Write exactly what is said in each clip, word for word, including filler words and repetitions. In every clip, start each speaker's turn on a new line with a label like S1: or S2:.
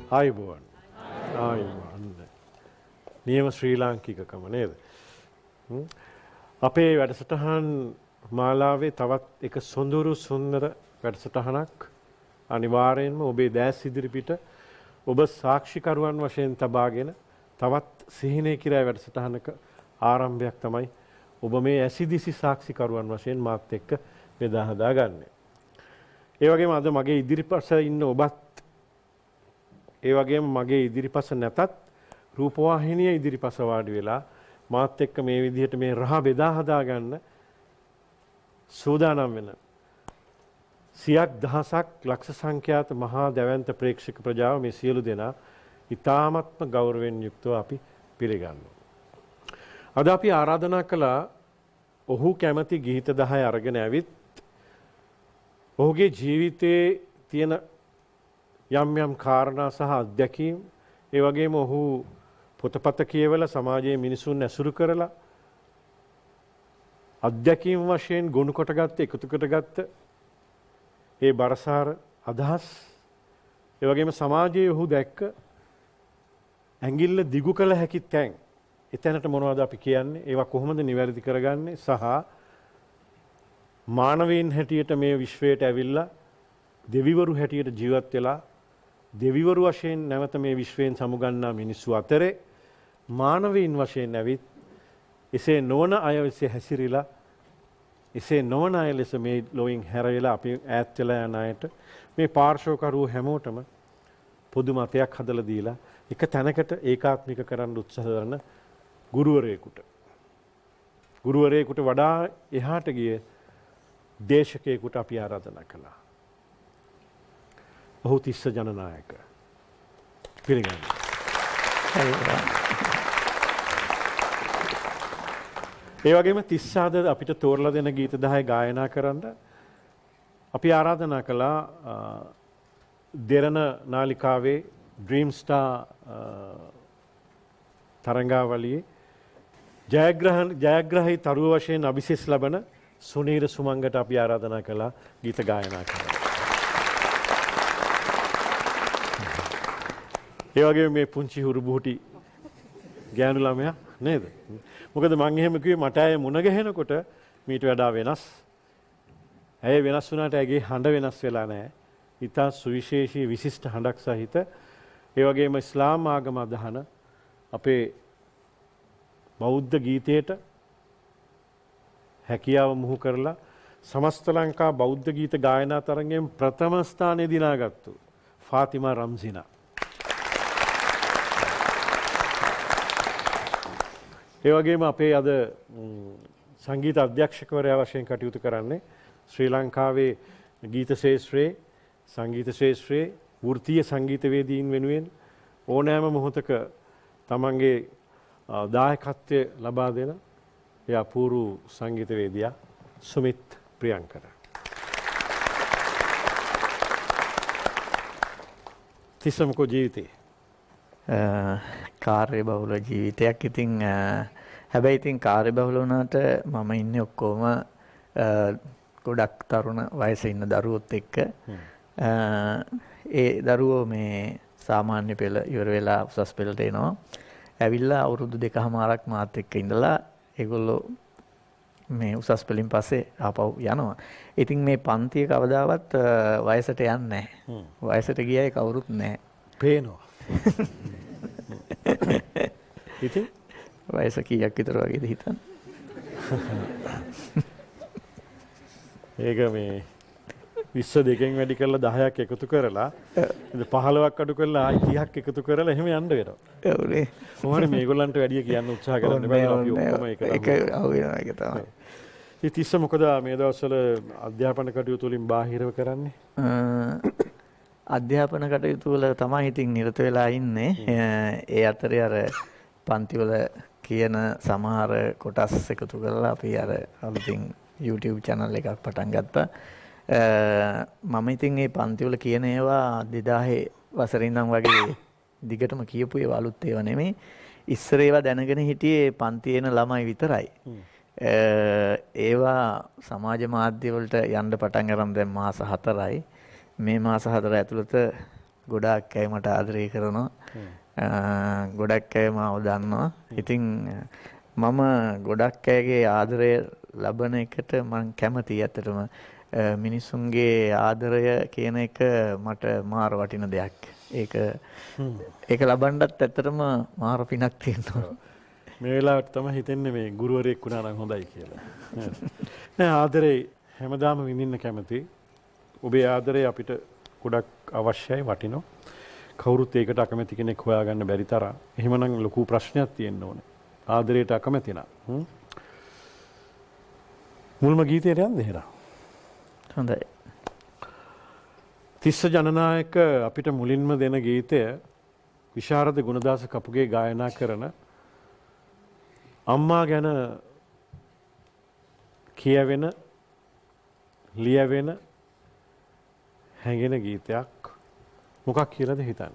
S1: ආයුබෝවන්. ආයුබෝවන්. නියම ශ්‍රී ලාංකිකකම නේද? අපේ වැඩසටහන් මාලාවේ තවත් එක සොඳුරු සුන්දර වැඩසටහනක් අනිවාර්යෙන්ම ඔබේ දැස් ඉදිරිපිට ඔබ සාක්ෂිකරුවන් වශයෙන් තබාගෙන තවත් සිහිනේ කිරා වැඩසටහනක ආරම්භයක් තමයි ඔබ මේ ඇසිදිසි සාක්ෂිකරුවන් වශයෙන් මාත් එක්ක බෙදා හදා ගන්න. ඒ වගේම අද මගේ ඉදිරිපස ඉන්න ඔබත් ඒ වගේම මගේ ඉදිරිපස නැතත් රූපවාහිනිය ඉදිරිපස වාඩි වෙලා මාත් එක්ක මේ විදිහට මේ රහ බෙදා හදා ගන්න සූදානම් වෙන සියක් දහසක් ලක්ෂ සංඛ්‍යාත මහා දැවැන්ත ප්‍රේක්ෂක ප්‍රජාව මේ සියලු දෙනා ඉතාමත්ම ගෞරවයෙන් යුක්තව අපි පිළිගන්නවා. අද අපි ආරාධනා කළා ඔහු කැමති ගීත දහය අරගෙන ඇවිත් ඔහුගේ ජීවිතයේ තියෙන යම් යම් කාරණා සහ අත්දැකීම් ඒ වගේම ඔහු පොතපත කියවලා සමාජයේ මිනිසුන් ඇසුරු කරලා අත්දැකීම් වශයෙන් ගොනු කොටගත්ත එකතු කොටගත්ත ඒ බරසාර අදහස් ඒ වගේම සමාජයේ ඔහු දැක්ක ඇඟිල්ල දිගු කළ හැකි තැන් එතැනට මොනවද අපි කියන්නේ ඒවා කොහොමද නිවැරදි කරගන්නේ සහ මානවීන් හැටියට මේ විශ්වයට ඇවිල්ලා දෙවිවරු හැටියට ජීවත් වෙලා දෙවිවරු වශයෙන් නැවත මේ විශ්වයෙන් සමුගන්නා මිනිස්සු අතරේ මානවීන් වශයෙන් ඇවිත් එසේ නොවන අය එසේ හැසිරිලා එසේ නොවන අය ලෙස මේ ලෝයින් හැර වෙලා අපි ඈත් වෙලා යන අයට මේ පාර්ශවකරුවෝ හැමෝටම පොදු මතයක් හදලා දීලා එක තැනකට ඒකාත්මික කරන්න උත්සාහ කරන ගුරුවරයෙකුට ගුරුවරයෙකුට වඩා එහාට ගිය දේශකයෙකුට අපි ආරාධනා කළා. ඔහු තිස්ස ජනනායක පිළිගන්න. ඒ වගේම තිස්සාද අපිට තෝරලා දෙන ගීත දහය ගායනා කරන්න අපි ආරාධනා කළා දෙරණ නාලිකාවේ ඩ්‍රීම් ස්ටාර් තරංගාවලියේ ජයග්‍රහණ ජයග්‍රහී තරුව වශයෙන් අභිෂේක් ලබන සුනීර සුමංගට අපි ආරාධනා කළා ගීත ගායනා කරන්න. ඒ වගේම මේ පුංචි හුරුබුහුටි ගෑනු ළමයා නේද? මොකද මම එහෙම කිව්වේ මට ඇය මුණ ගැහෙනකොට මීට වඩා වෙනස්. ඇය වෙනස් වුණාට ඇගේ හඬ වෙනස් වෙලා නැහැ. ඊටා සුවිශේෂී විශිෂ්ට හඬක් සහිත ඒ වගේම ඉස්ලාම් ආගම අදහන අපේ බෞද්ධ ගීතයට හැකියාව මුහු කරලා සමස්ත ලංකා බෞද්ධ ගීත ගායනා තරඟයෙන් ප්‍රථම ස්ථානය දිනාගත්තු ෆාතිමා රම්සිනා. ඒ වගේම අපේ අද සංගීත අධ්‍යක්ෂකවරයා වශයෙන් කටයුතු කරන්නේ ශ්‍රී ලංකාවේ ගීත ශාස්ත්‍රයේ සංගීත ශාස්ත්‍රයේ වෘත්තීය සංගීතවේදීන් වෙනුවෙන් ඕනෑම මොහොතක තමන්ගේ දායකත්වය ලබා දෙන ඒ අපූර්ව සංගීතවේදියා සුමිත් ප්‍රියංකර. තිස්සමකෝ ජීවිතේ
S2: කාර්ය බහුල ජීවිතයක්. ඉතින් හැබැයි ඉතින් කාර්ය බහුල වුණාට මම ඉන්නේ ඔක්කොම ගොඩක් තරුණ වයසේ ඉන්න දරුවොත් එක්ක. ඒ දරුවෝ මේ සාමාන්‍ය පෙළ ඉවර වෙලා උසස් පෙළට එනවා. ඇවිල්ලා අවුරුදු දෙකමාරක් මාත් එක්ක ඉඳලා ඒගොල්ලෝ මේ උසස් පෙළින් පස්සේ ආපහු යනවා. ඉතින් මේ පන්තිය කවදාවත් වයසට යන්නේ නැහැ. වයසට ගියයි කවුරුත් නැහැ.
S1: පේනවා. ඉතින්
S2: වයස කීයක් විතර වගේද හිතන්න?
S1: ඒක මේ විස්ස දෙකෙන් වැඩි කරලා දහයක් එකතු කරලා පහළොවක් අඩු කරලා ආයි තිහක් එකතු කරලා එහෙම යන්න වෙනවා.
S2: ඔව්නේ.
S1: කොහොමද මේගොල්ලන්ට වැඩි කියන්න උත්සාහ කරන්න බෑ අපි ඔක්කොම ඒක
S2: ඒක අහු වෙනවා ඒක තමයි.
S1: ඉතින් තිස්ස මොකද මේ දවස්වල අධ්‍යාපන කටයුතු වලින් බාහිරව කරන්නේ?
S2: අධ්‍යාපන කටයුතු වල තමයි ඉතින් නිරත වෙලා ඉන්නේ. ඒ අතරේ අර පන්තිවල කියන සමහර කොටස් එකතු කරලා අපි අර අලුතින් YouTube channel එකක් පටන් ගත්තා. මම ඉතින් මේ පන්තිවල කියන ඒවා දෙදාහේ වසරේ ඉඳන් වගේ දිගටම කියපු ඒවා අලුත් ඒවා නෙමෙයි. ඉස්සර ඒවා දැනගෙන හිටියේ පන්තියේ එන ළමයි විතරයි. ඒවා සමාජ මාධ්‍ය වලට යන්න පටන් ගන්න දැන් මාස හතරයි. මේ මාස හතර ඇතුළත ගොඩාක් අය මට ආදරය කරනවා. ගොඩක් අය මාව දන්නවා. ඉතින් මම ගොඩක් අයගේ ආදරය ලබන එකට මම කැමතියි. ඇත්තටම මිනිසුන්ගේ ආදරය කියන එක මට මාර වටින දෙයක්. ඒක ඒක ලබන්නත් ඇත්තටම මාර පිනක් තියෙනවා.
S1: මේ වෙලාවට තමයි හිතෙන්නේ මේ ගුරුවරයෙක් වුණා නම් හොඳයි කියලා. නෑ ආදරේ හැමදාම විඳින්න කැමති. ඔබේ ආදරේ අපිට ගොඩක් අවශ්‍යයි වටිනවා. කවුරුත් ඒකට අකමැති කෙනෙක් හොයාගන්න බැරි තරම්. එහෙමනම් ලොකු ප්‍රශ්නයක් තියෙන්න ඕනේ. ආදරයට අකමැති නම්. මුල්ම ගීතයට යන්න දෙහෙරා.
S2: හොඳයි.
S1: තිස්ස ජනනායක අපිට මුලින්ම දෙන ගීතය විශාරද ගුණදාස කපුගේ ගායනා කරන අම්මා ගැන කියවෙන ලියවෙන හැඟෙන ගීතයක්. මොකක් කියලාද හිතන්න?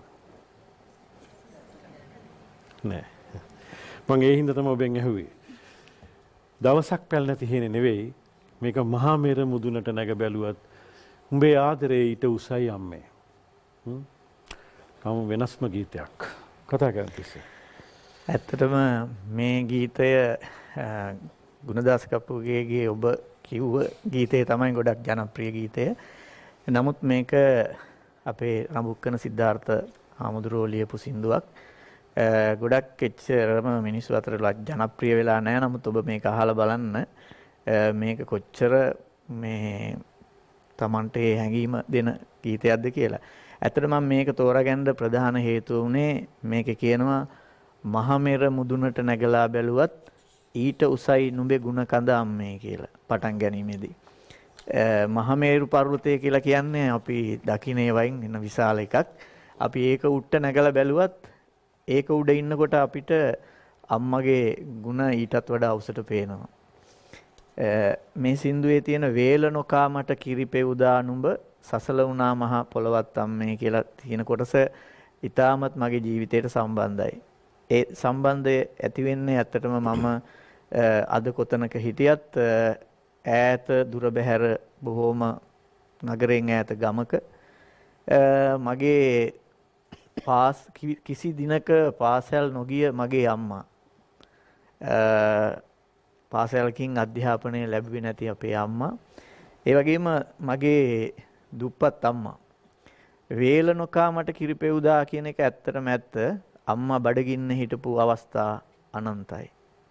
S1: නෑ. මම ඒ හින්දා තමයි ඔබෙන් ඇහුවේ. දවසක් පැල් නැති හේනේ නෙවෙයි. මේක මහා මෙර මුදුනට නැග බැලුවත් උඹේ ආදරේ ඊට උසයි අම්මේ. හ්ම්. කම වෙනස්ම ගීතයක්. කතා කරන්න තිස්සේ.
S2: ඇත්තටම මේ ගීතය ගුණදාස කපුගේගේ ඔබ කිව්ව ගීතය තමයි ගොඩක් ජනප්‍රිය ගීතය. නමුත් මේක අපේ රඹුක්කන සිද්ධාර්ථ හාමුදුරුවෝ ලියපු සින්දුවක්. ගොඩක් එච්චරම මිනිස්සු අතර ජනප්‍රිය වෙලා නැහැ. නමුත් ඔබ මේක අහලා බලන්න. මේක කොච්චර මේ Tamante හැඟීම දෙන ගීතයක්ද කියලා. ඇත්තට මම මේක තෝරාගන්න ප්‍රධාන හේතුව උනේ මේකේ කියනවා මහමෙර මුදුනට නැගලා බැලුවත් ඊට උසයි නුඹේ ගුණ කඳ අම්මේ කියලා පටන් ගැනීමේදී. මහමේරු පර්වතය කියලා කියන්නේ අපි දකින්නේ වයින් එන විශාල එකක්. අපි ඒක උඩට නැගලා බැලුවත් ඒක උඩ ඉන්නකොට අපිට අම්මගේ ගුණ ඊටත් වඩා උසට පේනවා. මේ සින්දුවේ තියෙන වේල නොකා මට කිරි පෙවුදා නුඹ සසල වුණා මහා පොළවත් අම්මේ කියලා තියෙන කොටස ඊටමත් මගේ ජීවිතයට සම්බන්ධයි. ඒ සම්බන්ධය ඇති වෙන්නේ ඇත්තටම මම අද කොතනක හිටියත් ඈත දුර බැහැර බොහෝම නගරයෙන් ඈත ගමක මගේ පාස් කිසි දිනක පාසල් නොගිය මගේ අම්මා පාසලකින් අධ්‍යාපනය ලැබුවේ නැති අපේ අම්මා ඒ වගේම මගේ දුප්පත් අම්මා වේල නොකා මට කිරිපෙවුදා කියන එක ඇත්තටම ඇත්ත. අම්මා බඩගින්න හිටපු අවස්ථා අනන්තයි.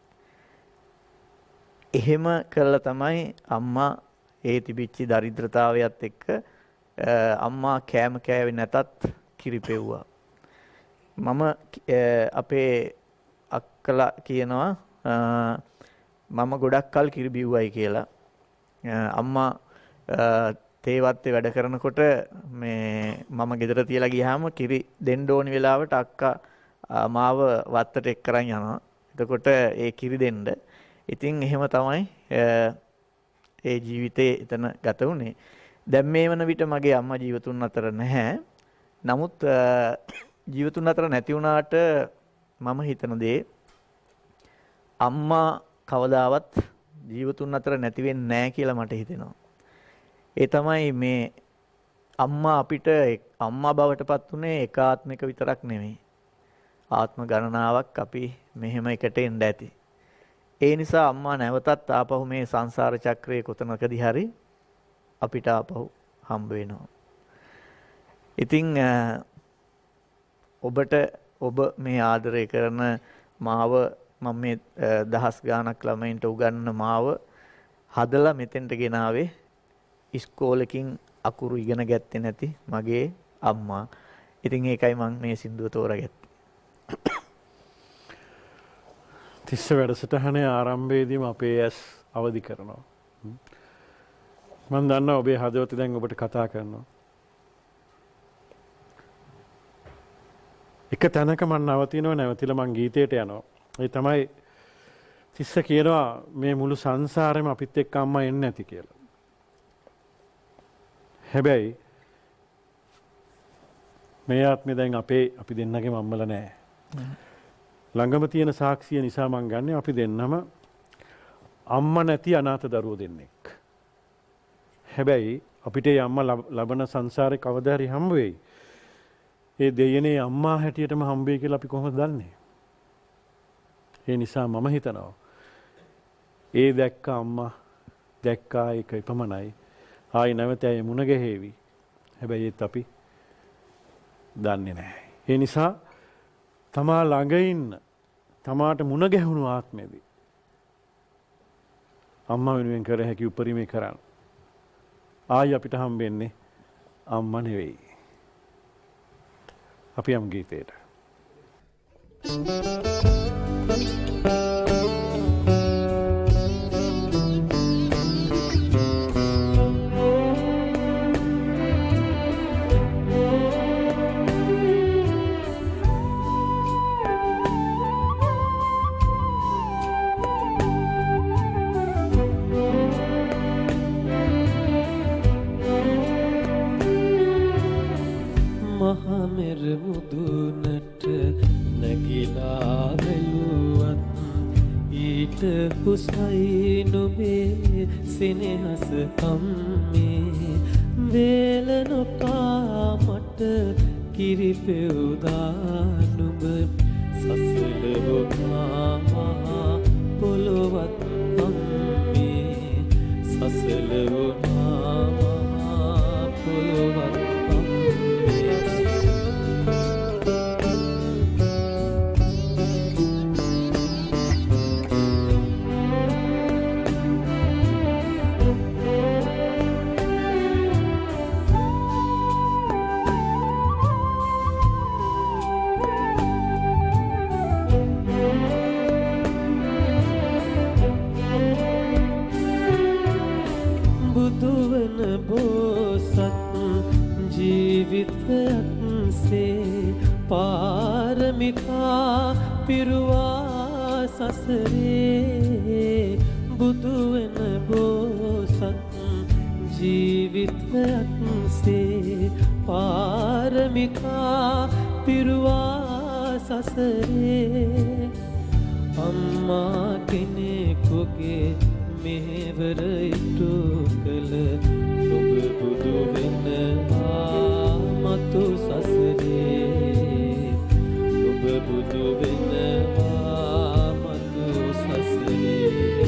S2: එහෙම කළා තමයි අම්මා ඒ තිබිච්ච දරිද්‍රතාවයත් එක්ක අම්මා කෑම කෑවේ නැතත් කිරිපෙව්වා. මම අපේ අක්කලා කියනවා මම ගොඩක් කල් කිරි බිව්වයි කියලා. අම්මා තේවත්තේ වැඩ කරනකොට මේ මම ගෙදර තියලා ගියාම කිරි දෙන්න ඕනි වෙලාවට අක්කා මාව වත්තට එක් කරන් යනවා. එතකොට ඒ කිරි දෙන්න. ඉතින් එහෙම තමයි ඒ ජීවිතේ එතන ගත වුනේ. දැන් මේ වන විට මගේ අම්මා ජීවතුන් අතර නැහැ. නමුත් ජීවතුන් අතර නැති වුණාට මම හිතන දේ අම්මා කවදාවත් ජීවතුන් අතර නැති වෙන්නේ නැහැ කියලා මට හිතෙනවා. ඒ තමයි මේ අම්මා අපිට අම්මා බවට පත් උනේ ඒකාත්මික විතරක් නෙමෙයි. ආත්ම ගණනාවක් අපි මෙහෙම එකට එන්න ඇති. ඒ නිසා අම්මා නැවතත් ආපහු මේ සංසාර චක්‍රයේ කොතනකදී හරි අපිට ආපහු හම්බ වෙනවා. ඉතින් ඔබට ඔබ මේ ආදරය කරන මාව මම මේ දහස් ගාණක් ළමයින්ට උගන්වන මාව හදලා මෙතෙන්ට ගෙනාවේ ඉස්කෝලකින් අකුරු ඉගෙන ගත්තේ නැති මගේ අම්මා. ඉතින් ඒකයි මම මේ සින්දුව තෝරගත්තේ.
S1: තිස්ස වැඩසටහනේ ආරම්භයේදීම අපේ ඇස් අවදි කරනවා. මම දන්නවා ඔබේ හදවත දැන් ඔබට කතා කරනවා. එක තැනක මම නවතිනවා නැවතිලා මං ගීතයට යනවා. ඒ තමයි තිස්ස කියනවා මේ මුළු සංසාරෙම අපිත් එක්ක අම්මා එන්නේ නැති කියලා. හැබැයි මේ ආත්මේ දැන් අපේ අපි දෙන්නගේම අම්මලා නැහැ. ළඟම තියෙන සාක්ෂිය නිසා මං ගන්නේ අපි දෙන්නම අම්මා නැති අනාථ දරුවෝ දෙන්නෙක්. හැබැයි අපිට මේ අම්මා ලබන සංසාරේ කවදා හරි හම්බ වෙයි. ඒ දෙයනේ අම්මා හැටියටම හම්බෙයි කියලා අපි කොහොමද දන්නේ? ඒ නිසා මම හිතනවා ඒ දැක්ක අම්මා දැක්කා ඒක එපමණයි. ආයි නැවත ඇය මුණ ගැහෙවි. හැබැයි ඒත් අපි දන්නේ නැහැ. ඒ නිසා තමා ළඟ ඉන්න තමාට මුණ ගැහුණු ආත්මෙදී අම්මා වෙනුවෙන් කර හැකි උපරිමේ කරන්න. ආයි අපිට හම්බෙන්නේ අම්මා නෙවෙයි. අපි යම් ගීතයට.
S3: මුදුනට නැගිලා බැලුවත් ඊට කුසයි නුඹේ සෙනෙහස අම්මේ වේල නොකා මට කිරිපෙව්දා නුඹ සසල වුණා මහා පොළොවත් අම්මේ සසල වුණා මහා පොළොවත් පාරමිතා පිරුවා සසරේ බුදු වෙන බෝසත් ජීවිතයක් සේ පාරමිතා පිරුවා සසරේ අම්මා කෙනෙකුගේ මෙහෙවර ඉටු කළ ඔබ බුදු වෙනවා මතු සසරේ බුදු වෙනවා මතු සසරේ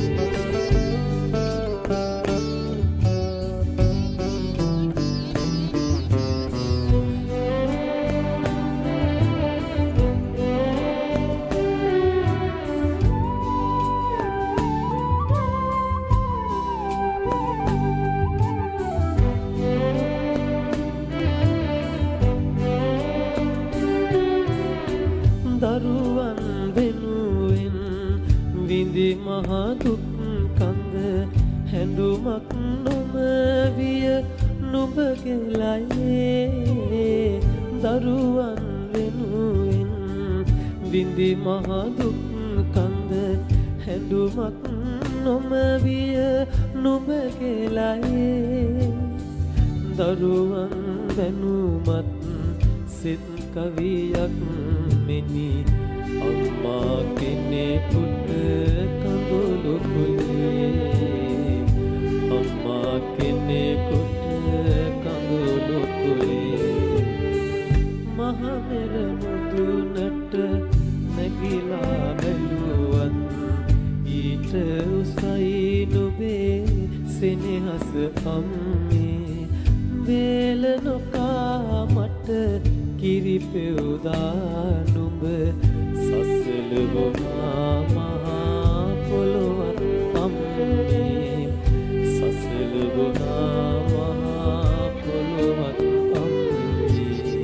S3: දරුවන් වෙනුවෙන් විඳි මහා දුක් කඳ හැඬුමක් නොම විය නුඹගේ ලයේ දරුවන් වෙනුවෙන් විඳි මහා දුක් කඳ හැඬුමක් නොම විය නුඹගේ ලයේ දරුවන් වෙනුමත් සිත් කවියක් මෙනි අම්මා කෙනෙකුට කඳුළු කුලේ අම්මා කෙනෙකුට කඳුළු කුලේ මහමෙර මුදුනට නැගිලා බැලුවත් ඊට උසයි නුඹේ සෙනෙහස අම්මේ වේල නොකා මට කිරිපෙව්දා නුඹ සසල වුණා මහා පොළොවත් අම්මේ සසල වුණා මහා පොළොවත් අම්මේ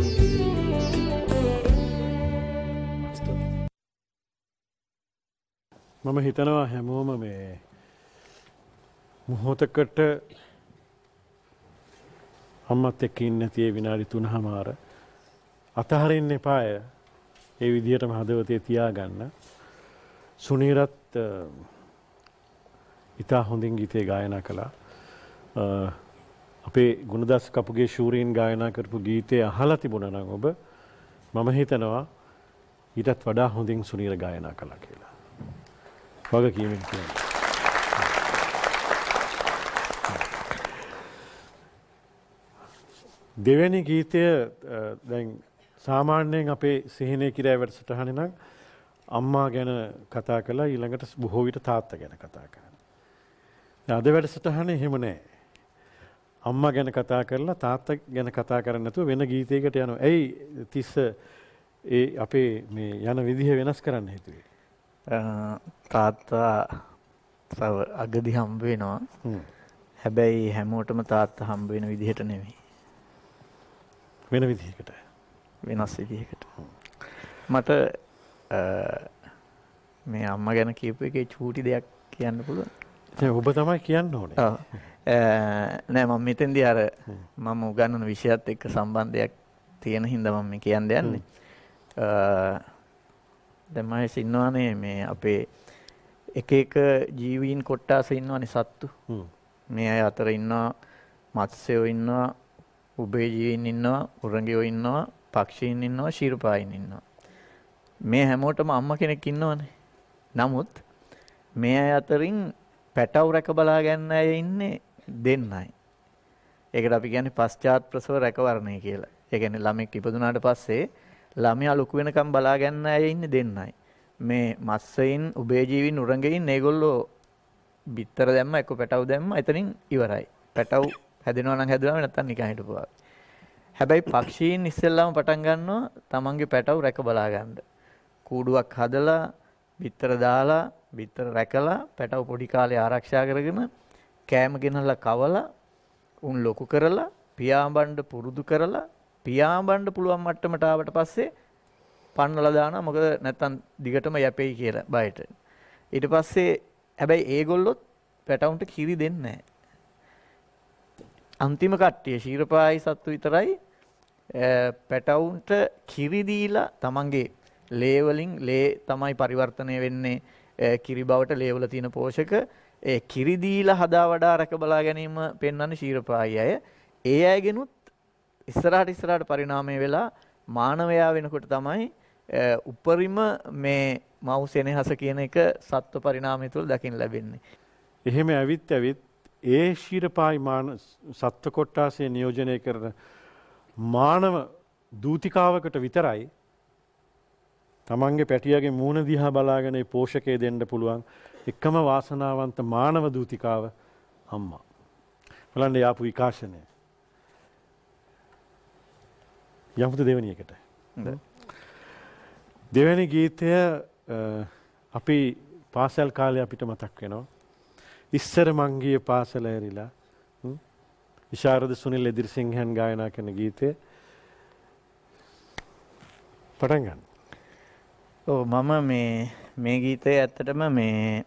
S1: මම හිතනවා හැමෝම මේ මොහොතකට අම්මත් එක්ක ඉන්න තියේ විනාඩි තුනමාර අතහරින්න එපාය. ඒ විදිහටම හදවතේ තියාගන්න. සුනීරත් ඉතා හොඳින් ගීතේ ගායනා කළා. අපේ ගුණදාස කපුගේ ශූරීන් ගායනා කරපු ගීතේ අහලා තිබුණා නම් ඔබ මම හිතනවා ඊටත් වඩා හොඳින් සුනීර ගායනා කළා කියලා. වගකීමෙන් කියනවා. දෙවැනි ගීතය දැන් සාමාන්‍යයෙන් අපේ සිහිනේ කිරෑ වැඩසටහනේ නම් අම්මා ගැන කතා කළා ඊළඟට බොහෝ විට තාත්තා ගැන කතා කරනවා. අද වැඩසටහනේ එහෙම නැහැ. අම්මා ගැන කතා කරලා තාත්තා ගැන කතා කරන්නේ නැතුව වෙන ගීතයකට යනවා. ඇයි තිස්ස ඒ අපේ මේ යන විදිහ වෙනස් කරන්න හිතුවේ?
S2: තාත්තා තව අගදි හම්බ වෙනවා. හැබැයි හැමෝටම තාත්තා හම්බ වෙන විදිහට නෙමෙයි.
S1: වෙන විදිහකට.
S2: වෙනස් විදිහකට. මට මේ අම්මා ගැන කියපු එකේ චූටි දෙයක් කියන්න පුළුවන්.
S1: දැන් ඔබ තමයි කියන්න ඕනේ.
S2: ඔව්. නෑ මම මෙතෙන්දී අර මම උගන්වන විෂයත් එක්ක සම්බන්ධයක් තියෙන හින්දා මම මේ කියන්න යන්නේ. දැන් මම ඉන්නවානේ මේ අපේ එක එක ජීවීන් කොට්ටාස ඉන්නවානේ සත්තු. මේ අය අතර ඉන්නවා මත්ස්‍යයෝ ඉන්නවා, උභය ජීවීන් ඉන්නවා, උරගයෝ ඉන්නවා, පක්ෂීන් ඉන්නවා, ශීර්පායින් ඉන්නවා. මේ හැමෝටම අම්මා කෙනෙක් ඉන්නවනේ. නමුත් මේ අය අතරින් පැටව රැක බලා ගන්න අය ඉන්නේ දෙන්නයි. ඒකට අපි කියන්නේ පශ්චාත් ප්‍රසව රැකවරණය කියලා. ඒ කියන්නේ ළමෙක් ඉපදුනාට පස්සේ ළමයා ලොකු වෙනකම් බලා ගන්න අය ඉන්නේ දෙන්නයි. මේ මත්ස්‍යයින්, උභයජීවීන්, උරගයින් මේගොල්ලෝ බිත්තර දැම්ම, එක්ක පැටව දැම්ම, එතනින් ඉවරයි. පැටව හැදෙනවා නම් හැදුවාම නැත්තම් නිකන් හිටපුවා. හැබැයි පක්ෂීන් ඉස්සෙල්ලාම පටන් ගන්නවා තමන්ගේ පැටව රැක බලා ගන්න. කූඩුවක් හදලා, බිත්තර දාලා, බිත්තර රැකලා, පැටව පොඩි කාලේ ආරක්ෂා කරගෙන කෑම ගෙනල්ලා කවලා, උන් ලොකු කරලා, පියාඹන්න පුරුදු කරලා, පියාඹන්න පුළුවන් මට්ටමට ආවට පස්සේ පන්නලා දානවා. මොකද නැත්තම් දිගටම යැපෙයි කියලා බයට. ඊට පස්සේ හැබැයි ඒගොල්ලොත් පැටවුන්ට කිරි දෙන්නේ නැහැ. අන්තිම කට්ටිය ශීරපායි සත්තු විතරයි පැටවුන්ට කිරි දීලා තමන්ගේ ලේ වලින් ලේ තමයි පරිවර්තනය වෙන්නේ කිරි බවට ලේ වල තියෙන පෝෂක ඒ කිරි දීලා හදා වඩා රැක බලා ගැනීම පෙන්වන්නේ ශීරපායි අය. ඒ අයගෙනුත් ඉස්සරහට ඉස්සරහට පරිණාමය වෙලා මානවයා වෙනකොට තමයි උපරිම මේ මව් සෙනෙහස කියන එක සත්ව පරිණාමය තුළ දකින්න ලැබෙන්නේ.
S1: එහෙම ඇවිත් ඇවිත් ඒ ශීරපායි මාන සත්ව කොට්ටාසේ නියෝජනය කරන මානව දූතිකාවකට විතරයි තමන්ගේ පැටියගේ මූණ දිහා බලාගෙන පෝෂකය දෙන්න පුළුවන් එකම වාසනාවන්ත මානව දූතිකාව අම්මා. බලන්න යාපු විකාශනය. යමුද දෙවෙනි එකට. දෙවෙනි ගීතය අපි පාසල් කාලේ අපිට මතක් වෙනවා. ඉස්සර මං ගියේ පාසල ඇරිලා. විශාරද සුනිල් එදිරිසිංහන් ගායනා කරන ගීතය. පටන් ගන්න.
S2: ඔව් මම මේ මේ ගීතය ඇත්තටම මේ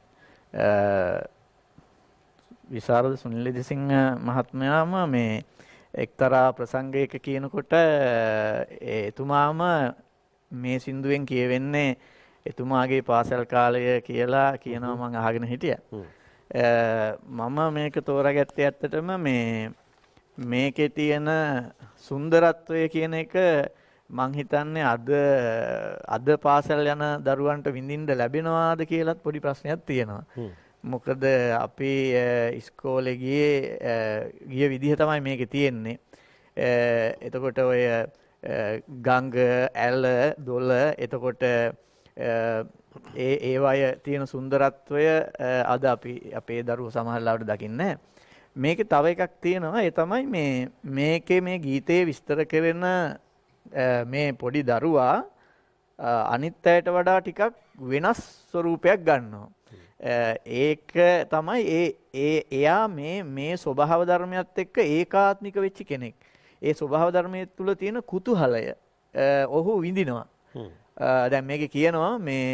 S2: විශාරද සුනිල් එදිරිසිංහ මහත්මයාම මේ එක්තරා ප්‍රසංගයක කියනකොට එතුමාම මේ සින්දුවෙන් කියවෙන්නේ එතුමාගේ පාසල් කාලය කියලා කියනවා මම අහගෙන හිටියා. මම මේක තෝරාගත්තේ ඇත්තටම මේ මේකේ තියෙන සුන්දරත්වය කියන එක මං හිතන්නේ අද අද පාසල් යන දරුවන්ට විඳින්න ලැබෙනවාද කියලාත් පොඩි ප්‍රශ්නයක් තියෙනවා. මොකද අපි ඉස්කෝලේ ගියේ ගිය විදිහ තමයි මේකේ තියෙන්නේ. එතකොට ඔය ගංග, ඇල, දොළ එතකොට ඒ ඒ වය තියෙන සුන්දරත්වය අද අපි අපේ දරුවෝ සමහරවිට දකින්නේ නැහැ. මේකේ තව එකක් තියෙනවා. ඒ තමයි මේ මේකේ මේ ගීතයේ විස්තර කරන මේ පොඩි දරුවා අනිත් අයට වඩා ටිකක් වෙනස් ස්වරූපයක් ගන්නවා. ඒක තමයි ඒ ඒ එයා මේ මේ ස්වභාව ධර්මයත් එක්ක ඒකාත්මික වෙච්ච කෙනෙක්. ඒ ස්වභාව ධර්මයේ තුල තියෙන කුතුහලය ඔහු විඳිනවා. දැන් මේකේ කියනවා මේ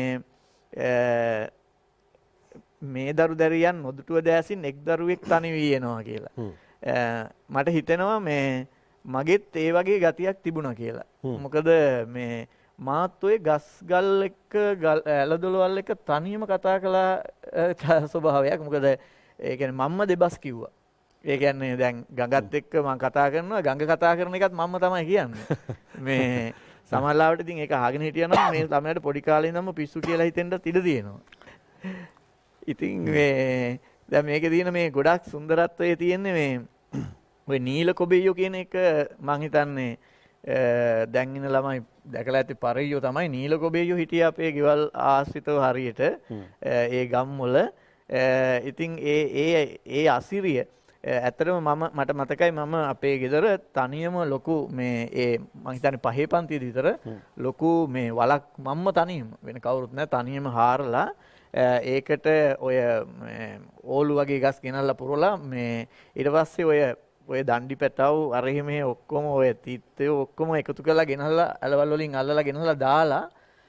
S2: මේ දරු දැරියන් නොදුටුව දැසින් එක් දරුවෙක් තනි වී යනවා කියලා. මට හිතෙනවා මේ මගෙත් ඒ වගේ ගතියක් තිබුණා කියලා. මොකද මේ මාත් ඔය ගස් ගල් එක්ක ඇලදොලවල් එක්ක තනියම කතා කළා ස්වභාවයක්. මොකද ඒ කියන්නේ මම්ම දෙබස් කිව්වා. ඒ කියන්නේ දැන් ගඟත් එක්ක මම කතා කරනවා ගඟ කතා කරන එකත් මම්ම තමයි කියන්නේ. මේ සමහරවිට ඉතින් ඒක අහගෙන හිටියනම් මේ ළමයාට පොඩි කාලේ ඉඳන්ම පිස්සු කියලා හිතෙන්නත් ඉඩ තියෙනවා. ඉතින් මේ දැන් මේකේ තියෙන මේ ගොඩක් සුන්දරත්වයේ තියෙන්නේ මේ ඔය නීල කොබෙයෝ කියන එක මං හිතන්නේ දැන් ඉන්න ළමයි දැකලා ඇති පරියෝ තමයි නීල ගොබේයෝ හිටිය අපේ ගෙවල් ආශ්‍රිතව හරියට ඒ ගම් වල ඉතින් ඒ ඒ ඒ අසිරිය ඇත්තටම මම මට මතකයි මම අපේ ගෙදර තනියම ලොකු මේ ඒ මං හිතන්නේ පහේ පන්තියේදී විතර ලොකු මේ වලක් මම්ම තනියම වෙන කවුරුත් නැහැ තනියම හාරලා ඒකට ඔය ඕලු වගේ ගස් ගෙනල්ලා පුරවලා මේ ඊට පස්සේ ඔය ඔය දණ්ඩි පැටව අරහි මෙහෙ ඔක්කොම ඔය තීත්තේ ඔක්කොම එකතු කරලා ගෙනල්ලා අලවල් වලින් අල්ලලා ගෙනල්ලා දාලා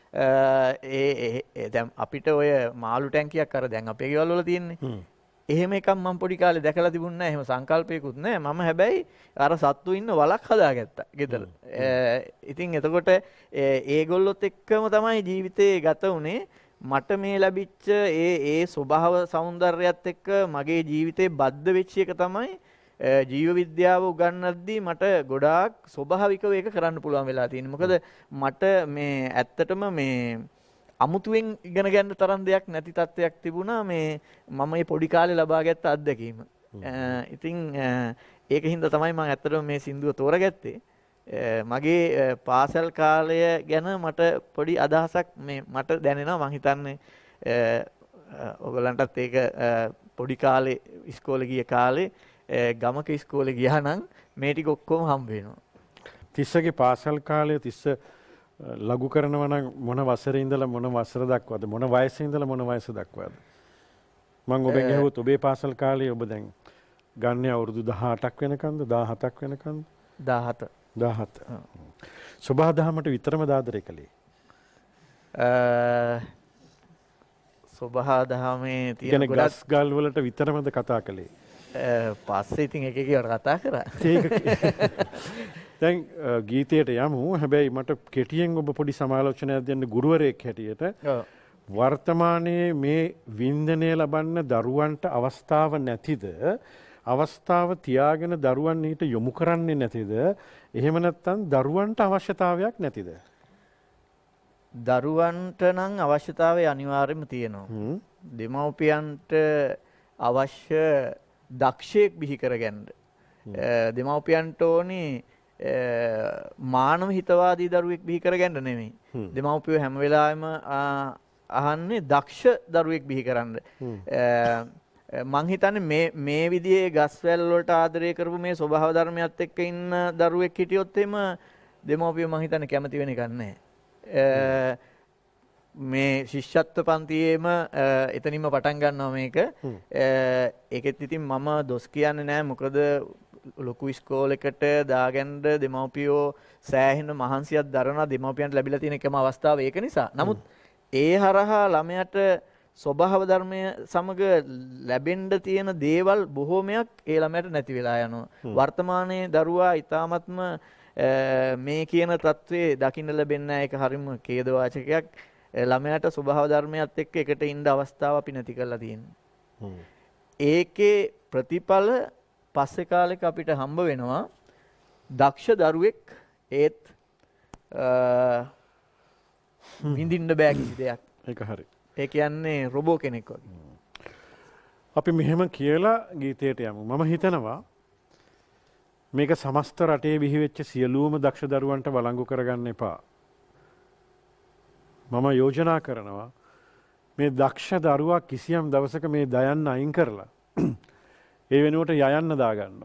S2: ඒ දැන් අපිට ඔය මාළු ටැංකියක් අර දැන් අපේ ගෙවල් වල තියෙන්නේ එහෙම එකක් මම පොඩි කාලේ දැකලා තිබුණේ නැහැ. එහෙම සංකල්පයකුත් නැහැ. මම හැබැයි අර සත්තු ඉන්න වලක් හදාගත්තා ගෙදර. ඉතින් එතකොට ඒගොල්ලොත් එක්කම තමයි ජීවිතේ ගත වුනේ. මට මේ ලැබිච්ච ඒ ඒ ස්වභාව సౌందර්යයත් එක්ක මගේ ජීවිතේ බද්ධ වෙච්ච එක තමයි ජීව විද්‍යාව උගන්වද්දී මට ගොඩාක් ස්වභාවිකව ඒක කරන්න පුළුවන් වෙලා තියෙනවා. මොකද මට මේ ඇත්තටම මේ අමුතුවෙන් ඉගෙන ගන්න තරම් දෙයක් නැති තත්ත්වයක් තිබුණා මේ මම මේ පොඩි කාලේ ලබාගත්ත අත්දැකීම. ඉතින් ඒකින්ද තමයි මම ඇත්තටම මේ සින්දුව තෝරගත්තේ. මගේ පාසල් කාලය ගැන මට පොඩි අදහසක් මේ මට දැනෙනවා. මං හිතන්නේ ඔයගලන්ටත් ඒක පොඩි කාලේ ඉස්කෝලේ ගිය කාලේ ගමක ඉස්කෝලේ ගියා නම් මේ ටික ඔක්කොම හම්බ වෙනවා.
S1: තිස්සගේ පාසල් කාලය තිස්ස ලඝු කරනවා නම් මොන වසරේ ඉඳලා මොන වසර දක්වාද මොන වයසේ ඉඳලා මොන වයස දක්වාද මම ඔබෙන් අහුවොත් ඔබේ පාසල් කාලේ ඔබ දැන් ගන්න අවුරුදු දහඅටක් වෙනකන්ද දහහතක් වෙනකන්ද
S2: දහහත
S1: දහහත සබහා දහමට විතරම දාදරේ කලේ
S2: සබහා දහමේ
S1: තියෙන ගස් ගල් වලට විතරමද කතා කලේ
S2: පස්සේ ඉතින් එක එක කතා කරා
S1: දැන් ගීතයට යමු. හැබැයි මට කෙටියෙන් ඔබ පොඩි සමාලෝචනයක් දෙන්න ගුරුවරයෙක් හැටියට වර්තමානයේ මේ වින්දනය ලබන්න දරුවන්ට අවස්ථාව නැතිද? අවස්ථාව තියාගෙන දරුවන් ඊට යොමු කරන්නේ නැතිද? එහෙම නැත්නම් දරුවන්ට අවශ්‍යතාවයක් නැතිද?
S2: දරුවන්ට නම් අවශ්‍යතාවය අනිවාර්යයෙන්ම තියෙනවා. දෙමව්පියන්ට අවශ්‍ය දක්ෂයෙක් බිහි කරගන්න. දෙමව්පියන්ට ඕනේ මානව හිතවාදී දරුවෙක් බිහි කරගන්න නෙමෙයි. දෙමව්පියෝ හැම වෙලාවෙම අහන්නේ දක්ෂ දරුවෙක් බිහි කරන්න. මං හිතන්නේ මේ මේ විදිහේ ගස්වැල් වලට ආදරය කරපු මේ ස්වභාව ධර්මයත් එක්ක ඉන්න දරුවෙක් හිටියොත් එම දෙමව්පියෝ මං හිතන්නේ කැමති වෙන එකක් නැහැ. මේ ශිෂ්‍යත්ව පන්තියේම එතනින්ම පටන් ගන්නවා මේක. ඒකෙත් ඉතින් මම දොස් කියන්නේ නැහැ. මොකද ලොකු ඉස්කෝලේකට දාගන්න දෙමව්පියෝ සෑහෙන මහන්සියක් දරනවා. දෙමව්පියන්ට ලැබිලා තියෙන එකම අවස්ථාව ඒක නිසා. නමුත් ඒ හරහා ළමයාට ස්වභාව ධර්මය සමග ලැබෙන්න තියෙන දේවල් බොහෝමයක් ඒ ළමයාට නැති වෙලා යනවා. වර්තමානයේ දරුවා ඊ타මත්ම මේ කියන தત્ත්වයේ දකින්න ලැබෙන්නේ නැහැ. ඒක හරිම ඛේදවාචකයක්. ළමයාට ස්වභාව ධර්මයත් එක්ක එකට ඉන්න අවස්ථාව අපි නැති කරලා තියෙනවා. ඒකේ ප්‍රතිඵල පස්සේ කාලෙක අපිට හම්බ වෙනවා දක්ෂ දරුවෙක් ඒත් විඳින්න බෑ කිසි දෙයක්.
S1: ඒක හරි.
S2: ඒ කියන්නේ රොබෝ කෙනෙක් වගේ.
S1: අපි මෙහෙම කියලා ගීතයට යමු. මම හිතනවා මේක සමස්ත රටේ බිහි වෙච්ච සියලුම දක්ෂ දරුවන්ට වළංගු කරගන්න එපා. මම යෝජනා කරනවා මේ දක්ෂ දරුවා කිසියම් දවසක මේ දයන්න අයින් කරලා ඒ වෙනුවට යයන්න දාගන්නවා.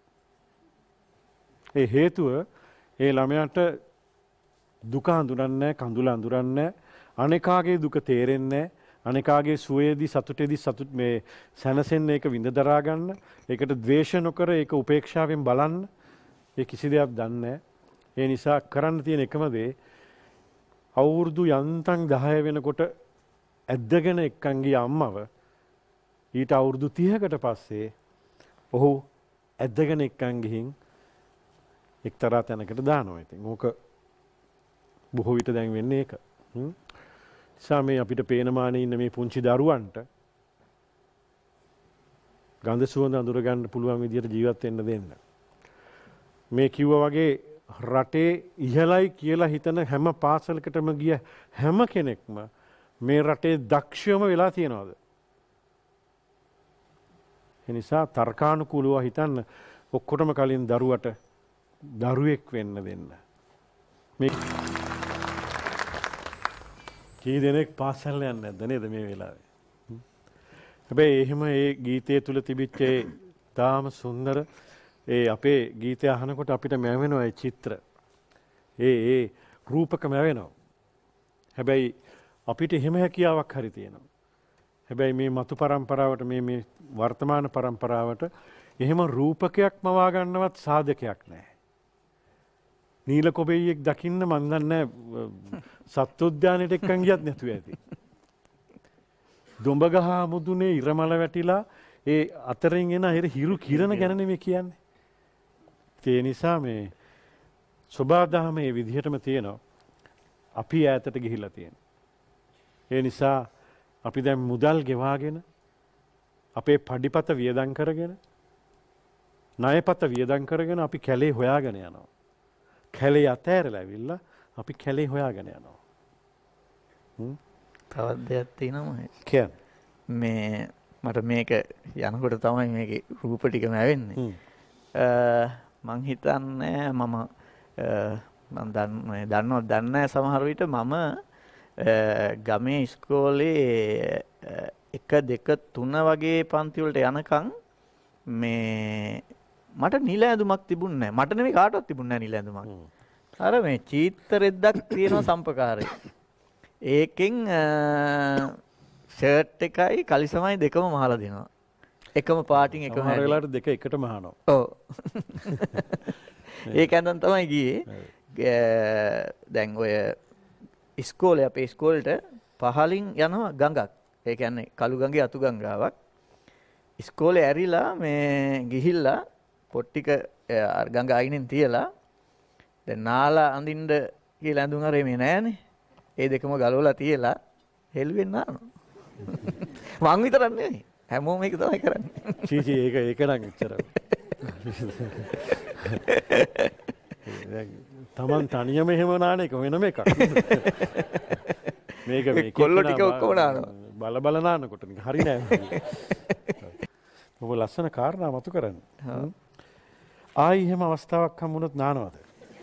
S1: ඒ හේතුව ඒ ළමයාට දුක හඳුනන්නේ කඳුල අඳුරන්නේ අනේකාගේ දුක තේරෙන්නේ අනේකාගේ සුවේදී සතුටේදී සතුට මේ සැනසෙන්න ඒක විඳ දරා ගන්න ඒකට ද්වේෂ නොකර ඒක උපේක්ෂාවෙන් බලන්න ඒ කිසි දෙයක් දන්නේ ඒ නිසා කරන්න තියෙන එකම දේ අවුරුදු යන්තම් දහය වෙනකොට ඇද්දගෙන එක්කන් ගිය අම්මව ඊට අවුරුදු තිහකට පස්සේ ඔහු ඇද්දගෙන එක්කන් ගිහින් එක්තරා තැනකට දානවා. ඉතින් ඕක බොහෝ විට දැන් වෙන්නේ ඒක. නිසා මේ අපිට පේනමානේ ඉන්න මේ පුංචි දරුවන්ට ගඳ සුවඳ අඳුර ගන්න පුළුවන් විදියට ජීවත් වෙන්න දෙන්න. මේ කිව්වා වගේ රටේ ඉහළයි කියලා හිතන හැම පාසලකටම ගිය හැම කෙනෙක්ම මේ රටේ දක්ෂයම වෙලා තියෙනවද? ඒ නිසා තර්කානුකූලව හිතන්න ඔක්කොටම කලින් දරුවට දරුවෙක් වෙන්න දෙන්න. මේ කී දෙනෙක් පාසල් යන්නේ නැද්ද නේද මේ වෙලාවේ? හැබැයි එහෙම ඒ ගීතය තුල තිබිච්ච ඒ තාම සුන්දර ඒ අපේ ගීතය අහනකොට අපිට මැවෙනවා ඒ චිත්‍ර. ඒ ඒ රූපක මැවෙනවා. හැබැයි අපිට එහෙම හැකියාවක් හරි තියෙනවා. හැබැයි මේ මතු પરම්පරාවට මේ මේ වර්තමාන પરම්පරාවට එහෙම රූපකයක් මවා ගන්නවත් සාධකයක් නැහැ. නීල කොබෙයියෙක් දකින්න මන් දන්නේ සත්වෝද්‍යානයට එක්කන් ගියත් නැතුව ඇති. දොඹගහ මුදුනේ ඉරමල වැටිලා ඒ අතරින් එන හිර හිරු කිරණ ගැන නෙමෙයි කියන්නේ. ඒ නිසා මේ සබාදහම මේ විදිහටම තියෙනවා. අපි ඈතට ගිහිල්ලා තියෙනවා. ඒ නිසා අපි දැන් මුදල් ගෙවාගෙන අපේ පඩිපත වියදම් කරගෙන ණයපත වියදම් කරගෙන අපි කැලේ හොයාගෙන යනවා. කැලේ අතෑරලා ඇවිල්ලා අපි කැලේ හොයාගෙන යනවා. හ්ම්
S2: තවත් දෙයක් තියෙනවා
S1: කියන්න.
S2: මේ මට මේක යනකොට තමයි මේකේ රූප ටිකම ඇවෙන්නේ. මං හිතන්නේ මම මම දන්නේ දන්නවද දන්නේ නැහැ සමහර විට මම ගමේ ඉස්කෝලේ එක දෙක තුන වගේ පන්ති වලට යනකම් මේ මට නිල ඇඳුමක් තිබුණේ නැහැ. මට නෙමෙයි කාටවත් තිබුණේ නැහැ නිල ඇඳුමක්. අර මේ චීත්ත රෙද්දක් තියෙනවා සම්පකාරේ. ඒකෙන් ෂර්ට් එකයි කලිසමයි දෙකම මහලා දෙනවා. එකම පාටින් එකම
S1: සමහර වෙලාවට දෙක එකට මහනවා.
S2: ඔව්. ඒක ඇඳන් තමයි ගියේ. දැන් ඔය ඉස්කෝලේ අපේ ඉස්කෝලේට පහලින් යනවා ගඟක්. ඒ කියන්නේ කළු ගඟේ අතු ගංගාවක්. ඉස්කෝලේ ඇරිලා මේ ගිහිල්ලා පොට්ටික ගඟ අයිනෙන් තියලා දැන් නාලා අඳින්න කියලා ඇඳුම් අරේ මේ නෑනේ. ඒ දෙකම ගලවලා තියලා හෙළුවෙන් නානවා. මං විතරක් නෙවෙයි. හැමෝම මේක තමයි කරන්නේ.
S1: චී චී ඒක ඒක නම් එච්චරයි. තමන් තනියම එහෙම නාන එක වෙනම එකක්. මේක මේ
S2: කොල්ලෝ ටික ඔක්කොම නානවා.
S1: බල බල නානකොට නික හරි නෑ. ඔබ ලස්සන කාරණා මතු කරන්නේ. ආයි එහෙම අවස්ථාවක් හම්බුනොත් නානවද?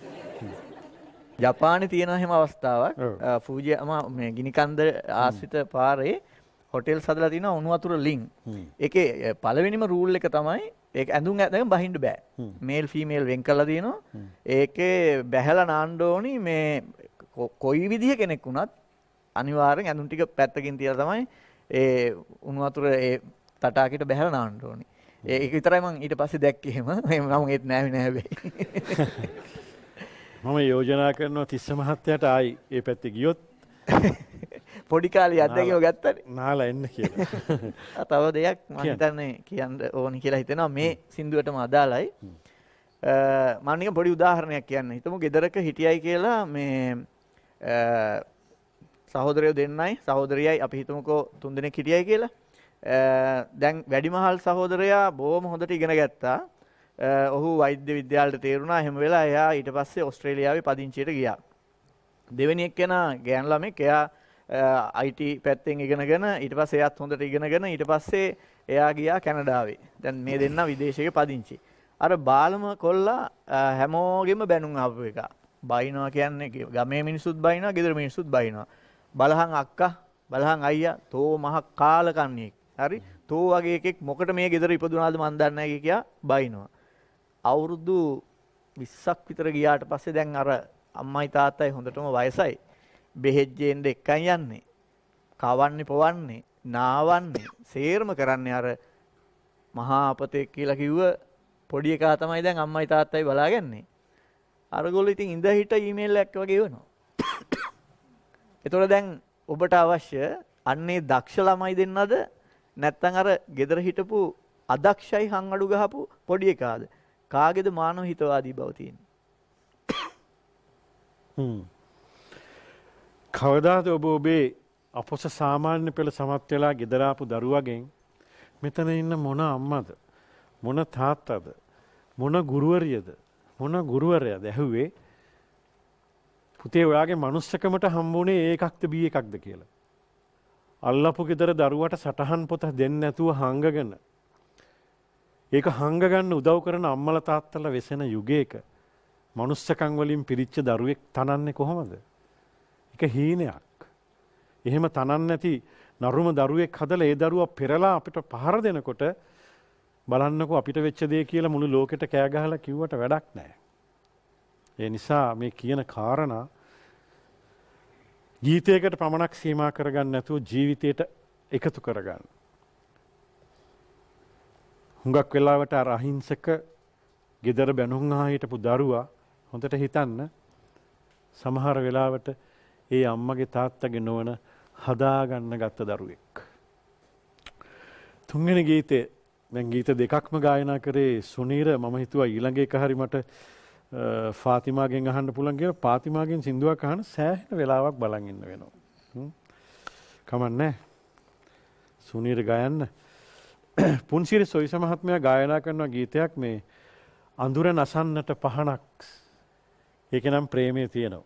S2: ජපානයේ තියෙන හැම අවස්ථාවක් ෆූජියාම මේ ගිනිකන්ද ආශ්‍රිත පාරේ හොටෙල්ස් හදලා තියෙනවා උණු වතුර ලිං. ඒකේ පළවෙනිම රූල් එක තමයි ඒක ඇඳුම් ඇඳගෙන බහින්න බෑ. මේල් ෆීමේල් වෙන් කරලා තියෙනවා. ඒකේ බැහැලා නාන්න ඕනි මේ කොයි විදිහ කෙනෙක් වුණත් අනිවාර්යෙන් ඇඳුම් ටික පැත්තකින් තියලා තමයි ඒ උණු වතුර ඒ තටාකෙට බැහැලා නාන්න ඕනි. ඒක විතරයි මම ඊට පස්සේ දැක්කේ එහෙම. මම ඒත් නෑ නෑ හැබැයි.
S1: මම යෝජනා කරනවා තිස්ස මහත්තයාට ආයි ඒ පැත්තේ ගියොත්
S2: පොඩි කාලේ අත්දැකීම ගත්තනේ.
S1: නාලා එන්න කියලා.
S2: තව දෙයක් මම හිතන්නේ කියන්න ඕනි කියලා හිතෙනවා මේ සින්දුවටම අදාළයි. මම නිකන් පොඩි උදාහරණයක් කියන්න. හිතමු ගෙදරක හිටියයි කියලා මේ සහෝදරයෝ දෙන්නයි සහෝදරියයි අපි හිතමුකෝ තුන් දෙනෙක් හිටියයි කියලා. දැන් වැඩිමහල් සහෝදරයා බොහොම හොඳට ඉගෙන ගත්තා. ඔහු වෛද්‍ය විද්‍යාලයට තේරුණා. එහෙම වෙලා එයා ඊට පස්සේ ඕස්ට්‍රේලියාවේ පදිංචියට ගියා. දෙවෙනි එක්කෙනා ගෑනු ළමෙක් එයා I T පැත්තෙන් ඉගෙනගෙන ඊට පස්සේ එයාත් හොඳට ඉගෙනගෙන ඊට පස්සේ එයා ගියා කැනඩාවේ. දැන් මේ දෙන්නා විදේශයක පදිංචි. අර බාලම කොල්ලා හැමෝගෙම බැනුම් ආපු එක. බයිනවා කියන්නේ ගමේ මිනිස්සුත් බයිනවා, ගෙදර මිනිස්සුත් බයිනවා. බලහන් අක්කා, බලහන් අයියා, තෝ මහ කාලකන්ණියෙක්. හරි? තෝ වගේ එකෙක් මොකට මේ ගෙදර ඉපදුනාද මන් දන්නේ නැහැ කියා බයිනවා. අවුරුදු විස්සක් විතර ගියාට පස්සේ දැන් අර අම්මයි තාත්තයි හොඳටම වයසයි. බෙහෙජ්ජෙන්ද එක්කන් යන්නේ. කවන්නේ පොවන්නේ, නාවන්නේ, සේරම කරන්නේ අර මහා අපතේ කියලා කිව්ව පොඩි එකා තමයි දැන් අම්මයි තාත්තයි බලාගන්නේ. අරගොල්ලෝ ඉතින් ඉඳ හිට ඊමේල් එකක් වගේ එවනවා. ඒතකොට දැන් ඔබට අවශ්‍ය අන්නේ දක්ෂ ළමයි දෙන්නද නැත්නම් අර gedara හිටපු අදක්ෂයි හං අඩු ගහපු පොඩි එකාද? කාගේද මානව හිතවාදී බව තියෙන්නේ?
S1: හ්ම්. කවදාද ඔබ ඔබේ අපොස සාමාන්‍ය පෙළ සමත් වෙලා ගෙදර ආපු දරුවගෙන් මෙතන ඉන්න මොන අම්මද මොන තාත්තද මොන ගුරුවරියද මොන ගුරුවරයාද ඇහුවේ පුතේ ඔයාගේ මනුස්සකමට හම්බුනේ A එකක්ද B එකක්ද කියලා. අල්ලපු ගෙදර දරුවට සටහන් පොත දෙන්න නැතුව හංගගෙන ඒක හංග ගන්න උදව් කරන අම්මලා තාත්තලා වෙසෙන යුගයක මනුස්සකම් වලින් පිරිච්ච දරුවෙක් තනන්නේ කොහොමද? ඒක හීනයක්. එහෙම තනන්න නැති නරුම දරුවෙක් හදලා ඒ දරුවා පෙරලා අපිට පහර දෙනකොට බලන්නකෝ අපිට වෙච්ච දේ කියලා මුළු ලෝකෙට කෑ ගහලා කිව්වට වැඩක් නැහැ. ඒ නිසා මේ කියන කාරණා ගීතයකට පමණක් සීමා කරගන්න නැතුව ජීවිතයට එකතු කරගන්න. හුඟක් වෙලාවට අර අහිංසක ගෙදර බැනුම් අහා හිටපු දරුවා හොඳට හිතන්න සමහර වෙලාවට ඒ අම්මගේ තාත්තගේ නොවන හදාගන්න ගත්ත දරුවෙක්. තුන්වෙනි ගීතේ දැන් ගීත දෙකක්ම ගායනා කරේ සුනීර. මම හිතුවා ඊළඟ එක හරි මට ෆාතිමාගෙන් අහන්න පුළුවන් කියලා. ෆාතිමාගෙන් සින්දුවක් අහන්න සෑහෙන වෙලාවක් බලන් ඉන්න වෙනවා. කමන්නේ. සුනීර ගයන්න. පුන්සිරි සොයිස මහත්මයා ගායනා කරන ගීතයක් මේ අඳුර නසන්නට පහනක්. ඒක නම් ප්‍රේමයේ තියෙනවා.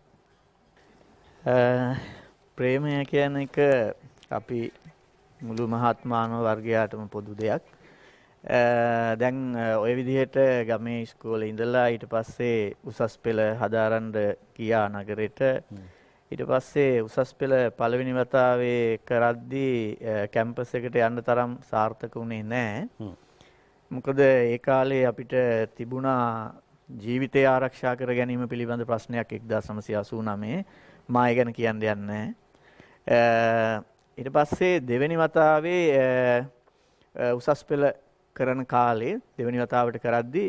S2: ප්‍රේමය කියන එක අපි මුළු මහත් මානව වර්ගයාටම පොදු දෙයක්. දැන් ඔය විදිහට ගමේ ඉස්කෝලේ ඉඳලා ඊට පස්සේ උසස් පෙළ හදාරන්න ගියා නගරෙට. ඊට පස්සේ උසස් පෙළ පළවෙනි වතාවේ කරද්දී කැම්පස් එකට යන්න තරම් සාර්ථක වුණේ නැහැ. මොකද ඒ කාලේ අපිට තිබුණා ජීවිතය ආරක්ෂා කර ගැනීම පිළිබඳ ප්‍රශ්නයක් එක්දාස් නවසිය අසූ නවයේ. මා ඒ ගැන කියන්න යන්නේ. ඊට පස්සේ දෙවෙනි වතාවේ උසස් පෙළ කරන කාලේ දෙවෙනි වතාවට කරද්දී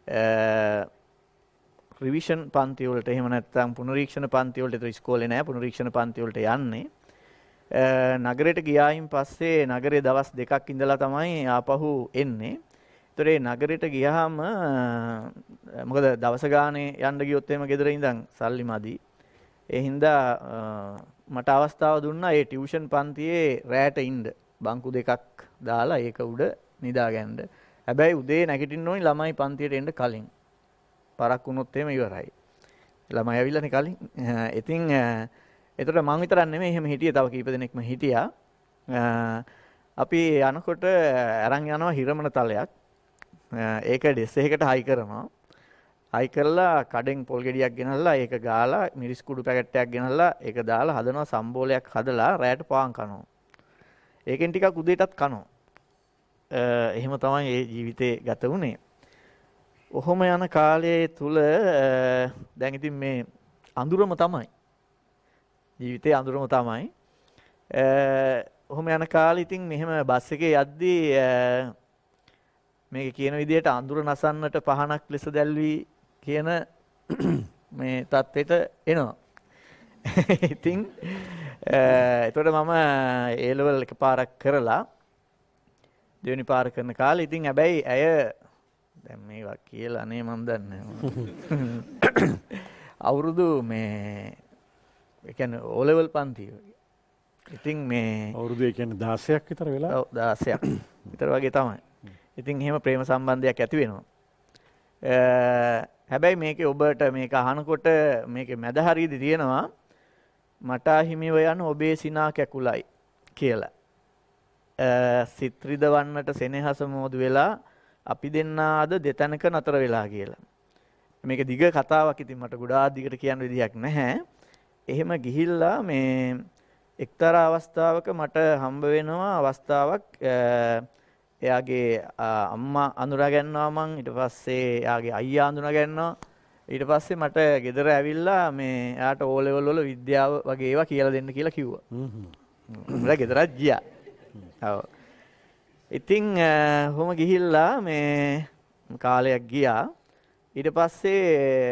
S2: රිවිෂන් පන්ති වලට එහෙම නැත්නම් පුනරීක්ෂණ පන්ති වලට ඒතර ඉස්කෝලේ නෑ පුනරීක්ෂණ පන්ති වලට යන්නේ. නගරයට ගියායින් පස්සේ නගරේ දවස් දෙකක් ඉඳලා තමයි ආපහු එන්නේ. ඒතර ඒ නගරයට ගියාම මොකද දවස ගානේ යන්න ගියොත් එහෙම ගෙදර ඉඳන් සල්ලි මදි. ඒ හින්දා මට අවස්ථාව දුන්නා ඒ ටියුෂන් පන්තියේ රැට ඉන්න බංකු දෙකක් දාලා ඒක උඩ නිදාගන්න. හැබැයි උදේ නැගිටින්න ඕනි ළමයි පන්තියට එන්න කලින්. පරක් වුණොත් එහෙම ඉවරයි. ළමයි ඇවිල්ලානේ කලින්. ඉතින් ඒතර මං විතරක් නෙමෙයි එහෙම හිටියේ තව කීප දෙනෙක්ම හිටියා. අපි යනකොට අරන් යනවා හිරමන තලයක්. ඒක ඩෙස් එකකට හයි කරනවා. හයි කරලා කඩෙන් පොල් ගෙඩියක් ගෙනල්ලා ඒක ගාලා මිරිස් කුඩු පැකට්ටයක් ගෙනල්ලා ඒක දාලා හදනවා සම්බෝලයක් හදලා රැයට පාන් කනවා. ඒකෙන් ටිකක් උදේටත් කනවා. එහෙම තමයි ඒ ජීවිතේ ගත වුණේ. ඔහොම යන කාලයේ තුල දැන් ඉතින් මේ අඳුරම තමයි. ජීවිතේ අඳුරම තමයි. ඔහොම යන කාලේ ඉතින් මෙහෙම බස් එකේ යද්දී මේක කියන විදිහට අඳුර නසන්නට පහනක් ලෙස දැල්වි කියන මේ தත්වෙට එනවා. ඉතින් එතකොට මම ඒ ලෙවල් එකපාරක් කරලා දෙවෙනි පාර කරන කාලේ ඉතින් හැබැයි ඇය දැන් මේවා කියලා නේ මන් දන්නේ අවුරුදු මේ ඒ කියන්නේ O level පන්ති වගේ. ඉතින් මේ
S1: අවුරුදු ඒ කියන්නේ දාසයක් විතර වෙලා
S2: ඔව් දාසයක් විතර වගේ තමයි. ඉතින් එහෙම ප්‍රේම සම්බන්ධයක් ඇති වෙනවා. හැබැයි මේකේ ඔබට මේක අහනකොට මේකේ මැද හරියදී තියෙනවා මට හිමිව යන ඔබේ සිනා කැකුලයි කියලා. සිත් රිදවන්නට සෙනෙහස මෝදු වෙලා අපි දෙන්නා අද දෙතැනක නතර වෙලා කියලා. මේක දිග කතාවක්. ඉතින් මට ගොඩාක් දිගට කියන්න විදිහක් නැහැ. එහෙම ගිහිල්ලා මේ එක්තරා අවස්ථාවක මට හම්බ වෙනවා අවස්ථාවක් එයාගේ අම්මා අඳුරා ගන්නවා මං. ඊට පස්සේ එයාගේ අයියා අඳුරා ගන්නවා. ඊට පස්සේ මට ගෙදර ඇවිල්ලා මේ එයාට O level වල විද්‍යාව වගේ ඒවා කියලා දෙන්න කියලා කිව්වා. හ්ම් හ්ම්. මම ගෙදරත් ගියා. ඔව්. ඉතින් කොහොම ගිහිල්ලා මේ කාලයක් ගියා. ඊට පස්සේ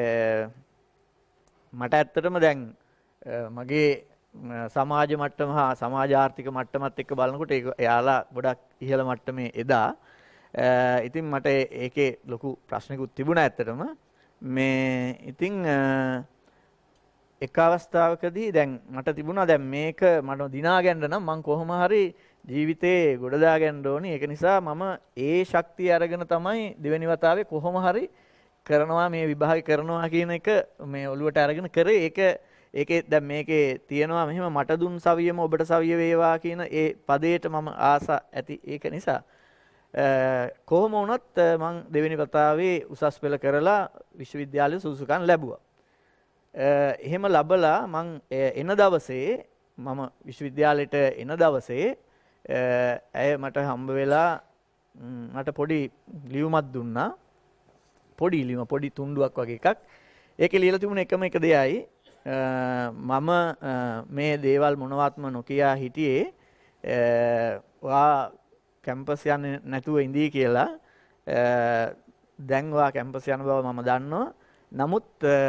S2: මට ඇත්තටම දැන් මගේ සමාජ මට්ටම හා සමාජ ආර්ථික මට්ටමත් එක්ක බලනකොට ඒක එයාලා ගොඩක් ඉහළ මට්ටමේ එදා. ඉතින් මට ඒකේ ලොකු ප්‍රශ්නකුත් තිබුණා ඇත්තටම. මේ ඉතින් එක අවස්ථාවකදී දැන් මට තිබුණා දැන් මේක මට දිනා ගන්න නම් මං කොහොම හරි ජීවිතේ ගොඩදා ගන්න ඕනි. ඒක නිසා මම ඒ ශක්තිය අරගෙන තමයි දෙවෙනි වතාවේ කොහොම හරි කරනවා මේ විභාගය කරනවා කියන එක මේ ඔළුවට අරගෙන කරේ. ඒක ඒකේ දැන් මේකේ තියෙනවා මෙහෙම මට දුන් සවියම ඔබට සවිය වේවා කියන ඒ පදයට මම ආස ඇති ඒක නිසා කොහොම වුණත් මම දෙවෙනි වතාවේ උසස් පෙළ කරලා විශ්වවිද්‍යාලයේ සුසුකම් ලැබුවා. එහෙම ලැබලා මම එන දවසේ මම විශ්වවිද්‍යාලයට එන දවසේ ඇය මට හම්බ වෙලා මට පොඩි ලියුමක් දුන්නා. පොඩි ලියුම පොඩි තුණ්ඩුවක් වගේ එකක්. ඒකේ ලියලා තිබුණ එකම එක දෙයයි මම මේ දේවල් මොනවත්ම නොකියා හිටියේ වා කැම්පස් යන්නේ නැතුව ඉඳී කියලා. දැන් වා කැම්පස් යන බව මම දන්නවා. නමුත්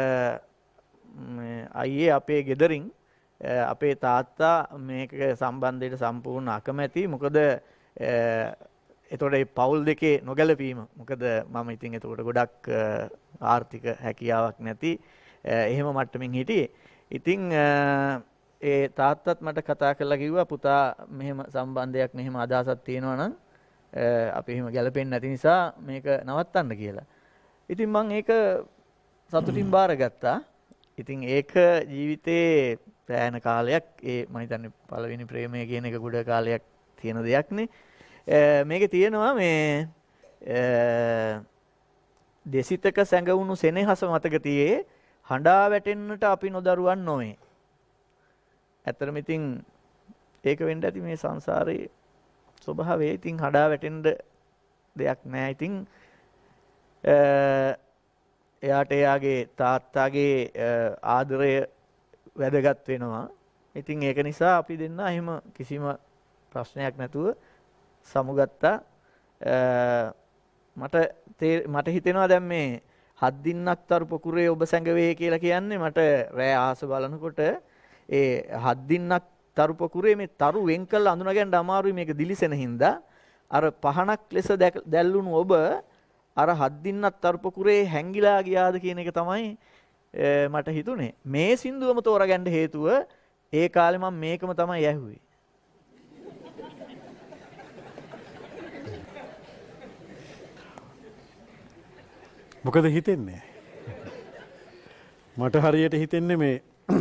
S2: අයියේ අපේ ගෙදරින් අපේ තාත්තා මේක සම්බන්ධයට සම්පූර්ණ අකමැති. මොකද එතකොට මේ පවුල් දෙකේ නොගැලපීම. මොකද මම ඉතින් එතකොට ගොඩක් ආර්ථික හැකියාවක් නැති එහෙම මට්ටමින් හිටියේ. ඉතින් ඒ තාත්තත් මට කතා කරලා කිව්වා පුතා මෙහෙම සම්බන්ධයක් මෙහෙම අදහසක් තියෙනවා නම් අපි එහෙම ගැලපෙන්නේ නැති නිසා මේක නවත්තන්න කියලා. ඉතින් මම ඒක සතුටින් බාරගත්තා. ඉතින් ඒක ජීවිතේ ප්‍රෑන කාලයක් ඒ මම හිතන්නේ පළවෙනි ප්‍රේමය කියන එක ගොඩ කාලයක් තියෙන දෙයක්නේ. මේකේ තියෙනවා මේ දෙසිතක සැඟවුණු සෙනෙහස මතක තියේ හඬා වැටෙන්නට අපි නොදරුවන් නොවේ. ඇත්තටම ඉතින් ඒක වෙන්න ඇති මේ සංසාරේ ස්වභාවය. ඉතින් හඬා වැටෙන්න දෙයක් නෑ. ඉතින් එයාට එයාගේ තාත්තාගේ ආදරය වැදගත් වෙනවා. ඉතින් ඒක නිසා අපි දෙන්න එහෙම කිසිම ප්‍රශ්නයක් නැතුව සමුගත්තා. මට මට හිතෙනවා දැන් මේ හත් දින්නක් තරු පොකුරේ ඔබ සැඟවේ කියලා කියන්නේ මට රෑ ආස බලනකොට ඒ හත් දින්නක් තරු පොකුරේ මේ තරු වෙන් කළ අඳුන ගන්න අමාරුයි මේක දිලිසෙන හින්දා අර පහනක් ලෙස දැල්ලුණු ඔබ අර හත් දින්නක් තරු පොකුරේ හැංගිලා ගියාද කියන එක තමයි මට හිතුනේ. මේ සින්දුවම තෝරගන්න හේතුව ඒ කාලේ මම මේකම තමයි ඇහුවේ.
S1: මොකද හිතෙන්නේ? මට හරියට හිතෙන්නේ මේ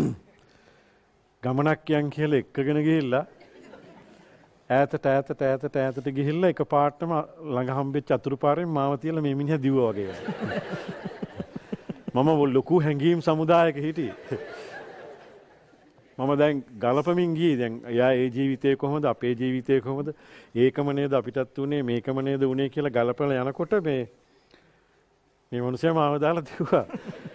S1: ගමනක් යන් කියලා එක්කගෙන ගිහිල්ලා ඈතට ඈතට ඈතට ඈතට ගිහිල්ලා එක පාටම ළඟ හම්බෙච්ච අතුරු පාරෙන් මාව තියලා මේ මිනිහා දිව්වා වගේ. මම ලොකු හැංගීම් සමුදායක හිටියේ. මම දැන් ගලපමින් ගියේ. දැන් එයා ඒ ජීවිතේ කොහොමද අපේ ජීවිතේ කොහොමද ඒකම නේද අපිටත් උනේ මේකම නේද උනේ කියලා ගලපලා යනකොට මේ මේ මිනිහා මාව දාලා දිව්වා.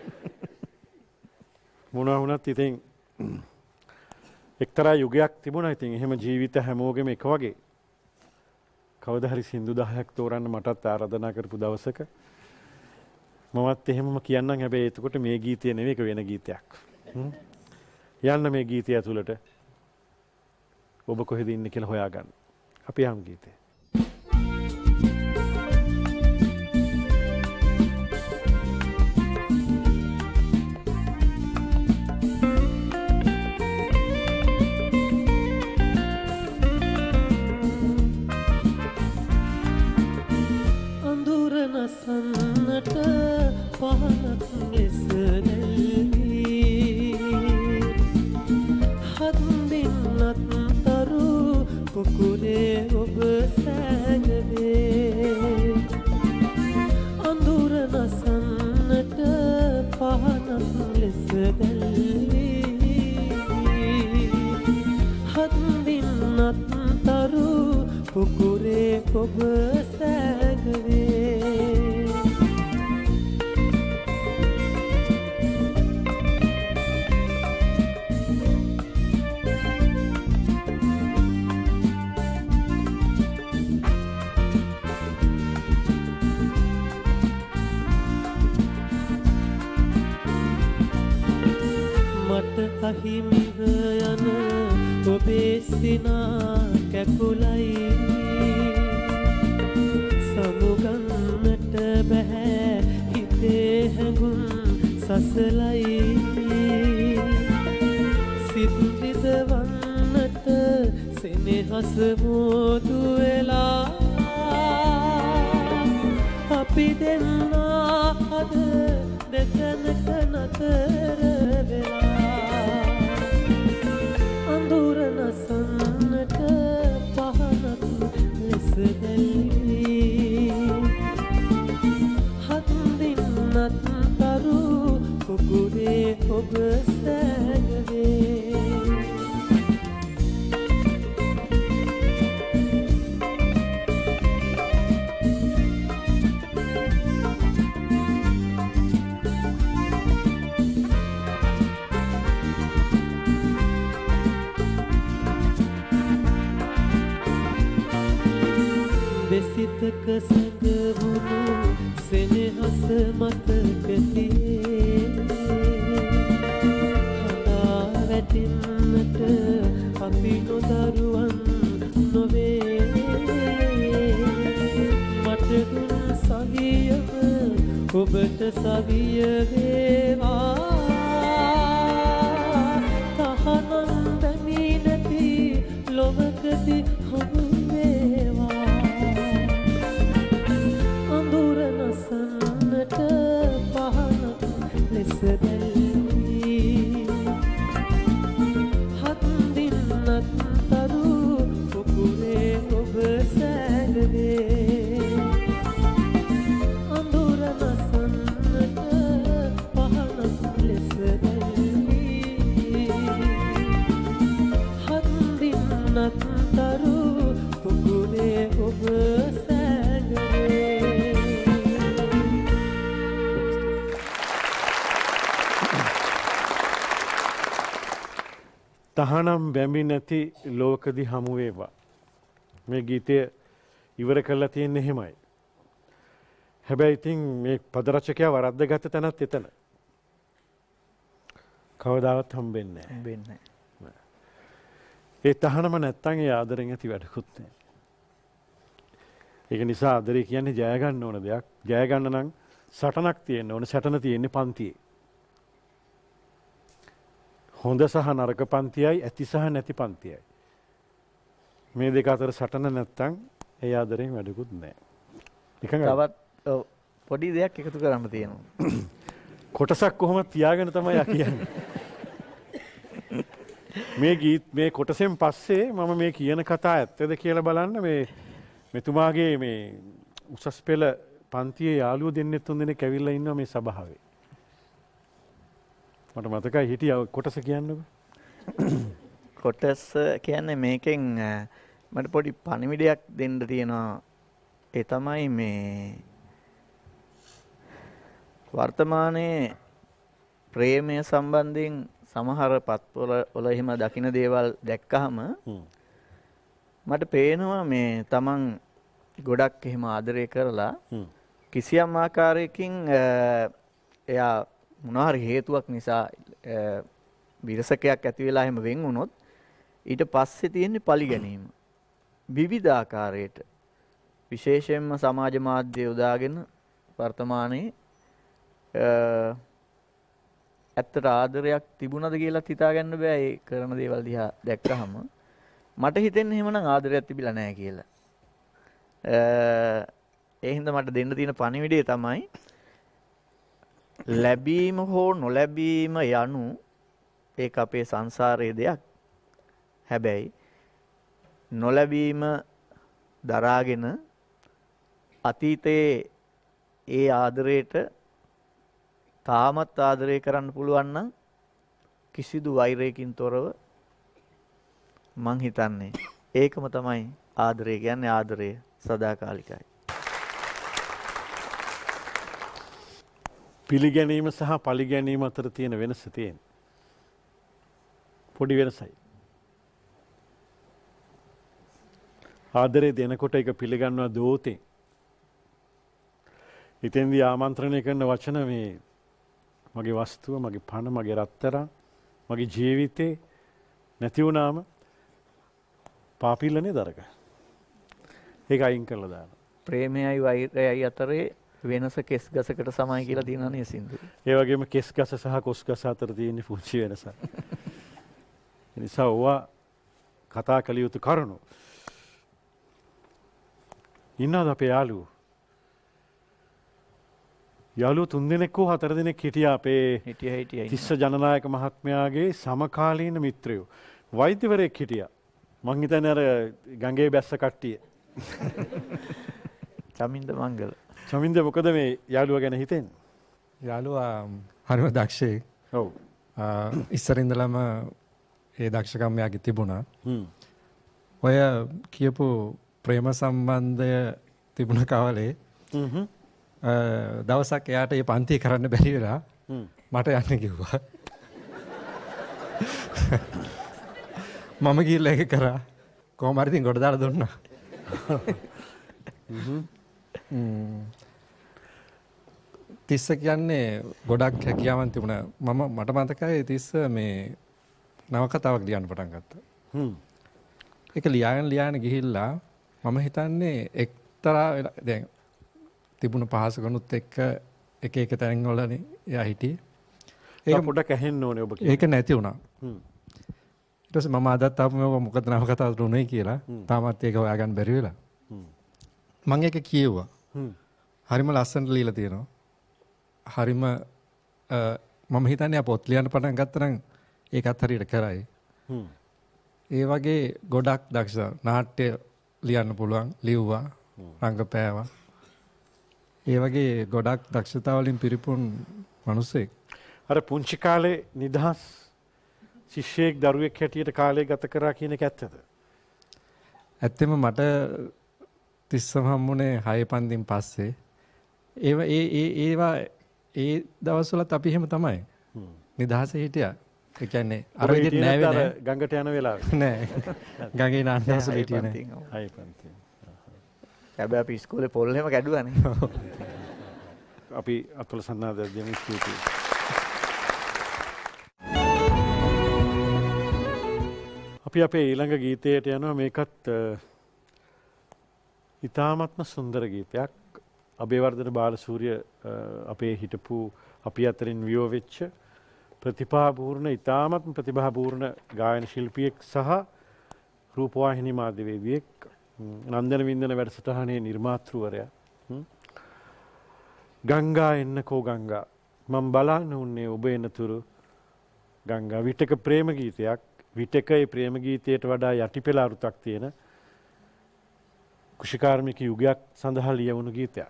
S1: මොනවා වුණත් ඉතින් එක්තරා යුගයක් තිබුණා. ඉතින් එහෙම ජීවිත හැමෝගෙම එක වගේ. කවදා හරි සින්දු දහයක් තෝරන්න මටත් ආරාධනා කරපු දවසක මමත් එහෙමම කියන්නම්. හැබැයි එතකොට මේ ගීතය නෙවෙයි ඒක වෙන ගීතයක්. යන්න මේ ගීතය ඇතුළට ඔබ කොහෙද ඉන්නේ කියලා හොයාගන්න. අපි යමු ගීතේ.
S3: සන්නට පහනක් ලෙස දැල්වී හත් දින්නක් තරු පොකුරේ ඔබ සැඟවේ අඳුර නසන්නට පහනක් ලෙස දැල්වී හත් දින්නක් තරු පොකුරේ ඔබ සැඟවේ අහිමිව යන ඔබේ සිනා කැකුලයි සමුගන්නට බැහැ හිතේ හැඟුම් සසලයි සිත් රිදවන්නට සෙනෙහස මෝදු වෙලා අපි දෙන්නා අද දෙතැනක නතර වෙලා අඳුර නසන්නට පහනක් ලෙස දැල්වී සිතක සැඟවුණු සෙනෙහස මතකතියේ හඬා වැටෙන්නට අපි නොදරුවන් නොවේ මට දුන් සවියම ඔබට සවිය වේවා තහනම් දැමී නැති ලොවකදී හමු වේවා අඳුර නසන්නට පහනක් ලෙස දැල්වී හත් දිනක් තරු කුකුලේ ඔබ සැඟවේ අඳුර නසන්නට පහනක් ලෙස දැල්වී හත් දිනක් තරු කුකුලේ ඔබ සැඟවේ
S1: තහනම් බැමි නැති ලෝකදි හමු වේවා. මේ ගීතය ඉවර කරලා තියෙන්නේ එහෙමයි. හැබැයි ඉතින් මේ පද රචකයා වරද්දගත්ත තැනත් එතන. කවදාවත් හම්බෙන්නේ නැහැ.
S2: හම්බෙන්නේ නැහැ.
S1: ඒ තහනම නැත්තම් ඒ ආදරෙන් ඇති වැඩකුත් නැහැ. ඒක නිසා ආදරය කියන්නේ ජය ගන්න ඕන දෙයක්. ජය ගන්න නම් සටනක් තියෙන්න ඕන. සටන තියෙන්නේ පන්තියේ. හොඳ සහ නරක පන්තියයි ඇති සහ නැති පන්තියයි. මේ දෙක අතර සටන නැත්තම් ඒ ආදරෙන් වැඩකුත් නැහැ. එකඟයි.
S2: තවත් ඔව් පොඩි දෙයක් එකතු කරන්න තියෙනවා.
S1: කොටසක් කොහොමද තියාගෙන තමයි කියන්නේ. මේ ගීත් මේ කොටසෙන් පස්සේ මම මේ කියන කතා ඇත්තද කියලා බලන්න මේ මෙතුමාගේ මේ උසස් පෙළ පන්තියේ යාළුවෝ දෙන්නෙක් තුන් දෙනෙක් ඇවිල්ලා ඉන්නවා මේ සභාවේ. මට මතකයි හිටියා කොටස කියන්නකෝ.
S2: කොටස කියන්නේ මේකෙන් මට පොඩි පණිවිඩයක් දෙන්න තියෙනවා. ඒ තමයි මේ වර්තමානයේ ප්‍රේමය සම්බන්ධයෙන් සමහර පත්වල වල එහෙම දකින්න දේවල් දැක්කහම මට පේනවා මේ තමන් ගොඩක් එහෙම ආදරය කරලා කිසියම් ආකාරයකින් එයා මොනවා හරි හේතුවක් නිසා විරසකයක් ඇති වෙලා එහෙම වෙන් වුණොත් ඊට පස්සේ තියෙන්නේ පරිගැනීම විවිධ ආකාරයට විශේෂයෙන්ම සමාජ මාධ්‍ය උදාගෙන වර්තමානයේ ඇත්තට ආදරයක් තිබුණද කියලා හිතා ගන්න බෑ ඒ කරන දේවල් දිහා දැක්කහම මට හිතෙන්නේ එහෙමනම් ආදරයක් තිබිලා නැහැ කියලා. ඒ හින්දා මට දෙන්න තියෙන පණිවිඩය තමයි ලැබීම හෝ නොලැබීම යනු ඒක අපේ සංසාරයේ දෙයක්. හැබැයි නොලැබීම දරාගෙන අතීතයේ ඒ ආදරයට තාමත් ආදරය කරන්න පුළුවන් නම් කිසිදු වෛරයකින් තොරව මං හිතන්නේ ඒකම තමයි ආදරය කියන්නේ. ආදරය සදාකාලිකයි.
S1: පිළිගැනීම සහ පරිගැනීම අතර තියෙන වෙනස තියෙන පොඩි වෙනසයි. ආදරේ දෙනකොට ඒක පිළිගන්නවා දෝතෙන්. ඉතින්දී ආමන්ත්‍රණය කරන වචන මේ මගේ වස්තුව, මගේ පණ, මගේ රත්තරන්, මගේ ජීවිතේ නැති වුණාම පාපිල්ලනේ දරක. ඒක අයින් කරලා දාන්න.
S2: ප්‍රේමයයි වෛරයයි අතරේ වෙනස කෙස් ගසකට සමයි කියලා තියෙනවා නේ සින්දු.
S1: ඒ වගේම කෙස් ගස සහ කොස් ගස අතර තියෙන පුංචි වෙනසක්. ඒ නිසා ඕවා කතා කළ යුතු කරුණු. ඉන්නවද අපේ යාළුවෝ? යාළුවෝ තුන් දෙනෙක් හෝ හතර දෙනෙක් හිටියා අපේ
S2: හිටියා හිටියා.
S1: තිස්ස ජනනායක මහත්මයාගේ සමකාලීන මිත්‍රයෝ. වෛද්‍යවරයෙක් හිටියා. මං හිතන්නේ අර ගඟේ බැස්ස කට්ටිය.
S2: චමින්ද මංගල.
S1: චමින්ද මොකද මේ යාළුවා ගැන හිතෙන්නේ?
S4: යාළුවා හරිම දක්ෂයෙක්.
S1: ඔව්.
S4: ඉස්සර ඉඳලම ඒ දක්ෂකම් යාගේ තිබුණා.
S1: හ්ම්.
S4: ඔය කියපු ප්‍රේම සම්බන්ධය තිබුණ කවලේ
S1: හ්ම්.
S4: දවසක් එයාට මේ පන්ති කරන්න බැරි වෙලා මට යන්න කිව්වා. මම ගිහලා ඒක කරා. කොහොම හරි ඉතින් ගොඩ දාලා දුන්නා. තිස්ස කියන්නේ ගොඩක් හැකියාවන් තිබුණා. මම මට මතකයි තිස්ස මේ නවකතාවක් ලියන්න පටන් ගත්තා. හ්ම්. ඒක ලියාගෙන ලියාගෙන ගිහිල්ලා මම හිතන්නේ එක්තරා දැන් තිබුණ පහසුකනුත් එක්ක එක එක තැන් වලනේ එයා හිටියේ.
S1: ඒක පොඩ්ඩක් ඇහෙන්න ඕනේ ඔබ කියන්නේ.
S4: ඒක නැති වුණා. හ්ම්. ඊට පස්සේ මම අදත් ආපු මේක මොකද නවකතාවට උනේ කියලා තාමත් ඒක හොයාගන්න බැරි වෙලා. හ්ම්. මම ඒක කියෙව්වා. හ්ම්. හරිම ලස්සනට ලියලා තියෙනවා. හරිම මම හිතන්නේ පොත් ලියන්න පටන් ගත්තා නම් ඒකත් හරියට කරයි. හ්ම්. ඒ වගේ ගොඩක් දක්ෂ නාට්‍ය ලියන්න පුළුවන් ලිව්වා රංගපෑවා. ඒ වගේ ගොඩක් දක්ෂතා වලින් පිරිපුන් මිනිසෙක්.
S1: අර පුංචි කාලේ නිදහස් ශිෂ්‍යයෙක් දරුවෙක් හැටියට කාලය ගත කරා කියන එක ඇත්තද?
S4: ඇත්තෙම මට තිස්සම හම්බුනේ හය පන්තින් පස්සේ. ඒව ඒ ඒ ඒවා ඒ දවස්වලත් අපි එහෙම තමයි. නිදහසේ හිටියා. ඒ කියන්නේ අර විදිහට නෑවේ නෑ.
S1: ගඟට යන වෙලාවේ.
S4: නෑ. ගඟේ නාන්න දවස්වල හිටියේ නෑ.
S1: හය පන්ති.
S2: හැබැයි අපි ඉස්කෝලේ පොල් එහෙම කැඩුවානේ.
S1: අපි අතුල සන්නාද දෙමු ස්තුතියි. අපි අපේ ඊළඟ ගීතයට යනවා. මේකත් ඉතාමත්ම සුන්දර ගීතයක්. අබේවර්ධන බාලසූරිය අපේ හිටපු අපි අතරින් වියෝ වෙච්ච ප්‍රතිභාපූර්ණ ඉතාමත්ම ප්‍රතිභාපූර්ණ ගායන ශිල්පියෙක් සහ රූපවාහිනී මාධ්‍යවේදියෙක්, නන්දන වින්දන වැඩසටහනේ නිර්මාතෘවරයා. ගංගා එන්නකෝ ගංගා මම බලන්න උන්නේ ඔබ එනතුරු ගංගා. විටක ප්‍රේම ගීතයක්. විටක ඒ ප්‍රේම ගීතයට වඩා යටිපෙළ අරුතක් තියෙන කුෂිකාර්මික යුගයක් සඳහා ලියවුණු ගීතයක්.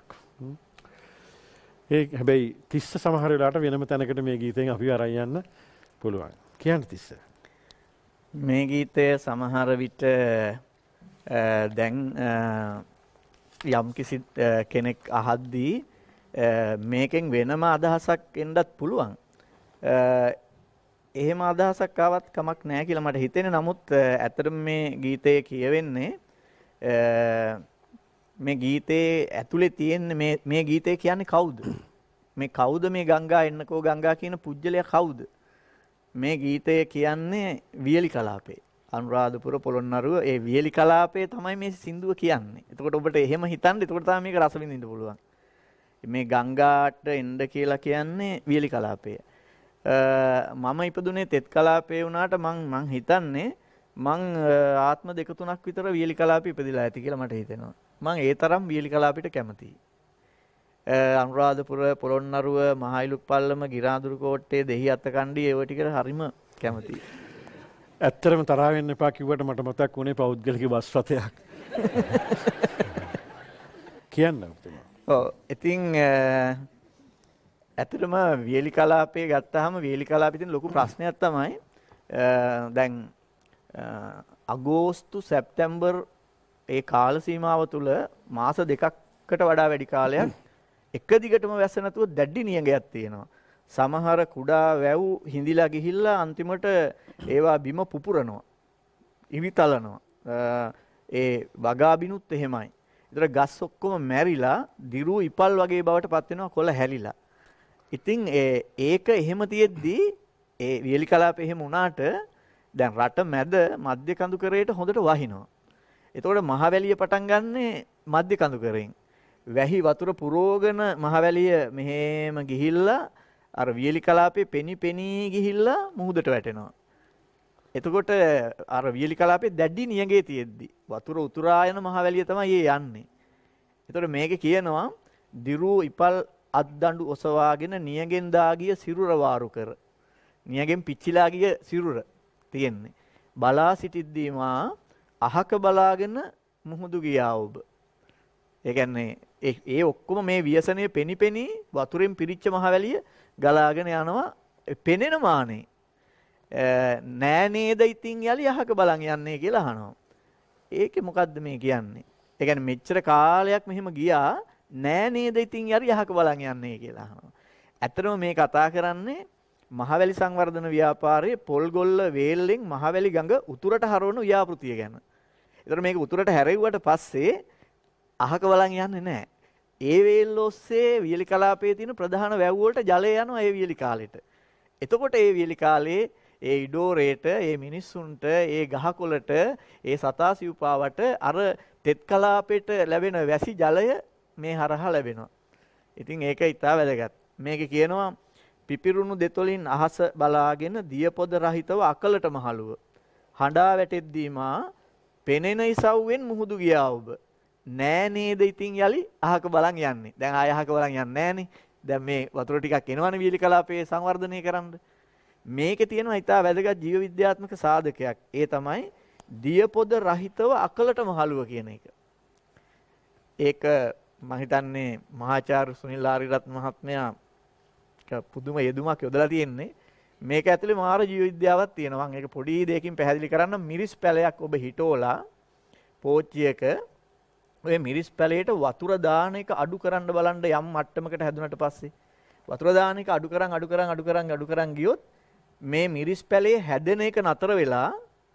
S1: ඒ හැබැයි තිස්ස සමහර වෙලාවට වෙනම තැනකට මේ ගීතයෙන් අපි අරන් යන්න පුළුවන්. කියන්න තිස්ස.
S2: මේ ගීතය සමහර විට දැන් යම් කිසි කෙනෙක් අහද්දී මේකෙන් වෙනම අදහසක් එන්නත් පුළුවන්. එහෙම අදහසක් ආවත් කමක් නැහැ කියලා මට හිතෙන්නේ. නමුත් ඇත්තටම මේ ගීතයේ කියවෙන්නේ මේ ගීතේ ඇතුලේ තියෙන මේ මේ ගීතේ කියන්නේ කවුද? මේ කවුද මේ ගංගා එන්නකෝ ගංගා කියන පුජ්‍යලයා කවුද? මේ ගීතය කියන්නේ වියලි කලාපේ. අනුරාධපුර පොළොන්නරුව ඒ වියලි කලාපේ තමයි මේ සින්දුව කියන්නේ. එතකොට ඔබට එහෙම හිතන්න එතකොට තමයි මේක රස විඳින්න පුළුවන්. මේ ගංගාට එන්න කියලා කියන්නේ වියලි කලාපය. මම ඉපදුනේ තෙත් කලාපේ වුණාට මං මං හිතන්නේ මං ආත්ම දෙක තුනක් විතර වියලි කලාපේ ඉපදිලා ඇති කියලා මට හිතෙනවා. මං ඒ තරම් වියලි කලාපෙට කැමතියි. අනුරාධපුර පොළොන්නරුව මහයිලුක් පල්ලම ගිරාදුරු කෝට්ටේ දෙහි අත්තකණ්ඩි ඒව ටිකට හරිම කැමතියි.
S1: ඇත්තටම තරහ වෙන්න එපා කිව්වට මට මතක් වුණේ පෞද්ගලික බස් රථයක්. කියන්න ඔබතුමා.
S2: ඔව් ඉතින් ඇත්තටම වියලි කලාපේ ගත්තාම වියලි කලාපේ තියෙන ලොකු ප්‍රශ්නයක් තමයි දැන් අගෝස්තු සැප්තැම්බර් ඒ කාල සීමාව තුල මාස දෙකකට වඩා වැඩි කාලයක් එක දිගටම වැස්ස නැතුව දැඩි නියඟයක් තියෙනවා. සමහර කුඩා වැව් හිඳිලා ගිහිල්ලා අන්තිමට ඒවා බිම පුපුරනවා. ඉවිතලනවා. ඒ වගාබිනුත් එහෙමයි. ඒතර ගස් ඔක්කොම මැරිලා දිරු ඉපල් වගේ බවට පත් වෙනවා කොළ හැලිලා. ඉතින් ඒක එහෙම තියෙද්දි ඒ වියලි කලාපේ එහෙම වුණාට දැන් රට මැද මධ්‍ය කඳුකරයට හොඳට වහිනවා. එතකොට මහවැලිය පටන් ගන්නේ මධ්‍ය කඳුකරෙන්. වැහි වතුර පුරෝගෙන මහවැලිය මෙහෙම ගිහිල්ලා අර වියලි කලාපේ පෙනි පෙනී ගිහිල්ලා මුහුදට වැටෙනවා. එතකොට අර වියලි කලාපේ දැඩි නියඟේ තියෙද්දි වතුර උතුරා යන මහවැලිය තමයි ඒ යන්නේ. එතකොට මේකේ කියනවා දිරු ඉපල් අත්දඬු ඔසවාගෙන නියගෙන් දාගිය සිරුර වාරු කර. නියගෙන් පිච්චිලා ගිය සිරුර තියෙන්නේ. බලා සිටිද්දී මා අහක බලාගෙන මුහුදු ගියා ඔබ. ඒ කියන්නේ ඒ ඔක්කොම මේ ව්‍යසනයේ පෙනිපෙනි වතුරෙන් පිරිච්ච මහවැලිය ගලාගෙන යනවා පෙනෙන මානේ. නෑ නේද ඉතින් යලි අහක බලන් යන්නේ කියලා අහනවා. ඒකේ මොකද්ද මේ කියන්නේ? ඒ කියන්නේ මෙච්චර කාලයක් මෙහෙම ගියා නෑ නේද ඉතින් යරි අහක බලන් යන්නේ කියලා අහනවා. ඇත්තටම මේ කතා කරන්නේ මහවැලි සංවර්ධන ව්‍යාපාරයේ පොල්ගොල්ල වේල්ලෙන් මහවැලි ගඟ උතුරට හරවන ව්‍යාපෘතිය ගැන. ඒතර මේක උතුරට හැරෙව්වට පස්සේ අහක බලන් යන්නේ නැහැ. ඒ වේල් ඔස්සේ වියලි කලාපයේ තියෙන ප්‍රධාන වැව් වලට ජලය යනවා ඒ වියලි කාලෙට. එතකොට ඒ වියලි කාලේ ඒ ඉඩෝරේට, ඒ මිනිස්සුන්ට, ඒ ගහකොළට, ඒ සතා සිව්පාවට අර තෙත් කලාපයට ලැබෙන වැසි ජලය මේ හරහා ලැබෙනවා. ඉතින් ඒක ඉතා වැදගත්. මේක කියනවා පිපිරුණු දෙතොලින් අහස බලාගෙන දියපොද රහිතව අකලට මහලුව. හඬා වැටෙද්දී මා පෙනෙන ඉසව්වෙන් මුහුදු ගියා ඔබ. නෑ නේද ඉතින් යලි අහක බලන් යන්නේ. දැන් ආය අහක බලන් යන්නේ නෑනේ. දැන් මේ වතුර ටිකක් එනවනේ වියලි කලාපයේ සංවර්ධනය කරන්න. මේකේ තියෙනවා ඉතා වැදගත් ජීව විද්‍යාත්මක සාධකයක්. ඒ තමයි දියපොද රහිතව අකලට මහලුව කියන එක. ඒක මම හිතන්නේ මහාචාර්ය සුනිල් ආරියරත්න මහත්මයා පුදුම යෙදුමක් යොදලා තියෙන්නේ. මේක ඇතුලේ මාර ජීව විද්‍යාවක් තියෙනවා. මම ඒක පොඩි දෙයකින් පැහැදිලි කරන්න. මිරිස් පැලයක් ඔබ හිටෝලා පෝච්චියක ඔය මිරිස් පැලයට වතුර දාන එක අඩු කරන්න බලන්න යම් මට්ටමකට හැදුනට පස්සේ වතුර දාන එක අඩු කරන් අඩු කරන් අඩු කරන් අඩු කරන් ගියොත් මේ මිරිස් පැලේ හැදෙන එක නතර වෙලා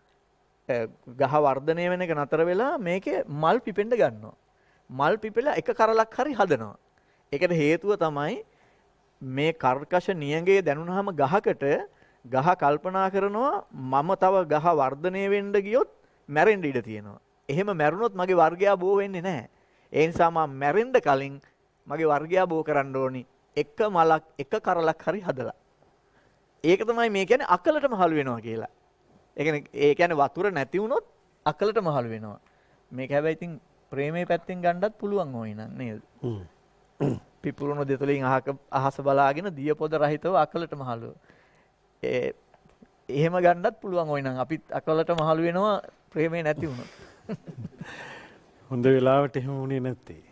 S2: ගහ වර්ධනය වෙන එක නතර වෙලා මේකේ මල් පිපෙන්න ගන්නවා. මල් පිපෙලා එක කරලක් හරි හදනවා. ඒකට හේතුව තමයි මේ කර්කශ නියඟේ දැනුනහම ගහකට ගහ කල්පනා කරනවා මම තව ගහ වර්ධනය වෙන්න ගියොත් මැරෙන්න ඉඩ තියෙනවා. එහෙම මැරුණොත් මගේ වර්ගයා බෝ වෙන්නේ නැහැ. ඒ නිසා මම මැරෙන්න කලින් මගේ වර්ගයා බෝ කරන්න ඕනි. එක මලක් එක කරලක් හරි හදලා. ඒක තමයි මේ කියන්නේ අකලට මහලු වෙනවා කියලා. ඒ කියන්නේ ඒ කියන්නේ වතුර නැති වුණොත් අකලට මහලු වෙනවා. මේක හැබැයි ඉතින් ප්‍රේමයේ පැත්තෙන් ගන්නත් පුළුවන් ඕයි නං නේද? පිපුරුණු දෙතොලින් අහක අහස බලාගෙන දියපොද රහිතව අකලට මහලු. ඒ එහෙම ගන්නත් පුළුවන් ඕයි නං අපිත් අකලට මහලු වෙනවා ප්‍රේමේ නැති වුණොත්.
S1: හොඳ වෙලාවට එහෙම වුණේ නැත්තේ.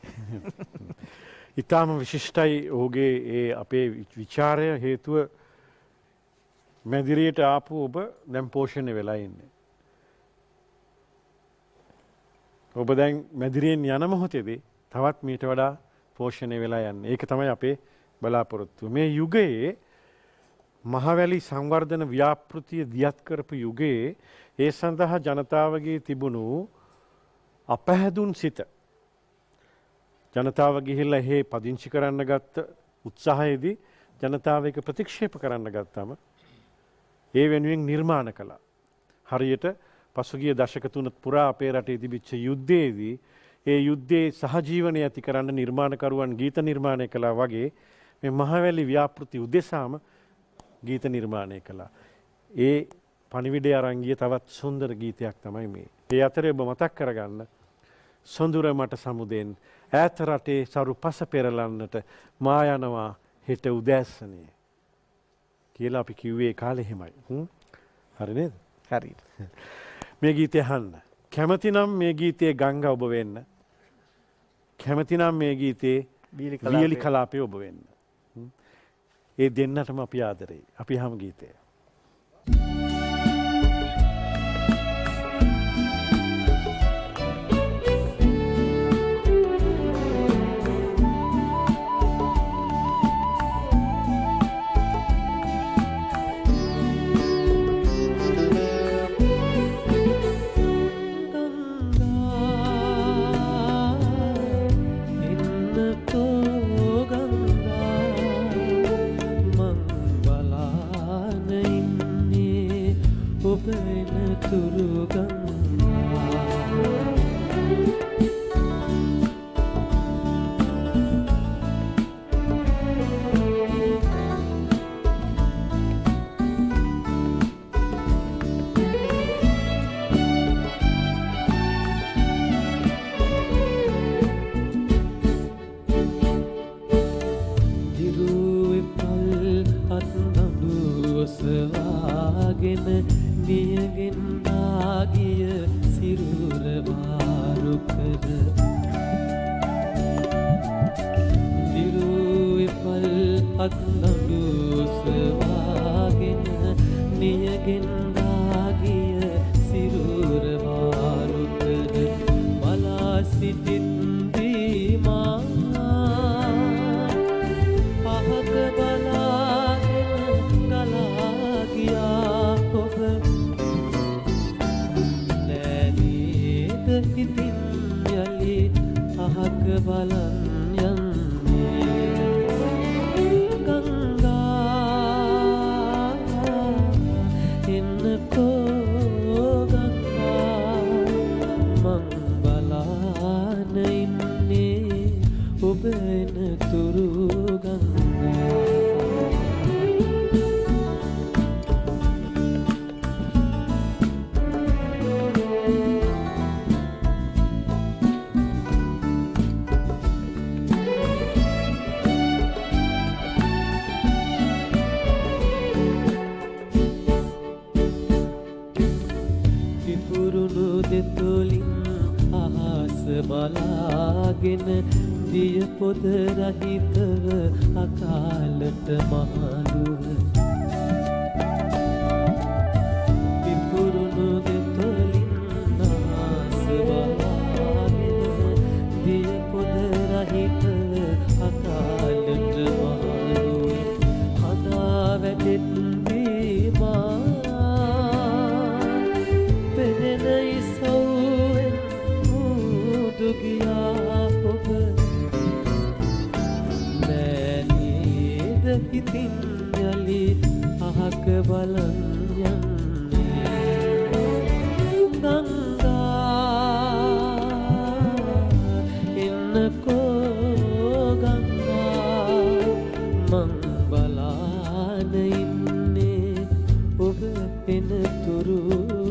S1: ඊටාම විශිෂ්ටයි ඔහුගේ ඒ අපේ ਵਿਚාරය හේතුව මැදිරියට ආපු ඔබ දැන් පෝෂණය වෙලා ඉන්නේ. ඔබ දැන් මැදිරියෙන් යන මොහොතේදී තවත් මීට වඩා පෝෂණය වෙලා යන්නේ. ඒක තමයි අපේ බලාපොරොත්තුව. මේ යුගයේ මහවැලි සංවර්ධන ව්‍යාපෘතිය දියත් කරපු යුගයේ ඒ සඳහා ජනතාවගේ තිබුණු අපහැදුන් සිත ජනතාව ගිහිල්ලා එහෙ පදිංචි කරන්න ගත්ත උත්සාහයේදී ජනතාව එක ප්‍රතික්ෂේප කරන්න ගත්තම ඒ වෙනුවෙන් නිර්මාණ කළා. හරියට පසුගිය දශක තුනක් පුරා අපේ රටේ තිබිච්ච යුද්ධයේදී ඒ යුද්ධයේ සහජීවනය ඇති කරන්න නිර්මාණකරුවන් ගීත නිර්මාණය කළා වගේ මේ මහවැලි ව්‍යාපෘති උදෙසාම ගීත නිර්මාණය කළා. ඒ පණිවිඩය අරන් ගිය තවත් සුන්දර ගීතයක් තමයි මේ. ඒ අතරේ ඔබ මතක් කරගන්න සොඳුර මට සමුදෙන් ඈත රටේ සරු පස පෙරලන්නට මා යනවා හෙට උදෑසනේ කියලා අපි කිව්වේ කාලේ එහෙමයි. හරි නේද?
S2: හරියට.
S1: මේ ගීතය අහන්න. කැමතිනම් මේ ගීතයේ ගංගා ඔබ වෙන්න. කැමතිනම් මේ ගීතයේ වියලි කලාපේ ඔබ වෙන්න. ඒ දෙන්නටම අපි ආදරෙයි. අපි අහමු ගීතය.
S3: ඉතින් යලි අහක බලන් යන්න පිපුරුණු දෙතොලින් අහස බලාගෙන දිය පොද රහිතව අකාලට මහලුව පිපුරුණු දෙතොලින් අහස බලාගෙන දිය පොද රහිතව අකාලට මහලුව හදා වැඩෙත්දී මා පෙනෙන ඉසව්වෙන් මුදු ගියා ඔබ මෑනේද හිතින් යලි අහක බලන් යන්නේ ගංගා එන්නකෝ ගංගා මං බලාන ඉන්නේ ඔබ එනතුරු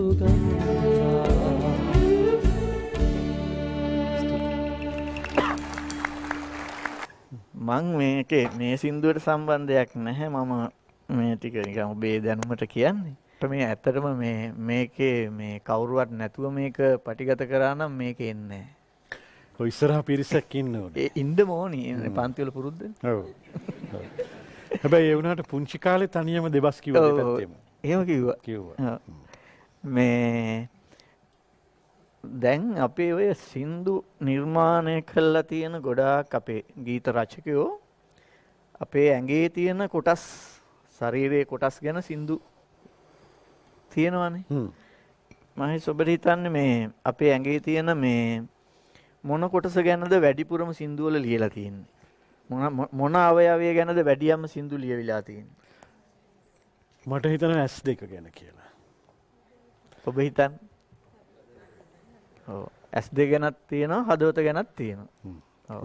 S2: මං මේකේ මේ සින්දුවට සම්බන්ධයක් නැහැ මම මේ ටික නිකන් ඔබේ දැනුමට කියන්නේ. මේ ඇත්තටම මේ මේකේ මේ කවුරුවත් නැතුව මේක පටිගත කරා නම් මේක එන්නේ නැහැ.
S1: ඔය ඉස්සරහා පිරිසක් ඉන්න ඕනේ.
S2: ඒ ඉන්න ඕනි පන්ති වල පුරුද්දනේ.
S1: ඔව්. හැබැයි ඒ වුණාට පුංචි කාලේ තනියම දෙබස් කිව්වා දෙපැත්තේම.
S2: එහෙම කිව්වා.
S1: කිව්වා.
S2: මේ දැන් අපේ ඔය සින්දු නිර්මාණය කළා තියෙන ගොඩාක් අපේ ගීත රචකයෝ අපේ ඇඟේ තියෙන කොටස් ශරීරයේ කොටස් ගැන සින්දු තියෙනවානේ. හ්ම්. මම ඔබට හිතන්නේ මේ අපේ ඇඟේ තියෙන මේ මොන කොටස ගැනද වැඩිපුරම සින්දු වල ලියලා තියෙන්නේ? මොන මොන අවයවය ගැනද වැඩියම සින්දු ලියවිලා තියෙන්නේ?
S1: මට හිතෙනවා ඇස් දෙක ගැන කියලා.
S2: ඔබ හිතන්නේ? ඔව්. ඇස් දෙක ගැනත් තියෙනවා, හදවත ගැනත් තියෙනවා. ඔව්.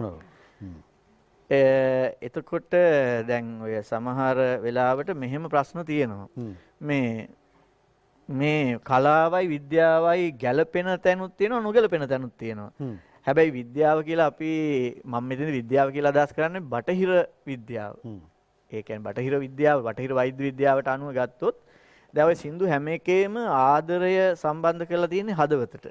S2: එතකොට දැන් ඔය සමහර වෙලාවට මෙහෙම ප්‍රශ්න තියෙනවා. මේ මේ කලාවයි විද්‍යාවයි ගැළපෙන තැනුත් තියෙනවා, නොගැළපෙන තැනුත් තියෙනවා. හැබැයි විද්‍යාව කියලා අපි මම මෙතන විද්‍යාව කියලා අදහස් කරන්නේ බටහිර විද්‍යාව. ඒ කියන්නේ බටහිර විද්‍යාව, බටහිර වෛද්‍ය විද්‍යාවට අනුව ගත්තොත් දැන් ඔය සින්දු හැම එකේම ආදරය සම්බන්ධ කරලා තියෙන්නේ හදවතට.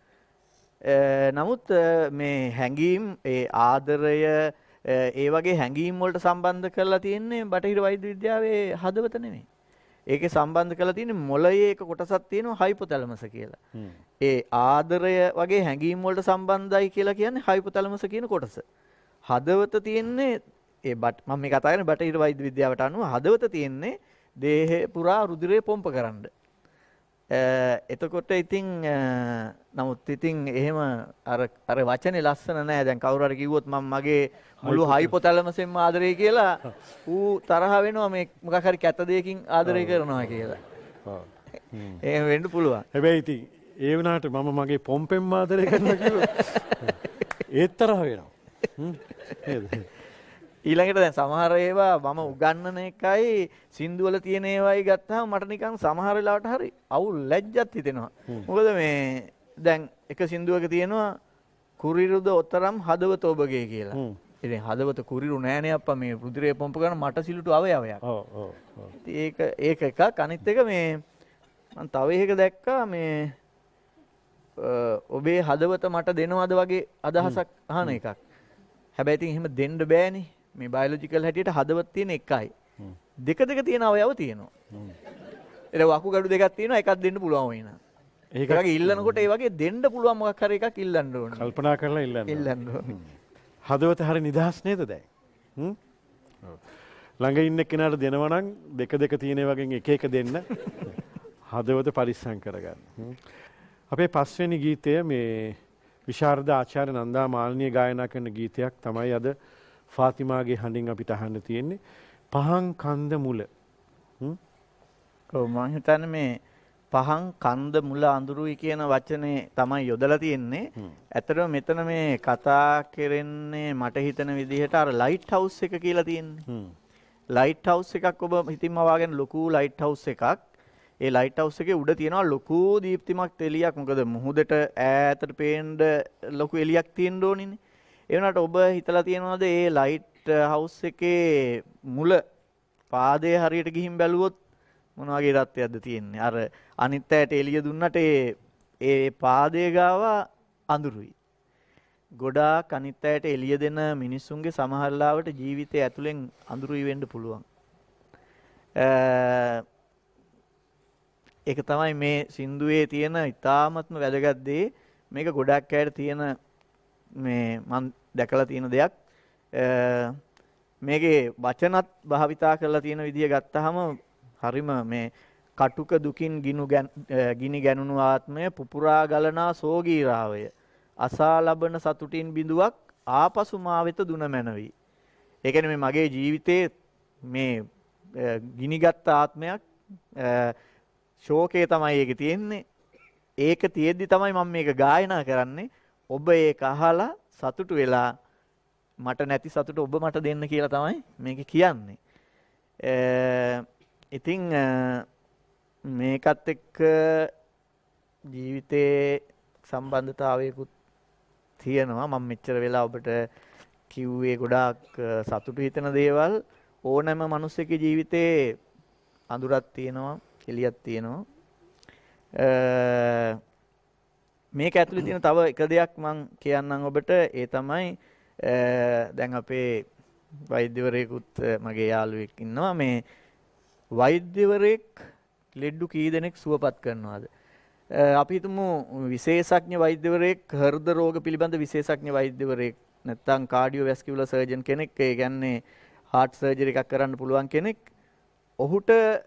S2: නමුත් මේ හැඟීම් ඒ ආදරය ඒ වගේ හැඟීම් වලට සම්බන්ධ කරලා තියෙන්නේ බටහිර වෛද්‍ය විද්‍යාවේ හදවත නෙමෙයි. ඒකේ සම්බන්ධ කරලා තියෙන්නේ මොළයේ එක කොටසක් තියෙනවා හයිපොතැලමස් කියලා. ඒ ආදරය වගේ හැඟීම් වලට සම්බන්ධයි කියලා කියන්නේ හයිපොතැලමස් කියන කොටස. හදවත තියෙන්නේ ඒ මම මේ කතා කරන්නේ බටහිර වෛද්‍ය විද්‍යාවට අනුව හදවත තියෙන්නේ දේහය පුරා රුධිරය පොම්ප කරන්න. එතකොට ඉතින් නමුත් ඉතින් එහෙම අර අර වචනේ ලස්සන නෑ. දැන් කවුරු හරි කිව්වොත් මම මගේ මුළු හයිපොතැලමසෙන්ම ආදරේ කියලා ඌ තරහ වෙනවා මේ මොකක් හරි කැත දෙයකින් ආදරේ කරනවා කියලා. ඔව්. එහෙම වෙන්න පුළුවන්.
S1: හැබැයි ඉතින් ඒ වුණාට මම මගේ පොම්පෙන් ආදරේ කරනවා කිව්වොත් ඒත් තරහ වෙනවා. හ්ම්. නේද?
S2: ඊළඟට දැන් සමහර ඒවා මම උගන්නන එකයි සින්දු වල තියෙන ඒවායි ගත්තාම මට නිකන් සමහර වෙලාවට හරි අවුල් ලැජ්ජත් හිතෙනවා. මොකද මේ දැන් එක සින්දුවක තියෙනවා කුරිරුද ඔතරම් හදවත ඔබගේ කියලා. ඉතින් හදවත කුරිරු නෑනේ අප්පා මේ රුධිරය පොම්ප කරන මට සිලුටු අවයවයක්. ඔව් ඔව් ඔව්. ඒක ඒක එකක්. අනිත් එක මේ මම තව එකක දැක්කා මේ ඔබේ හදවත මට දෙනවද වගේ අදහසක් අහන එකක්. හැබැයි ඉතින් එහෙම දෙන්න බෑනේ. මේ බයොලොජිකල් හැටියට හදවත තියෙන එකයි. දෙක දෙක තියෙන අවයව තියෙනවා. ඒක වකුගඩු දෙකක් තියෙනවා එකක් දෙන්න පුළුවන් වෙනවා. ඒක වගේ ඉල්ලනකොට ඒ වගේ දෙන්න පුළුවන් මොකක් හරි එකක් ඉල්ලන්න ඕනේ.
S1: කල්පනා කරලා ඉල්ලන්න.
S2: ඉල්ලන්න ඕනේ.
S1: හදවත හරි නිදහස් නේද දැන්? හ්ම්. ඔව්. ළඟ ඉන්න කෙනාට දෙනවා නම් දෙක දෙක තියෙන වගේ එක එක දෙන්න. හදවත පරිස්සම් කරගන්න. අපේ පස්වෙනි ගීතය මේ විශාරද ආචාර්ය නන්දා මාලිනිය ගායනා කරන ගීතයක් තමයි අද ෆාතිමාගේ හඬින් අපිට අහන්න තියෙන්නේ. පහන් කන්ද මුල. හ්ම්.
S2: ඔව් මම හිතන්නේ මේ පහන් කන්ද මුල අඳුරුයි කියන වචනේ තමයි යොදලා තියෙන්නේ. ඇත්තටම මෙතන මේ කතා කරන්නේ මට හිතන විදිහට අර ලයිට් හවුස් එක කියලා තියෙන්නේ. ලයිට් හවුස් එකක් ඔබ හිතින්ම වාගෙන ලොකු ලයිට් හවුස් එකක්. ඒ ලයිට් හවුස් එකේ උඩ තියෙනවා ලොකු දීප්තිමත් එළියක්. මොකද මුහුදට ඈතට පේන්න ලොකු එළියක් තියෙන්න ඕනිනේ. ඒ වුණාට ඔබ හිතලා තියෙනවද මේ ලයිට් හවුස් එකේ මුල පාදයේ හරියට ගිහින් බැලුවොත් මොන වගේ තත්ත්වයක්ද තියෙන්නේ? අර අනිත් ඇයට එළිය දුන්නට ඒ ඒ පාදේ ගාව අඳුරුයි. ගොඩාක් අනිත් අයට එළිය දෙන මිනිස්සුන්ගේ සමහර ලාවට ජීවිතය ඇතුලෙන් අඳුරුයි වෙන්න පුළුවන්. ඒක තමයි මේ සින්දුවේ තියෙන ඉතාමත්ම වැදගත් දේ. මේක ගොඩක් අයට තියෙන මේ මම දැකලා තියෙන දෙයක්. මේකේ වචනත් භාවිතා කරලා තියෙන විදිය ගත්තාම හරිම මේ කටුක දුකින් ගිනු ගිනි ගැනුණු ආත්මය පුපුරා ගලනා සෝගීරාවය අසා ලබන සතුටින් බිඳුවක් ආපසු මා වෙත දුන මැනවි. ඒ කියන්නේ මේ මගේ ජීවිතේ මේ ගිනිගත් ආත්මයක් ශෝකේ තමයි ඒකේ තියෙන්නේ. ඒක තියෙද්දි තමයි මම මේක ගායනා කරන්නේ. ඔබ ඒක අහලා සතුටු වෙලා මට නැති සතුට ඔබ මට දෙන්න කියලා තමයි මේක කියන්නේ. ඉතින් මේකත් එක්ක ජීවිතේ සම්බන්ධතාවයකුත් තියෙනවා. මම මෙච්චර වෙලා ඔබට කිව්වේ ගොඩාක් සතුටු හිතෙන දේවල්. ඕනෑම මිනිස්සෙකුගේ ජීවිතේ අඳුරක් තියෙනවා, එළියක් තියෙනවා. මේක ඇතුලේ තියෙන තව එක දෙයක් මම කියන්නම් ඔබට. ඒ තමයි දැන් අපේ වෛද්‍යවරයෙකුත් මගේ යාළුවෙක් ඉන්නවා. මේ වෛද්‍යවරයෙක් ලෙඩ්ඩු කී දෙනෙක් සුවපත් කරනවාද? අපි හිතමු විශේෂඥ වෛද්‍යවරයෙක් හෘද රෝග පිළිබඳ විශේෂඥ වෛද්‍යවරයෙක් නැත්නම් කාඩියෝවැස්කියුලර් සර්ජන් කෙනෙක්, ඒ කියන්නේ හાર્ට් සර්ජරි එකක් කරන්න පුළුවන් කෙනෙක්. ඔහුට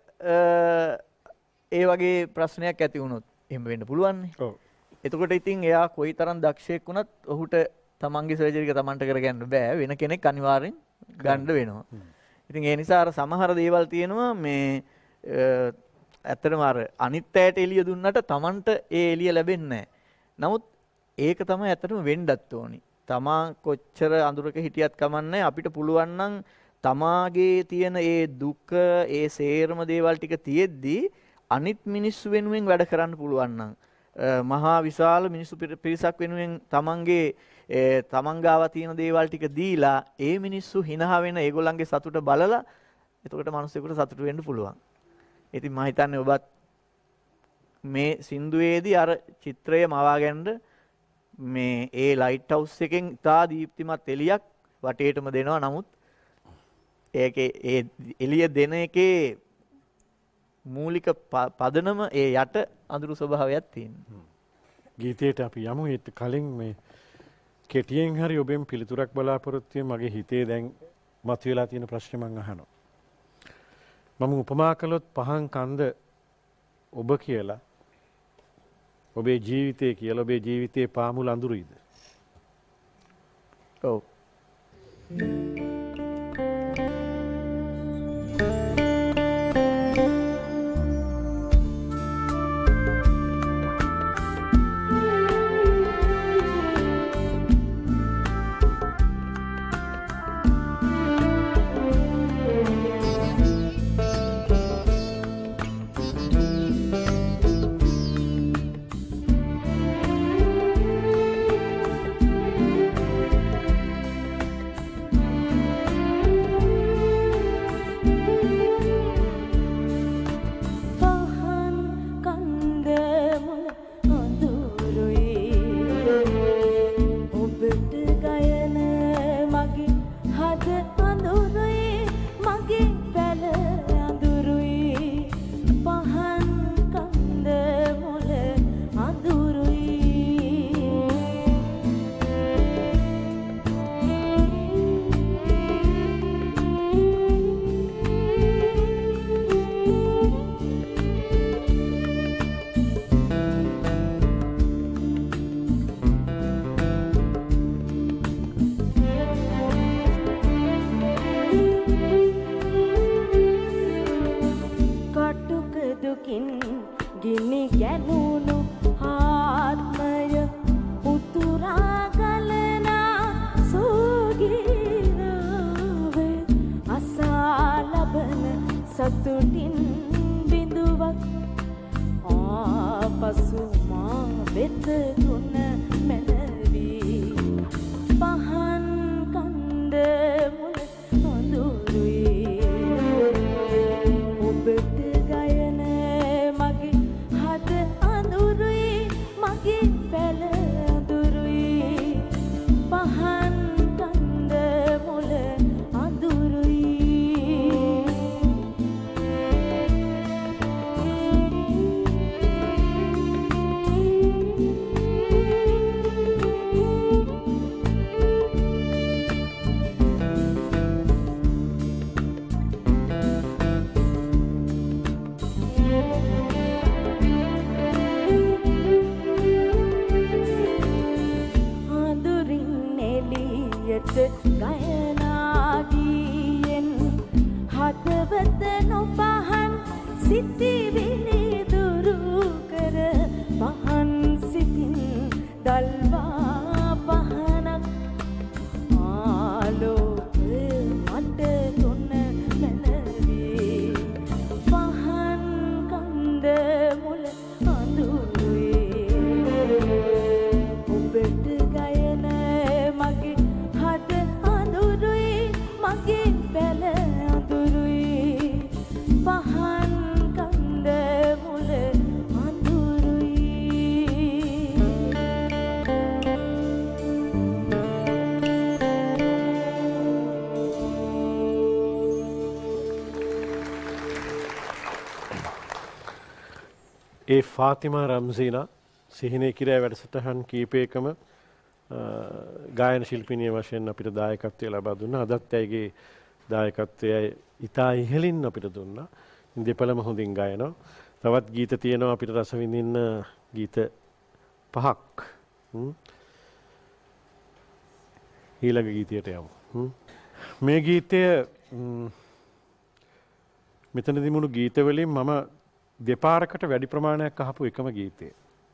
S2: ඒ වගේ ප්‍රශ්නයක් ඇති වුණොත් එහෙම වෙන්න පුළුවන් නේ. ඔව්. එතකොට ඉතින් එයා කොයිතරම් දක්ෂයෙක් වුණත් ඔහුට තමන්ගේ සර්ජරි එක තමන්ට කරගන්න බෑ. වෙන කෙනෙක් අනිවාර්යෙන් ගන්න වෙනවා. ඉතින් ඒ නිසා අර සමහර දේවල් තියෙනවා මේ ඇත්තටම අර අනිත් අයට එළිය දුන්නට තමන්ට ඒ එළිය ලැබෙන්නේ නැහැ. නමුත් ඒක තමයි ඇත්තටම වෙන්නත් ඕනි. තමා කොච්චර අඳුරක හිටියත් කමන්නේ අපිට පුළුවන් නම් තමාගේ තියෙන ඒ දුක, ඒ සේරම දේවල් ටික තියෙද්දි අනිත් මිනිස්සු වෙනුවෙන් වැඩ කරන්න පුළුවන් නම් මහා විශාල මිනිස්සු පිරිසක් වෙනුවෙන් තමන්ගේ තමන් ගාව තියෙන දේවල් ටික දීලා ඒ මිනිස්සු හිනහ වෙන ඒගොල්ලන්ගේ සතුට බලලා එතකොට මිනිස්සුන්ට සතුට වෙන්න පුළුවන්. ඉතින් මම හිතන්නේ ඔබත් මේ සින්දුවේදී අර චිත්‍රය මවා ගන්න මේ ඒ ලයිට් හවුස් එකෙන් ඉතා දීප්තිමත් එළියක් වටේටම දෙනවා. නමුත් ඒකේ ඒ එළිය දෙන එකේ මූලික පදනම ඒ යට අඳුරු ස්වභාවයක් තියෙනවා.
S1: ගීතයට අපි යමු. ඒත් කලින් මේ කෙටියෙන් හරි ඔබෙන් පිළිතුරක් බලාපොරොත්තු වෙන මගේ හිතේ දැන් මතුවලා තියෙන ප්‍රශ්නේ මම අහනවා. මම උපමා කළොත් පහන් කන්ද ඔබ කියලා ඔබේ ජීවිතය කියලා ඔබේ ජීවිතයේ පාමුල අඳුරුයිද?
S2: ඔව්.
S5: ඔබට ගයන මගේ හද අඳුරුයි සිතින් දල්වා පහනක් ආලෝකය මට තොන්න මැනවී පහන් කන්ද මුල අඳුරුවේ ඔබට ගයන මගේ හද අඳුරුයි මගේ පැල අඳුරුයි පහන් කන්ද මුල
S1: ඒ ෆාතිමා රම්සීනා සිහිනේ කිරෑ වැඩසටහන් කීපයකම ගායන ශිල්පිනිය වශයෙන් අපිට දායකත්වය ලබා දුන්නා. අදත් ඇයගේ දායකත්වය ඉතා ඉහළින් අපිට දුන්නා. දෙපළම හොඳින් ගායනවා. තවත් ගීත තියෙනවා අපිට රස විඳින්න ගීත පහක්. ඊළඟ ගීතයට යමු. මේ ගීතය මෙතනදී මුළු ගීත වලින් මම දෙපාරකට වැඩි ප්‍රමාණයක් අහපු එකම ගීතය.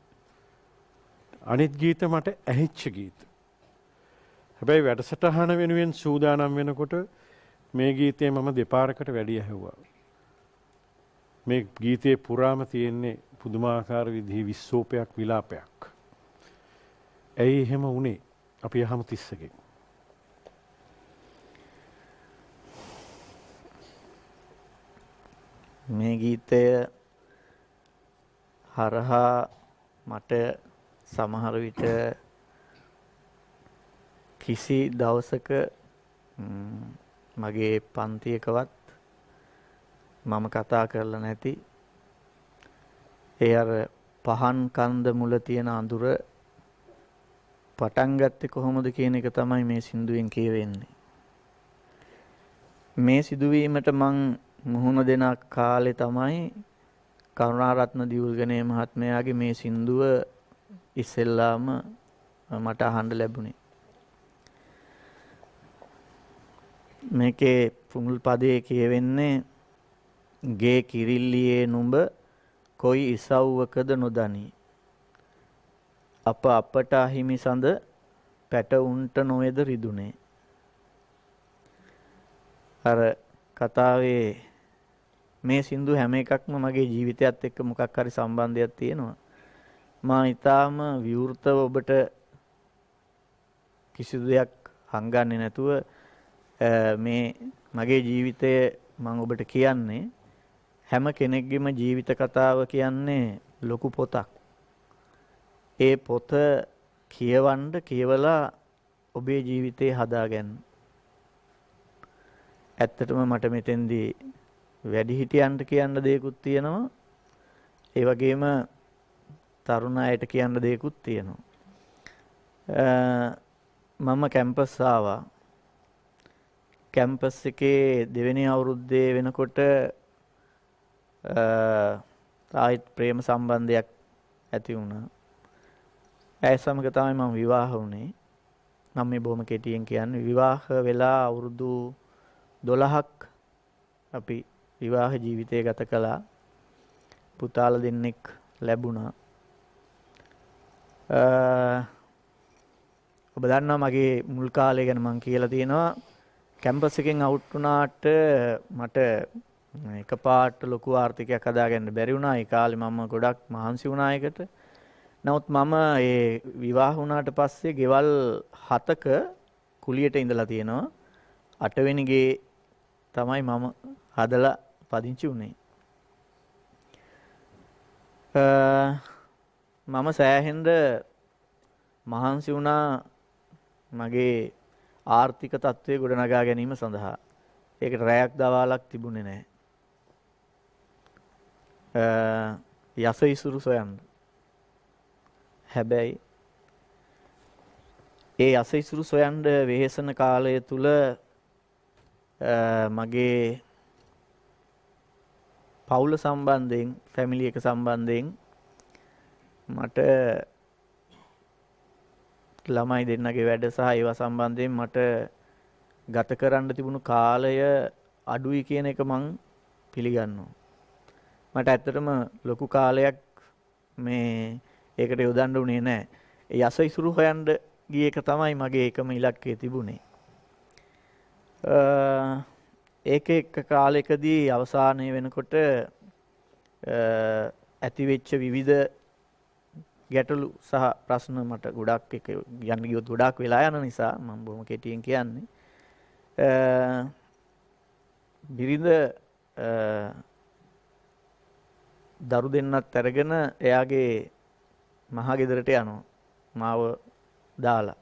S1: අනිත් ගීත මට ඇහිච්ච ගීත. හැබැයි වැඩසටහන වෙනුවෙන් සූදානම් වෙනකොට මේ ගීතය මම දෙපාරකට වැඩි ඇහුවා. මේ ගීතයේ පුරාම තියෙන්නේ පුදුමාකාර විදිහේ විස්සෝපයක් විලාපයක්. ඇයි එහෙම වුනේ? අපි අහමු තිස්සගෙන්.
S2: මේ ගීතය හරහා මට සමහර විට කිසි දවසක මගේ පන්තියකවත් මම කතා කරලා නැති ඒ අර පහන් කන්ද මුල තියෙන අඳුර පටන් ගත්තේ කොහොමද කියන එක තමයි මේ සින්දුවෙන් කියවෙන්නේ. මේ සිදුවීමට මං මුහුණ දෙන කාලේ තමයි කරුණාරත්න දියුල්ගනේ මහත්මයාගේ මේ සින්දුව ඉස්සෙල්ලාම මට අහන්න ලැබුණේ. මේකේ පුමුල් පදයේ කියවෙන්නේ ගේ කිරිල්ලියේ නුඹ කොයි ඉසව්වකද නොදනි අප අපට අහිමි සඳ පැටවුන්ට නොවේද රිදුනේ. අර කතාවේ මේ සින්දු හැම එකක්ම මගේ ජීවිතයත් එක්ක මොකක් හරි සම්බන්ධයක් තියෙනවා. මා ඊටාම විවෘතව ඔබට කිසිදු දෙයක් හංගන්නේ නැතුව මේ මගේ ජීවිතය මම ඔබට කියන්නේ හැම කෙනෙක්ගේම ජීවිත කතාව කියන්නේ ලොකු පොතක්. ඒ පොත කියවන්න කියවලා ඔබේ ජීවිතේ හදාගන්න. ඇත්තටම මට මෙතෙන්දී වැඩිහිටියන්ට කියන්න දෙයක්ත් තියෙනවා. ඒ වගේම තරුණ අයට කියන්න දෙයක්ත් තියෙනවා. මම කැම්පස් ආවා. කැම්පස් එකේ දෙවෙනි අවුරුද්දේ වෙනකොට ආයිත් ප්‍රේම සම්බන්ධයක් ඇති වුණා. ඒ සමග තමයි මම විවාහ වුණේ. මම මේ බොහොම කෙටියෙන් කියන්නේ විවාහ වෙලා අවුරුදු දොළහක් අපි විවාහ ජීවිතය ගත කළා. පුතාලා දෙන්නෙක් ලැබුණා. ඔබ දන්නවා මගේ මුල් කාලය ගැන මම කියලා තියෙනවා. කැම්පස් එකෙන් අවුට් වුණාට මට එකපාරට ලොකු ආර්ථිකයක් හදාගන්න බැරි වුණා. ඒ කාලේ මම ගොඩක් මහන්සි වුණා ඒකට. නමුත් මම ඒ විවාහ වුණාට පස්සේ ගෙවල් හතක කුලියට ඉඳලා තියෙනවා. අටවෙනි ගේ තමයි මම හදලා පදිංචි වුණේ. මම සෑහෙන්න මහන්සි වුණා මගේ ආර්ථික තත්ත්වය ගොඩනගා ගැනීම සඳහා. ඒකට රැයක් දවාලක් තිබුණේ නැහැ. යස ඉසුරු සොයන්න. හැබැයි ඒ යස ඉසුරු සොයන්න වෙහෙසන කාලය තුල මගේ පවුල සම්බන්ධයෙන් ෆැමිලි එක සම්බන්ධයෙන් මට ළමයි දෙන්නගේ වැඩ සහ ඒවා සම්බන්ධයෙන් මට ගත කරන්න තිබුණු කාලය අඩුයි කියන එක මං පිළිගන්නවා. මට ඇත්තටම ලොකු කාලයක් මේ ඒකට යොදන්න උනේ නැහැ. ඒ යස ඉසුරු හොයන්න ගිය එක තමයි මගේ එකම ඉලක්කය තිබුණේ. ඒක එක්ක කාලයකදී අවසානයේ වෙනකොට ඇති වෙච්ච විවිධ ගැටලු සහ ප්‍රශ්න මට ගොඩක් එක යන්න ගියොත් ගොඩක් වෙලා යන නිසා මම බොහොම කෙටියෙන් කියන්නේ. බිරිඳ දරු දෙන්නත් අරගෙන එයාගේ මහා ගෙදරට යනවා මාව දාලා.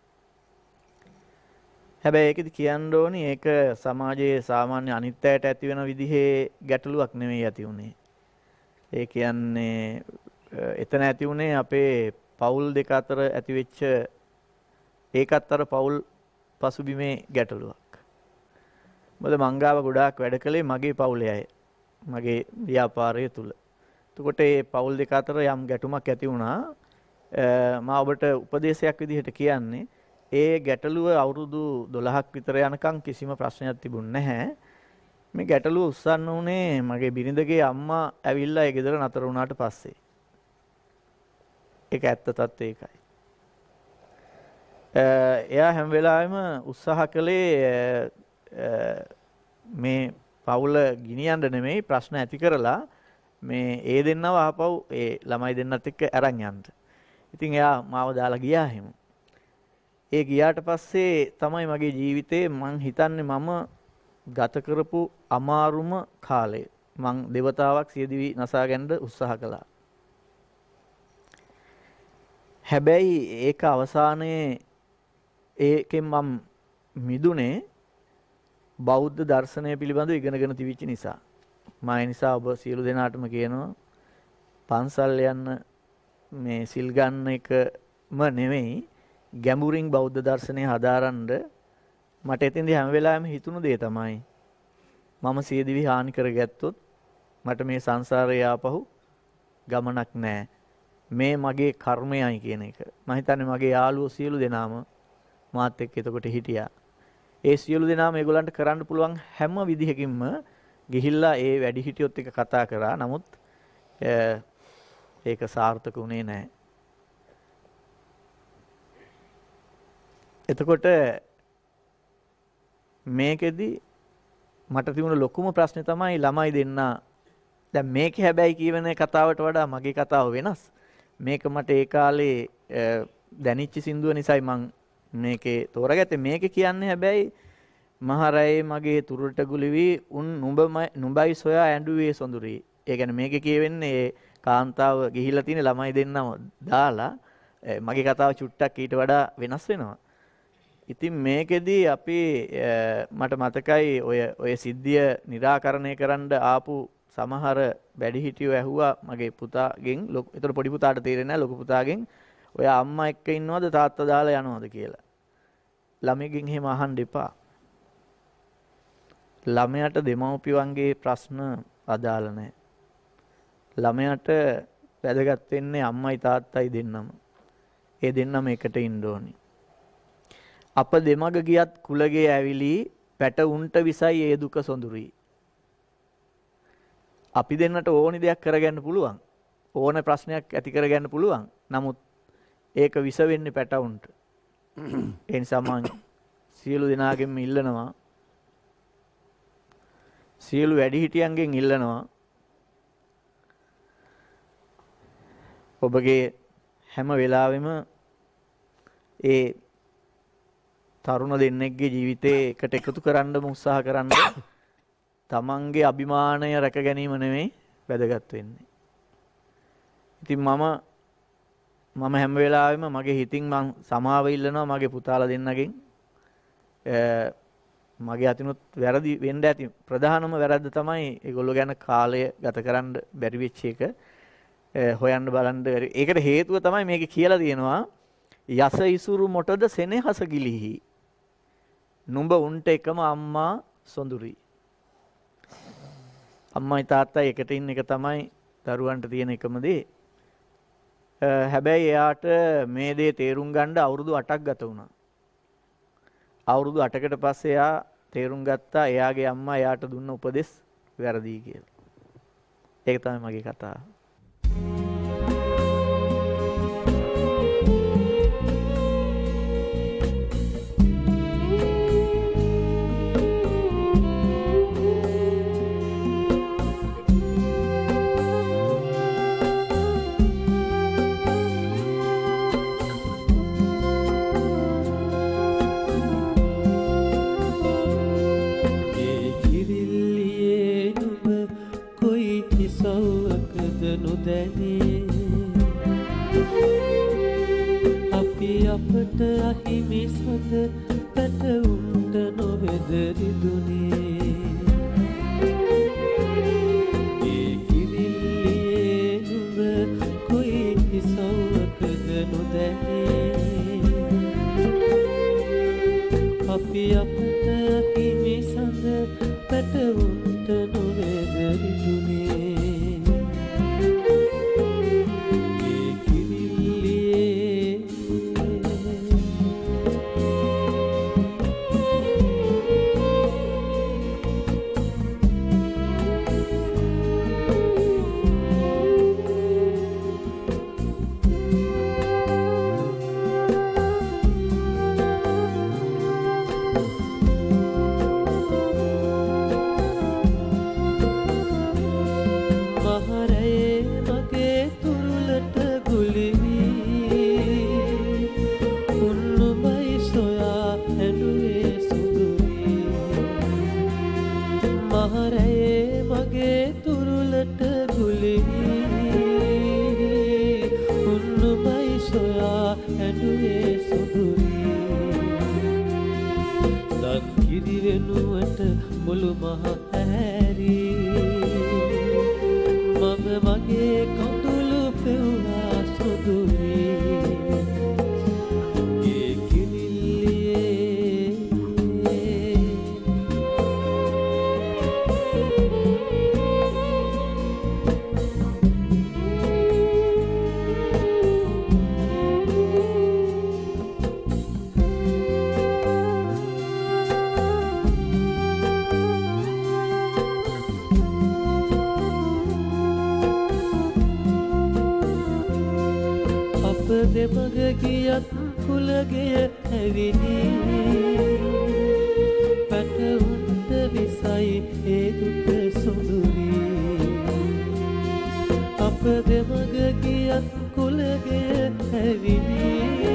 S2: හැබැයි ඒකෙදි කියන්න ඕනි ඒක සමාජයේ සාමාන්‍ය අනිත් අයට ඇති වෙන විදිහේ ගැටලුවක් නෙමෙයි ඇති උනේ. ඒ කියන්නේ එතන ඇති උනේ අපේ පවුල් දෙක අතර ඇති වෙච්ච ඒකත් අර පවුල් පසුබිමේ ගැටලුවක්. මොකද මංගාව ගොඩාක් වැඩ කළේ මගේ පවුලේ අය. මගේ ව්‍යාපාරය තුල. එතකොට මේ පවුල් දෙක අතර යම් ගැටුමක් ඇති වුණා. මම ඔබට උපදේශයක් විදිහට කියන්නේ ඒ ගැටලුව අවුරුදු දොළහක් විතර යනකම් කිසිම ප්‍රශ්නයක් තිබුණ නැහැ. මේ ගැටලුව උස්සන්න උනේ මගේ බිරිඳගේ අම්මා ඇවිල්ලා ඒ ගෙදර නතර වුණාට පස්සේ. ඒක ඇත්ත තත්ත්වය ඒකයි. එයා හැම වෙලාවෙම උත්සාහ කළේ මේ පවුල ගිනියන්න නෙමෙයි ප්‍රශ්න ඇති කරලා මේ ඒ දෙන්නව ආපහු ඒ ළමයි දෙන්නත් එක්ක අරන් යන්න. ඉතින් එයා මාව දාලා ගියා එහෙම. ඒ ගියාට පස්සේ තමයි මගේ ජීවිතේ මං හිතන්නේ මම ගත කරපු අමාරුම කාලය. මං දෙවතාවක් සියදිවි නසා ගන්න උත්සාහ කළා. හැබැයි ඒක අවසානයේ ඒකෙන් මම මිදුනේ බෞද්ධ දර්ශනය පිළිබඳව ඉගෙනගෙන තිබිච්ච නිසා. මා ඒ නිසා ඔබ සියලු දෙනාටම කියනවා පන්සල් යන්න මේ සිල් ගන්න එකම නෙවෙයි ගැඹුරින් බෞද්ධ දර්ශනය හදාරන්න මට එතෙන්දී හැම වෙලාවෙම හිතුණු දේ තමයි මම සියදිවි හානි කරගත්තොත් මට මේ සංසාරේ ආපහු ගමනක් නැහැ. මේ මගේ කර්මයයි කියන එක. මම හිතන්නේ මගේ යාළුවෝ සියලු දෙනාම මාත් එක්ක එතකොට හිටියා. ඒ සියලු දෙනාම ඒගොල්ලන්ට කරන්න පුළුවන් හැම විදිහකින්ම ගිහිල්ලා ඒ වැඩිහිටියොත් එක්ක කතා කරා. නමුත් ඒක සාර්ථක වුණේ නැහැ. එතකොට මේකෙදි මට තිබුණ ලොකුම ප්‍රශ්නේ තමයි ළමයි දෙන්නා. දැන් මේකේ හැබැයි කියවෙන කතාවට වඩා මගේ කතාව වෙනස්. මේක මට ඒ කාලේ දැනිච්ච සින්දුව නිසායි මං මේකේ තෝරගත්තේ. මේක කියන්නේ හැබැයි මහරයේ මගේ තුරුට ගුලිවි උන් නුඹමයි නුඹයි සොයා ඇඬුවේ සොඳුරි. ඒ කියන්නේ මේකේ කියවෙන්නේ කාන්තාව ගිහිල්ලා තියෙන ළමයි දෙන්නම දාලා මගේ කතාව චුට්ටක් ඊට වඩා වෙනස් වෙනවා. ඉතින් මේකෙදි අපි මට මතකයි ඔය ඔය සිද්ධිය निराකරණය කරන්න ආපු සමහර වැඩිහිටියෝ ඇහුවා මගේ පුතාගෙන්. ඒතර පොඩි පුතාට තේරෙන්නේ නැහැ ලොකු පුතාගෙන් ඔය අම්මා එක්ක ඉන්නවද තාත්තා දාලා යනවද කියලා. ළමයිගෙන් එහෙම අහන්න එපා. ළමයාට දෙමව්පියන්ගේ ප්‍රශ්න අදාළ නැහැ. ළමයාට වැදගත් වෙන්නේ අම්මයි තාත්තයි දෙන්නම. ඒ දෙන්නම එකට ඉන්න ඕනි. අප දෙමග ගියත් කුලගේ ඇවිලි පැට උන්ට විසයි ඒ දුක සොඳුරි. අපි දෙන්නට ඕනි දෙයක් කරගන්න පුළුවන්. ඕන ප්‍රශ්නයක් ඇති කරගන්න පුළුවන්. නමුත් ඒක විස වෙන්නේ පැටවුන්ට. ඒ නිසා මම සියලු දෙනාගෙන්ම ඉල්ලනවා සියලු වැඩිහිටියන්ගෙන් ඉල්ලනවා ඔබගේ හැම වෙලාවෙම ඒ තරුණ දෙන්නෙක්ගේ ජීවිතේ එකට එකතු කරන්නම උත්සාහ කරන්න. තමන්ගේ අභිමානය රැක ගැනීම නෙමෙයි වැදගත් වෙන්නේ. ඉතින් මම මම හැම වෙලාවෙම මගේ හිතින් මං සමාව ඉල්ලනවා මගේ පුතාලා දෙන්නගෙන්. මගේ අතිනුත් වැරදි වෙන්න ඇති. ප්‍රධානම වැරද්ද තමයි ඒගොල්ලෝ ගැන කාලය ගත කරන්න බැරි වෙච්ච එක. හොයන්න බලන්න. ඒකට හේතුව තමයි මේක කියලා තියෙනවා යස ඉසුරු මොටද සෙනෙහස ගිලිහි. නුඹ උන්ට එකම අම්මා සොඳුරි. අම්මයි තාත්තයි එකට ඉන්න එක තමයි දරුවන්ට තියෙන එකම දේ. හැබැයි එයාට මේ දේ තේරුම් ගන්න අවුරුදු අටක් ගත වුණා. අවුරුදු අටකට පස්සේ එයා තේරුම් ගත්තා එයාගේ අම්මා එයාට දුන්න උපදෙස් වැරදි කියලා. ඒක තමයි මගේ කතාව.
S3: අහිමි සඳ පැටවුන්ට නොවෙදරිදුනේ ඒ කිරිල්ලියේ නුඹ කොයි හිසවකද නොදැනේ අපි අපට අහිමි සඳ පැටවුන්ට නොවෙදරිදුනේ මුළු මහ ඇරී මම මගේ කඳුළු පෙවුනා සුදුරී ඒ කිරිල්ලියේ දෙමග ගියත් කුලගෙය ඇවිලි පැටවුන්ට විසයි ඒ දුක සොඳුරී අප දෙමග ගියත් කුලගෙය ඇවිලි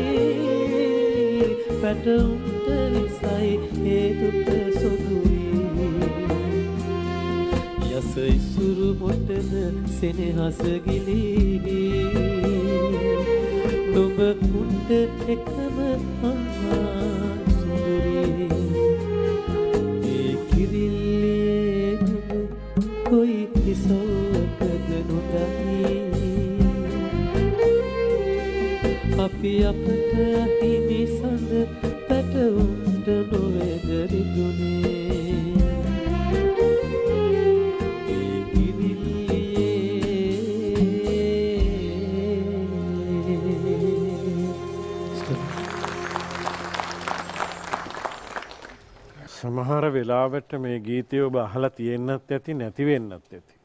S3: පැටවුන්ට විසයි ඒ දුක සොඳුරී යස ඉසුරු මොටද සෙනෙහස ගිලී ඔබ උන්ට එකම අම්මා සුදුරී ඒ කිරිල්ලියේ නුඹ කොයි හිසවකද නොදනී අපි අපට අහිමි සඳ පැටවුන්ට නොවෙදරිදුනේ
S1: සමහර වෙලාවට මේ ගීතය ඔබ අහලා තියෙන්නත් ඇති නැති වෙන්නත් ඇති.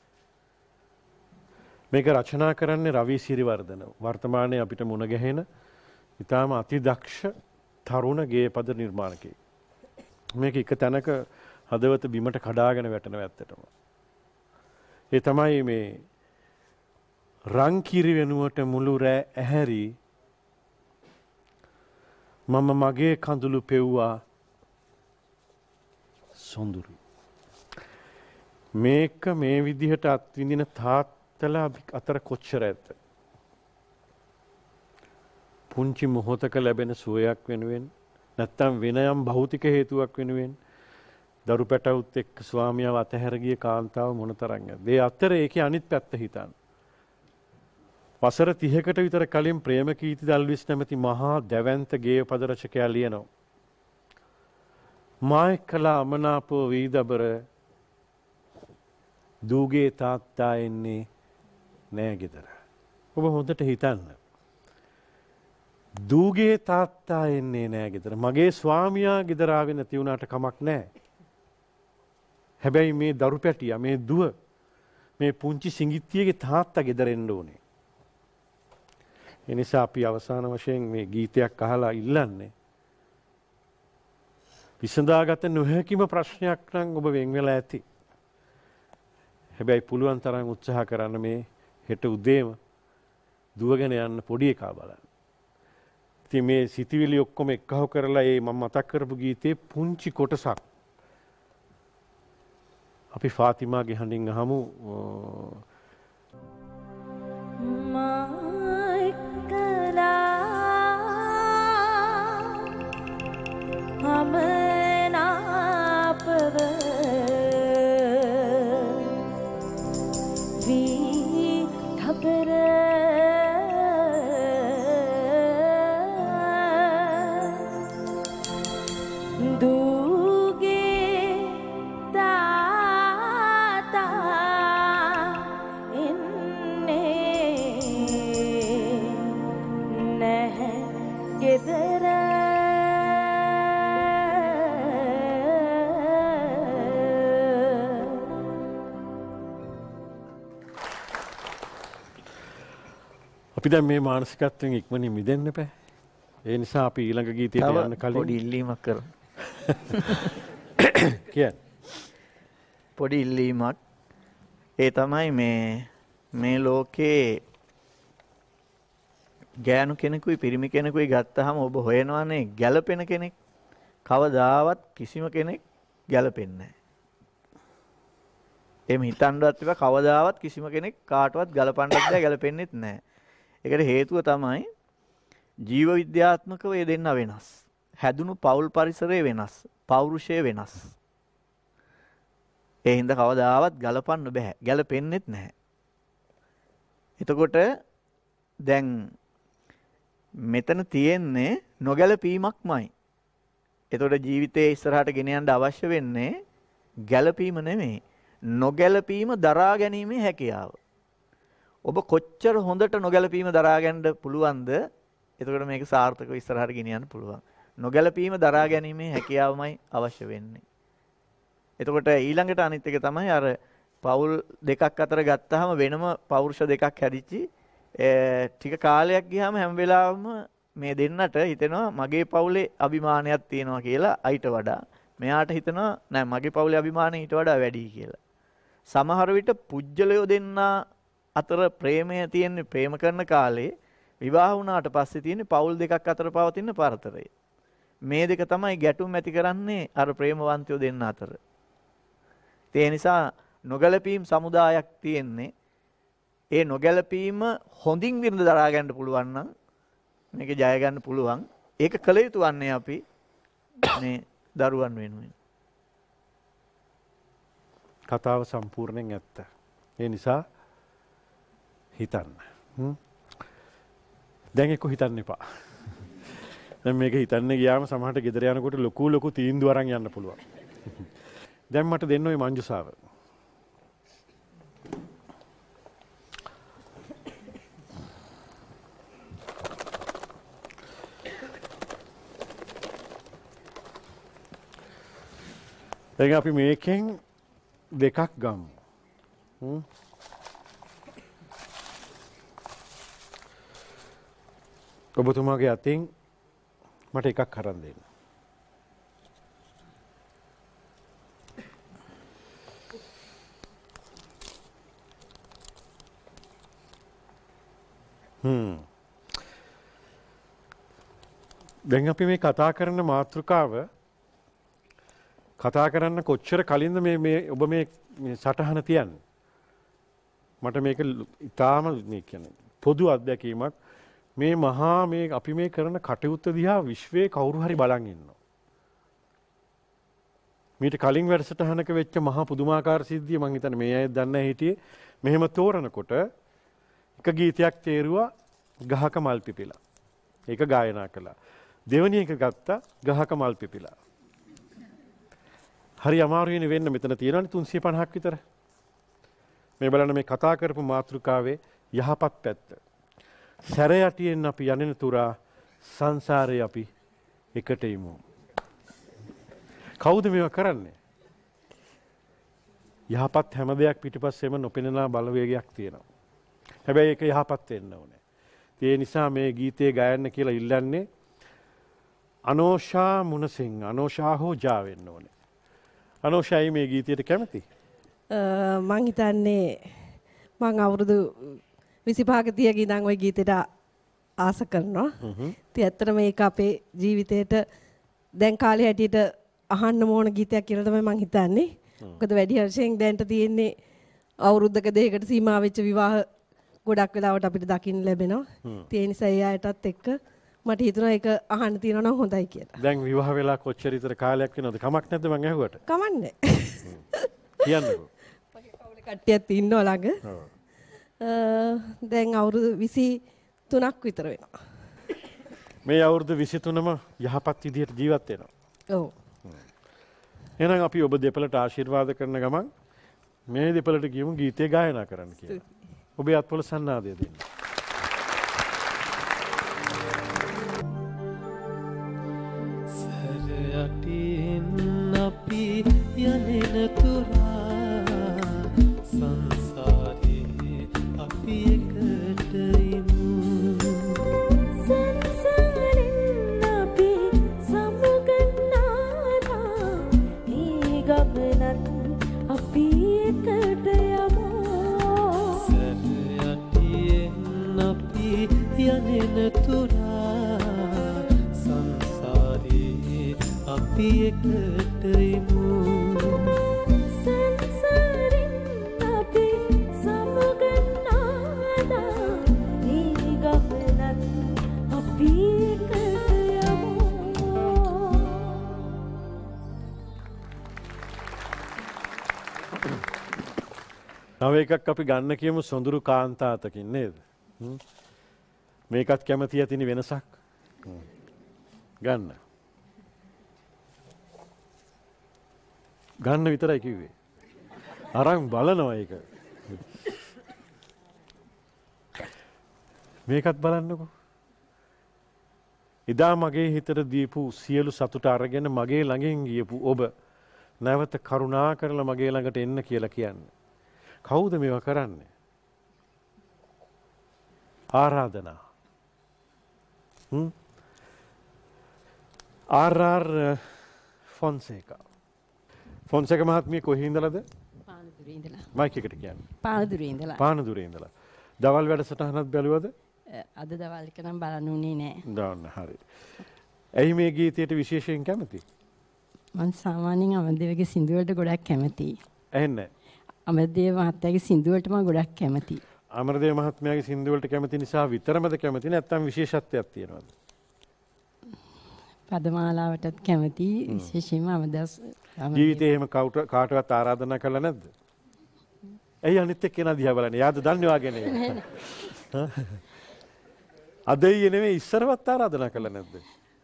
S1: මේක රචනා කරන්නේ රවී සිරිවර්ධන. වර්තමානයේ අපිට මුණ ගැහෙන ඊටාම අතිදක්ෂ තරුණ ගේපද නිර්මාණකයෙක්. මේක එක තැනක හදවත බිමට කඩාගෙන වැටෙන ඇත්තටම. ඒ තමයි මේ රන් කිරි වෙනුවට මුළු රෑ ඇහැරි මම මගේ කඳුළු පෙව්වා සොඳුරු. මේක මේ විදිහට අත්විඳින තාත්තලා අතර කොච්චර ඇත. පුංචි මොහොතක ලැබෙන සුවයක් වෙනුවෙන් නැත්තම් වෙන යම් භෞතික හේතුවක් වෙනුවෙන් දරු පැටවුත් එක්ක ස්වාමියාව අතහැර ගිය කාන්තාව මොනතරම් ඇද්ද. ඒ අතර ඒකේ අනිත් පැත්ත හිතන්න. වසර තිහකට විතර කලින් ප්‍රේමකීර්ති දල්විස් නැමැති මහා දැවැන්ත ගේය පද රචකයා ලියනවා. මා එක්කලා අමනාපෝ වීදබර දූගේ තාත්තා එන්නේ නෑ ගෙදර. ඔබ හොඳට හිතන්න. දූගේ තාත්තා එන්නේ නෑ ගෙදර. මගේ ස්වාමියා ගෙදර ආවේ නැති වුණාට කමක් නෑ. හැබැයි මේ දරු පැටියා මේ දුව මේ පුංචි සිඟිත්තියගේ තාත්තා ගෙදර එන්න ඕනේ. ඒ නිසා අපි අවසාන වශයෙන් මේ ගීතයක් අහලා ඉල්ලන්නේ විසඳාගත නොහැකිම ප්‍රශ්නයක් නම් ඔබ වෙන් වෙලා ඇති. හැබැයි පුළුවන් තරම් උත්සාහ කරන්න මේ හෙට උදේම දුවගෙන යන්න පොඩි එකා බලන්න. ඉතින් මේ සිතිවිලි ඔක්කොම එක්කහො කරලා මේ මම මතක් කරපු ගීතේ පුංචි කොටසක් අපි ෆාතිමාගේ හඬින් අහමු.
S5: මා එක්කලා ගෙදර
S1: අපි දැන් මේ මානසිකත්වයෙන් ඉක්මනින් මිදෙන්න බෑ. ඒ නිසා අපි ඊළඟ ගීතයට යන්න කලින්
S2: පොඩි ඉල්ලීමක් කරමු.
S1: කියන්න.
S2: පොඩි ඉල්ලීමක්. ඒ තමයි මේ මේ ලෝකේ ගෑනු කෙනෙකුයි පිරිමි කෙනෙකුයි ගත්තාම ඔබ හොයනවානේ ගැළපෙන කෙනෙක්. කවදාවත් කිසිම කෙනෙක් ගැළපෙන්නේ නැහැ. එහෙම හිතන්නවත් එපා. කවදාවත් කිසිම කෙනෙක් කාටවත් ගලපන්නත් බෑ, ගැළපෙන්නෙත් නැහැ. ඒකට හේතුව තමයි ජීව විද්‍යාත්මකව ඒ දෙන්න වෙනස්. හැදුණු පෞල් පරිසරය වෙනස්. පෞරුෂය වෙනස්. ඒ හින්දා කවදාවත් ගලපන්න බෑ. ගැළපෙන්නෙත් නැහැ. එතකොට දැන් මෙතන තියෙන්නේ නොගැලපීමක්මයි. එතකොට ජීවිතයේ ඉස්සරහට ගෙන යන්න අවශ්‍ය වෙන්නේ ගැළපීම නෙමෙයි. නොගැලපීම දරා ගැනීමේ හැකියාව. ඔබ කොච්චර හොඳට නොගැලපීම දරා ගන්න පුළුවන්ද? එතකොට මේක සාර්ථකව ඉස්සරහට ගෙනියන්න පුළුවන්. නොගැලපීම දරා ගැනීමේ හැකියාවමයි අවශ්‍ය වෙන්නේ. එතකොට ඊළඟට අනිත් එක තමයි අර පෞල් දෙකක් අතර ගත්තාම වෙනම පෞරුෂ දෙකක් හැදිච්චි ටික කාලයක් ගියාම හැම වෙලාවෙම මේ දෙන්නට හිතෙනවා මගේ පවුලේ අභිමානයක් තියෙනවා කියලා අයිට වඩා. මෙයාට හිතනවා නෑ මගේ පවුලේ අභිමානය ඊට වඩා වැඩි කියලා. සමහර විට පුජ්‍යලයෝ දෙන්නා අතර ප්‍රේමය තියෙන්නේ ප්‍රේම කරන කාලේ විවාහ වුණාට පස්සේ තියෙන්නේ පවුල් දෙකක් අතර පවතින පරතරය. මේ දෙක තමයි ගැටුම් ඇති කරන්නේ අර ප්‍රේමවන්තයෝ දෙන්න අතර. ඒ නිසා නොගැලපීම් සමුදායක් තියෙන්නේ. ඒ නොගැලපීම හොඳින් විඳ දරා ගන්න පුළුවන් නම් මේක ජය ගන්න පුළුවන්. ඒක කළ යුතු වන්නේ අපි මේ දරුවන් වෙනුවෙන්.
S1: කතාව සම්පූර්ණයෙන් ඇත්ත. ඒ නිසා හිතන්න. දැන් එක්ක හිතන්න එපා. දැන් මේක හිතන්න ගියාම සමහරට ගෙදර යනකොට ලොකු ලොකු තීන්දුව අරන් යන්න පුළුවන්. දැන් මට දෙන්න ওই මංජුසාව. දැන් අපි මේකෙන් දෙකක් ගමු. හ්ම් ඔබතුමාගේ අතින් මට එකක් අරන් දෙන්න. හ්ම් දැන් අපි මේ කතා කරන මාතෘකාව කතා කරන්න කොච්චර කලින්ද මේ මේ ඔබ මේ සටහන තියන්නේ. මට මේක ඉතාම මේ කියන්නේ පොදු අත්දැකීමක්. මේ මහා මේ අපි මේ කරන කටයුත්ත දිහා විශ්වයේ කවුරු හරි බලන් ඉන්නවා. මීට කලින් වැඩසටහනක වෙච්ච මහා පුදුමාකාර සිද්ධිය මම හිතන්නේ මේ අය දන්නේ නැහැ හිටියේ. මෙහෙම තෝරනකොට එක ගීතයක් තේරුවා ගහක මල් පිපිලා. ඒක ගායනා කළා. දෙවෙනි එක ගත්තා ගහක මල් පිපිලා. හරි අමාරුයිනේ වෙන්න මෙතන තියෙනවානේ තුන්සිය පනහක් විතර. මේ බලන්න මේ කතා කරපු මාතෘකාවේ යහපත් පැත්ත. සැර යටියෙන් අපි යන්නේ තුරා සංසාරේ අපි එකට යමු. කවුද මේවා කරන්නේ? යහපත් හැම දෙයක් පිටිපස්සෙම නොපෙනෙන බලවේගයක් තියෙනවා. හැබැයි ඒක යහපත් වෙන්න ඕනේ. ඒ නිසා මේ ගීතේ ගයන්න කියලා ඉල්ලන්නේ අනෝෂා මුණසිංහ. අනෝෂා හෝ ජා වෙන්න ඕනේ. අනෝෂායි මේ ගීතයට කැමති?
S6: මං හිතන්නේ මං අවුරුදු විසිපහක තියක ඉඳන් ওই ගීතයට ආස කරනවා. ඉතින් ඇත්තටම මේක අපේ ජීවිතේට දැන් කාලේ හැටියට අහන්න ඕන ගීතයක් කියලා තමයි මං හිතන්නේ. මොකද වැඩි හර්ෂයෙන් දැන්ට තියෙන්නේ අවුරුද්දක දෙකකට සීමා වෙච්ච විවාහ ගොඩක් වෙලාවට අපිට දකින්න ලැබෙනවා. ඉතින් ඒ නිසා ඒ අයටත් එක්ක මට හිතුණා ඒක අහන්න තියෙනවා නම් හොඳයි කියලා.
S1: දැන් විවාහ වෙලා කොච්චර විතර කාලයක් වෙනවද? කමක් නැද්ද මං ඇහුවට?
S6: කමන්නේ.
S1: කියන්නකෝ.
S6: මගේ කවුලේ කට්ටියක් ඉන්නවා ළඟ. ඔව්. දැන් අවුරුදු විසි තුනක් විතර වෙනවා.
S1: මේ අවුරුදු විසි තුනම යහපත් විදිහට ජීවත් වෙනවා.
S6: ඔව්.
S1: එහෙනම් අපි ඔබ දෙපළට ආශිර්වාද කරන ගමන් මේ දෙපළට කියමු ගීතය ගායනා කරන්න කියලා. ඔබේ අත්වල සන්නාදය දෙන්න.
S3: තුරා සංසාරේ අපි එකට ඉමු
S5: සංසාරින් අපි සමුගන්නාදා මේ ගමනත් අපි එකට යමු.
S1: තව එකක් අපි ගන්න කියමු සොඳුරු කාන්තාතකින් නේද? මේකත් කැමති ඇතිනි වෙනසක්. ගන්න. ගන්න විතරයි කිව්වේ. අරන් බලනවා ඒක. මේකත් බලන්නකෝ. එදා මගේ හිතට දීපු සියලු සතුට අරගෙන මගේ ළඟින් ගියපු ඔබ නැවත කරුණා කරලා මගේ ළඟට එන්න කියලා කියන්නේ. කවුද මේවා කරන්නේ? ආරාධනා. හ්ම් ආර් ආර් ෆොන්සේකා. ෆොන්සේකා මහත්මිය කොහේ ඉඳලාද?
S7: පානදුරේ ඉඳලා.
S1: මයික් එකට කියන්නේ.
S7: පානදුරේ ඉඳලා.
S1: පානදුරේ ඉඳලා. දවල් වැඩසටහනත් බැලුවද?
S7: අද දවල් එක නම් බලන්න උනේ නෑ.
S1: දාන්න හරි. ඇයි මේ ගීතයට විශේෂයෙන් කැමති?
S7: මම සාමාන්‍යයෙන් අමරදේවගේ සින්දු වලට ගොඩක් කැමතියි.
S1: ඇහෙන්නේ?
S7: අමරදේව මහත්තයාගේ සින්දු වලට මම ගොඩක් කැමතියි.
S1: අමරදේව මහත්මයාගේ සින්දු වලට කැමති නිසා විතරමද කැමති නැත්නම් විශේෂත්වයක් තියෙනවද?
S7: පදමාලාවටත් කැමතියි විශේෂයෙන්ම අමදාස්
S1: ජීවිතේ එහෙම කාටවත් ආරාධනා කළා නැද්ද? ඇයි අනිත් එක්කෙනා දිහා බලන්නේ? යාද දන්නේ වාගෙන නේ. අද ඊයේ නෙමෙයි ඉස්සරවත් ආරාධනා කළා නැද්ද?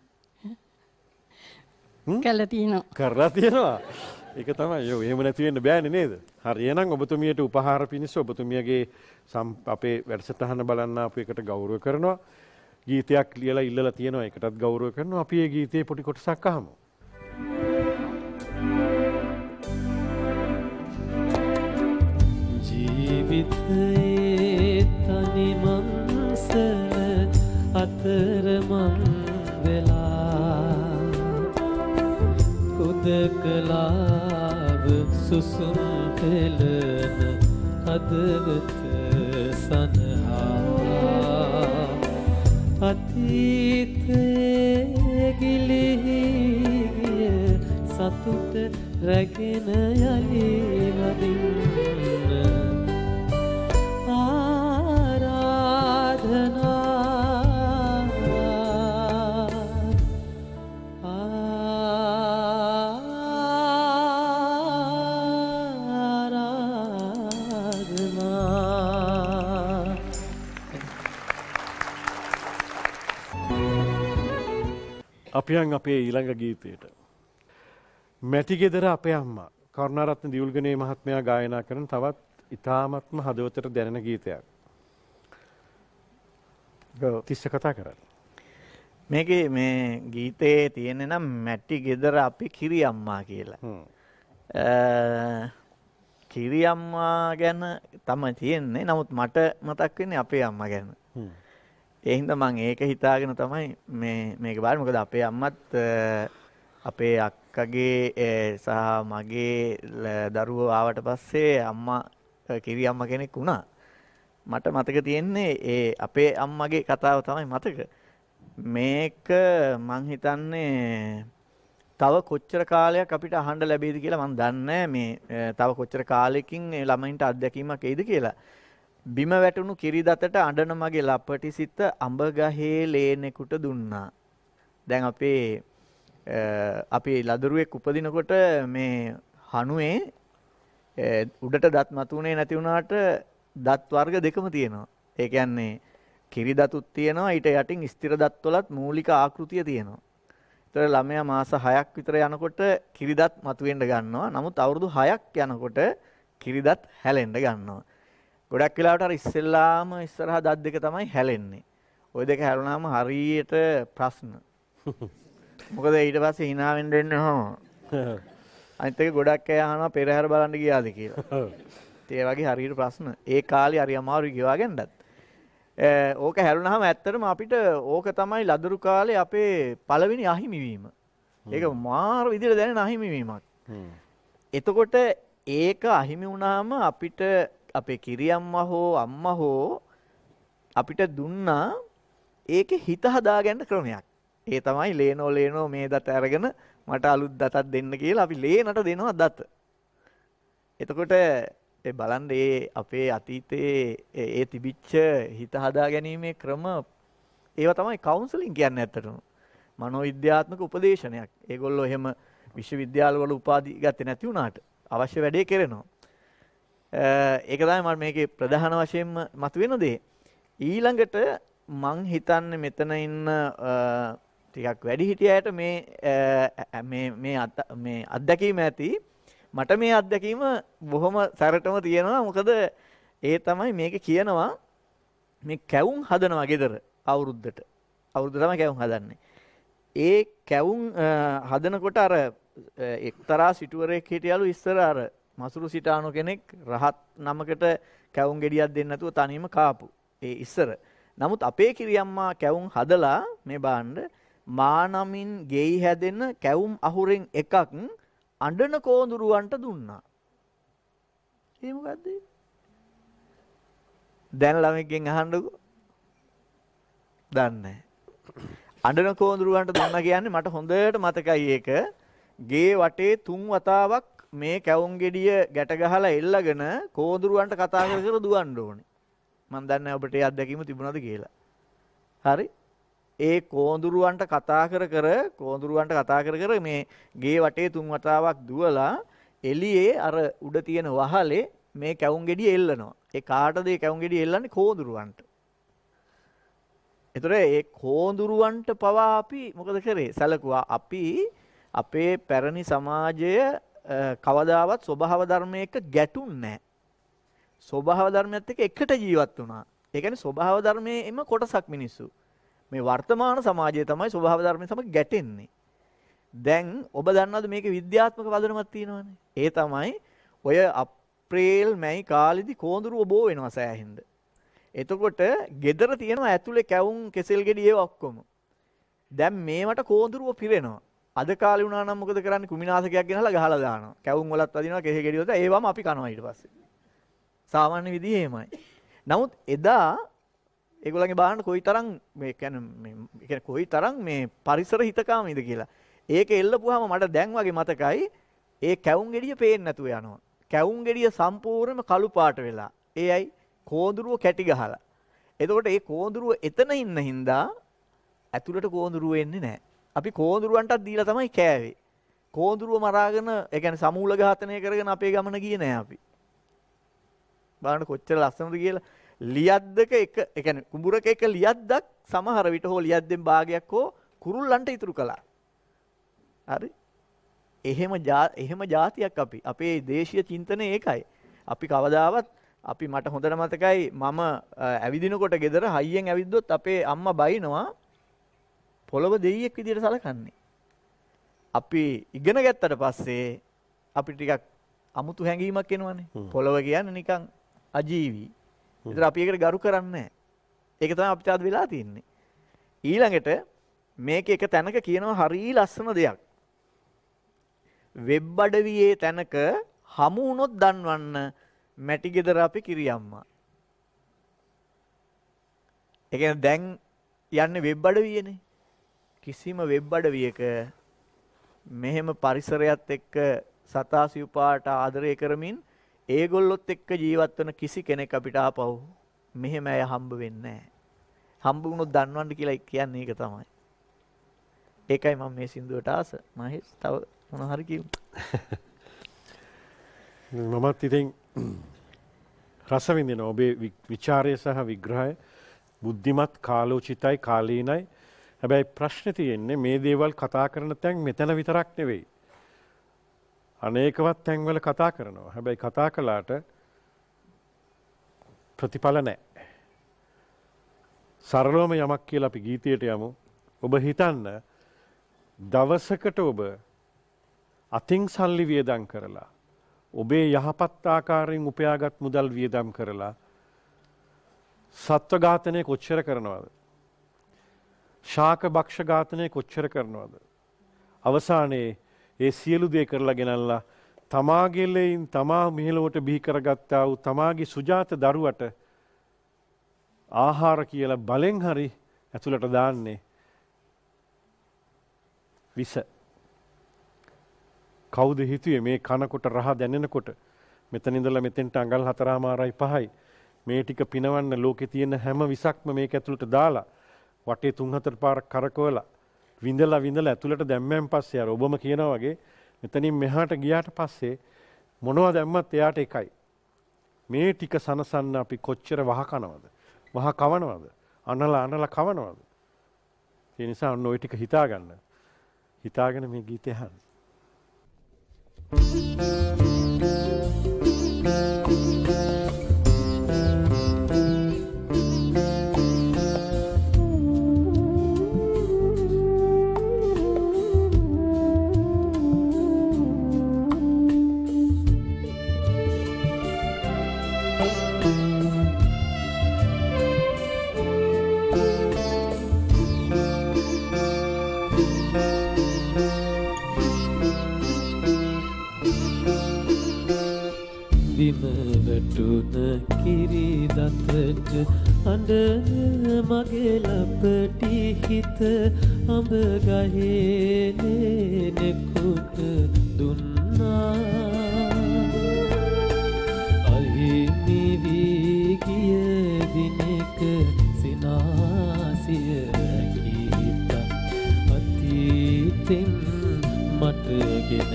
S7: කළා තියෙනවා.
S1: කරලා තියෙනවා. ඒක තමයි. යෝ එහෙම නැති වෙන්න බෑනේ නේද? හරි එහෙනම් ඔබතුමියට උපහාර පිණිස ඔබතුමියගේ අපේ වැඩසටහන බලන්න අපු එකට ගෞරව කරනවා. ගීතයක් ලියලා ඉල්ලලා තියෙනවා. ඒකටත් ගෞරව කරනවා. අපි මේ ගීතේ පොඩි කොටසක් අහමු.
S3: ජීවිතයේ තනි මංසල අතර මං වෙලා උදකලාව සුසුම් පෙළන හදවත සනහා අතීතයේ ගිලිහි ගිය සතුට රැගෙන යලි වදින්න ආරාධනා
S1: අපියන් අපේ ඊළඟ ගීතයට මැටි ගෙදර අපේ අම්මා කරුණාරත්න දියුල්ගනේ මහත්මයා ගායනා කරන තවත් ඉතාමත්ම හදවතට දැනෙන ගීතයක්. තිස්ස කතා කරන්නේ.
S2: මේකේ මේ ගීතේ තියෙන්නේ නම් මැටි ගෙදර අපි කිරි අම්මා කියලා. කිරි අම්මා ගැන තමයි තියෙන්නේ. නමුත් මට මතක් වෙන්නේ අපේ අම්මා ගැන. ඒ හින්දා මම ඒක හිතාගෙන තමයි මේ මේක බලන්නේ. මොකද අපේ අම්මත් අපේ අක්කගේ සහ මගේ දරුවෝ ආවට පස්සේ අම්මා කිරි අම්මා කෙනෙක් වුණා. මට මතක තියෙන්නේ ඒ අපේ අම්මගේ කතාව තමයි මතක. මේක මං හිතන්නේ තව කොච්චර කාලයක් අපිට අහන්න ලැබෙයිද කියලා මම දන්නේ මේ තව කොච්චර කාලෙකින් ළමයින්ට අත්දැකීමක් එයිද කියලා. බිම වැටුණු කිරි දතට අඬන මගේ ලපටි සිත අඹ ගහේ ලේනෙකුට දුන්නා. දැන් අපේ අපි ලදරුවෙක් උපදිනකොට මේ හනුවේ උඩට දත් මතුනේ නැති වුණාට දත් වර්ග දෙකම තියෙනවා. ඒ කියන්නේ කිරි දතුත් තියෙනවා ඊට යටින් ස්ථිර දත් වලත් මූලික ආකෘතිය තියෙනවා. ඒතර ළමයා මාස හයක් විතර යනකොට කිරි දත් මතුවෙන්න ගන්නවා. නමුත් අවුරුදු හයක් යනකොට කිරි දත් හැලෙන්න ගන්නවා. ගොඩක් වෙලාවට අර ඉස්සෙල්ලාම ඉස්සරහා දත් දෙක තමයි හැලෙන්නේ. ওই දෙක හැලුණාම හරියට ප්‍රශ්න. මොකද ඊට පස්සේ hina වෙන්න දෙන්නේ හොම. අනිත් එක ගොඩක් අය අහනවා පෙරහැර බලන්න ගියාද කියලා. ඒ වගේ හරියට ප්‍රශ්න. ඒ කාලේ හරි අමාරුයි ගෙවා ගන්නත්. ඕක හැලුණාම ඇත්තටම අපිට ඕක තමයි ලදරු කාලේ අපේ පළවෙනි අහිමි වීම. ඒක මාර විදිහට දැනෙන අහිමි වීමක්. එතකොට ඒක අහිමි වුණාම අපිට අපේ කිරි අම්මා හෝ අම්මා හෝ අපිට දුන්නා ඒකේ හිත හදාගන්න ක්‍රමයක්. ඒ තමයි ලේනෝ ලේනෝ මේ දත අරගෙන මට අලුත් දතක් දෙන්න කියලා අපි ලේනට දෙනවා දත. එතකොට ඒ බලන්න ඒ අපේ අතීතයේ ඒ තිබිච්ච හිත හදා ගැනීමේ ක්‍රම ඒවා තමයි කවුන්සලින් කියන්නේ ඇත්තටම. මනෝවිද්‍යාත්මක උපදේශනයක්. ඒගොල්ලෝ එහෙම විශ්වවිද්‍යාලවල උපාධි ගත්තේ නැති වුණාට අවශ්‍ය වැඩේ කරනවා. ඒක තමයි මම මේකේ ප්‍රධාන වශයෙන්ම මතුවෙන දේ. ඊළඟට මං හිතන්නේ මෙතන ඉන්න ටිකක් වැඩි හිටියයට මේ මේ මේ මේ අත්දැකීම ඇති. මට මේ අත්දැකීම බොහොම සැරටම තියෙනවා. මොකද ඒ තමයි මේක කියනවා මේ කැවුම් හදනවා ගෙදර අවුරුද්දට. අවුරුද්ද තමයි කැවුම් හදන්නේ. ඒ කැවුම් හදනකොට අර එක්තරා සිටුවරයෙක් හිටියලු ඉස්සර අර මසුරු සිටානු කෙනෙක් රහත් නමකට කැවුම් ගෙඩියක් දෙන්න නැතුව තනියම කාපු. ඒ ඉස්සර. නමුත් අපේ කිරියම්මා කැවුම් හදලා මේ බාන්න මා නමින් ගෙයි හැදෙන කැවුම් අහුරෙන් එකක් අඬන කෝඳුරුවන්ට දුන්නා. ඒ මොකද්ද? දැන් ළමෙක්ගෙන් අහන්නකෝ. දන්නේ නැහැ. අඬන කෝඳුරුවන්ට දුන්නා කියන්නේ මට හොඳට මතකයි ඒක. ගේ වටේ තුන් වතාවක් මේ කැවුම් ගෙඩිය ගැට ගහලා එල්ලගෙන කෝඳුරුවන්ට කතා කර කර දුවන්න ඕනේ. මම දන්නේ නැහැ ඔබට ඒ අත්දැකීම තිබුණාද කියලා. හරි? ඒ කෝඳුරුවන්ට කතා කර කර කෝඳුරුවන්ට කතා කර කර මේ ගේ වටේ තුන් වතාවක් දුවලා එළියේ අර උඩ තියෙන වහලේ මේ කැවුම් ගෙඩිය එල්ලනවා. ඒ කාටද ඒ කැවුම් ගෙඩිය එල්ලන්නේ? කෝඳුරුවන්ට. ඒතර ඒ කෝඳුරුවන්ට පවා අපි මොකද කරේ? සැලකුවා අපි අපේ පැරණි සමාජය කවදාවත් ස්වභාව ධර්මයක ගැටුන්නේ නැහැ. ස්වභාව ධර්මයත් එක්ක එකට ජීවත් වුණා. ඒ කියන්නේ ස්වභාව ධර්මයේම කොටසක් මිනිස්සු. මේ වර්තමාන සමාජයේ තමයි ස්වභාව ධර්මයේ සමග ගැටෙන්නේ. දැන් ඔබ දන්නවද මේකේ විද්‍යාත්මක පදනමක් තියෙනවනේ. ඒ තමයි ඔය අප්‍රේල් මැයි කාලෙදි කෝඳුරුව බෝ වෙනවා සෑහෙන්න. එතකොට gedara තියෙනවා ඇතුලේ කැවුම් කෙසෙල් ගෙඩි ඒවා ඔක්කොම. දැන් මේවට කෝඳුරුව පිරෙනවා. අද කාලේ වුණා නම් මොකද කරන්නේ? කුමිනාශකයක් ගෙනහලා ගහලා දානවා. කැවුම් වලත් වදිනවා කෙහෙ ගෙඩි වලත් ඒවම අපි කනවා ඊට පස්සේ. සාමාන්‍ය විදිහේ එහෙමයි. නමුත් එදා ඒගොල්ලන්ගේ බාහන කොයිතරම් මේ කියන්නේ මේ කියන්නේ කොයිතරම් මේ පරිසර හිතකාමීද කියලා. ඒක එල්ලපුවාම මට දැන් වගේ මතකයි ඒ කැවුම් ගෙඩිය පේන්නේ නැතුව යනවා. කැවුම් ගෙඩිය සම්පූර්ණයෙන්ම කළු පාට වෙලා. ඒ අයි කෝඳුරුව කැටි ගහලා. එතකොට ඒ කෝඳුරුව එතන ඉන්න හින්දා ඇතුළට කෝඳුරුව එන්නේ නැහැ. අපි කෝඳුරුවන්ටත් දීලා තමයි කෑවේ. කෝඳුරුව මරාගෙන ඒ කියන්නේ සමූල ඝාතනය කරගෙන අපේ ගමන ගියේ නැහැ අපි. බලන්න කොච්චර ලස්සනද කියලා. ලියද්දක එක ඒ කියන්නේ කුඹුරක එක ලියද්දක් සමහර විට හෝ ලියද්දෙන් භාගයක් හෝ කුරුල්ලන්ට ඉතුරු කළා. හරි? එහෙම එහෙම જાතියක් අපි. අපේ දේශීය චින්තනය ඒකයි. අපි කවදාවත් අපි මට හොඳට මතකයි මම ඇවිදිනකොට ගෙදර හයියෙන් ඇවිද්දොත් අපේ අම්මා බයිනවා පොළව දෙයියෙක් විදියට සලකන්නේ. අපි ඉගෙන ගත්තට පස්සේ අපි ටිකක් අමුතු හැඟීමක් එනවනේ. පොළව කියන්නේ නිකන් අජීවී. ඒතර අපි ඒකට ගරු කරන්නේ නැහැ. ඒක තමයි අපිට අද වෙලා තියෙන්නේ. ඊළඟට මේක එක තැනක කියනවා හරිය ලස්සන දෙයක්. වෙබ් අඩවියේ තැනක හමු වුණොත් දන්වන්න මැටි ගෙදර අපි කිරියම්මා. ඒ කියන්නේ දැන් යන්නේ වෙබ් අඩවියනේ. කිසිම වෙබ් අඩවියක මෙහෙම පරිසරයත් එක්ක සතා සිව්පාට ආදරය කරමින් ඒගොල්ලොත් එක්ක ජීවත් වෙන කිසි කෙනෙක් අපිට ආපහු මෙහෙම අය හම්බ වෙන්නේ නැහැ. හම්බ වුණොත් දන්වන්න කියලා කියන්නේ ඒක තමයි. ඒකයි මම මේ සින්දුවට ආස. මහේෂ් තව මොනවා හරි කියමු.
S1: මමත් ඉතින් රස විඳින ඔබේ විචාරය සහ විග්‍රහය බුද්ධිමත් කාලෝචිතයි කාලීනයි. හැබැයි ප්‍රශ්නේ තියෙන්නේ මේ දේවල් කතා කරන තැන් මෙතන විතරක් නෙවෙයි. අනේකවත් තැන්වල කතා කරනවා. හැබැයි කතා කළාට ප්‍රතිඵල නැහැ. සරලවම යමක් කියලා අපි ගීතයට යමු. ඔබ හිතන්න දවසකට ඔබ අතින් සල්ලි වියදම් කරලා ඔබේ යහපත් ආකාරයෙන් උපයාගත් මුදල් වියදම් කරලා සත්ව ඝාතනය කොච්චර කරනවද? ශාක භක්ෂ ඝාතනය කොච්චර කරනවද? අවසානයේ ඒ සියලු දේ කරලා ගෙනල්ලා තමාගේ ලෙයින් තමා මෙහෙලවට බිහි කරගත්තා වූ තමාගේ සුජාත දරුවට ආහාර කියලා බලෙන් හරි ඇතුළට දාන්නේ විස. කවුද හිතුවේ මේ කනකොට රහ දැනෙනකොට මෙතන ඉඳලා මෙතෙන්ට අඟල් හතරමාරයි පහයි මේ ටික පිනවන්න ලෝකේ තියෙන හැම විසක්ම මේක ඇතුළට දාලා වටේ තුන් හතර පාරක් කරකවලා විඳලා විඳලා ඇතුළට දැම්මෙන් පස්සේ අර ඔබම කියනවා වගේ මෙතනින් මෙහාට ගියාට පස්සේ මොනවා දැම්මත් එයාට එකයි. මේ ටික සනසන්න අපි කොච්චර වහ කනවද? වහ කවනවද? අනලා අනලා කවනවද? ඒ නිසා ඔන්න ওই ටික හිතා ගන්න. හිතාගෙන මේ ගීතය අහන්න.
S3: වැටුන කිරි දතට අඬන මගේ ලපටි හිත අඹ ගහේ නෙකුට දුන්නා අහිමි වී ගිය දිනක සිනාසිය කීත අතීතෙන් මට ගෙන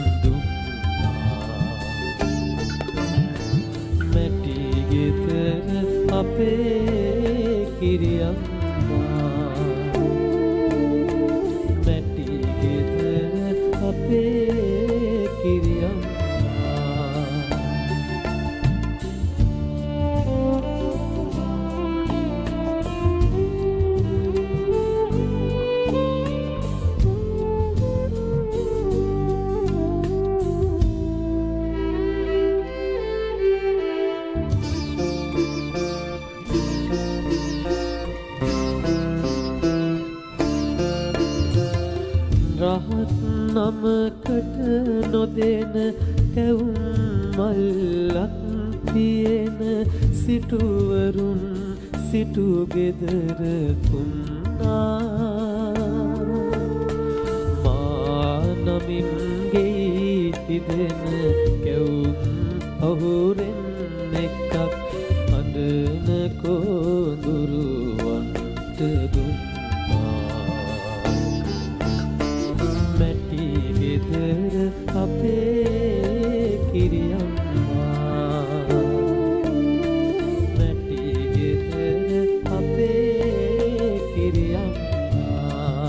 S3: අපේ කිරියම්මා මැටි ගෙදර අපේ කිරියම්මා නමකට නොදෙන කැවුම් මල්ලක් තියෙන සිටුවරුන් සිටු ගෙදර තුන්නා මා නමින් ගෙයි හිදෙන කැවුම් අහුරෙන් එකක් අඬන කොඳුරුවන්ට දුන්නා අපේ කිරියම්මා මැටි ගෙදර අපේ කිරියම්මා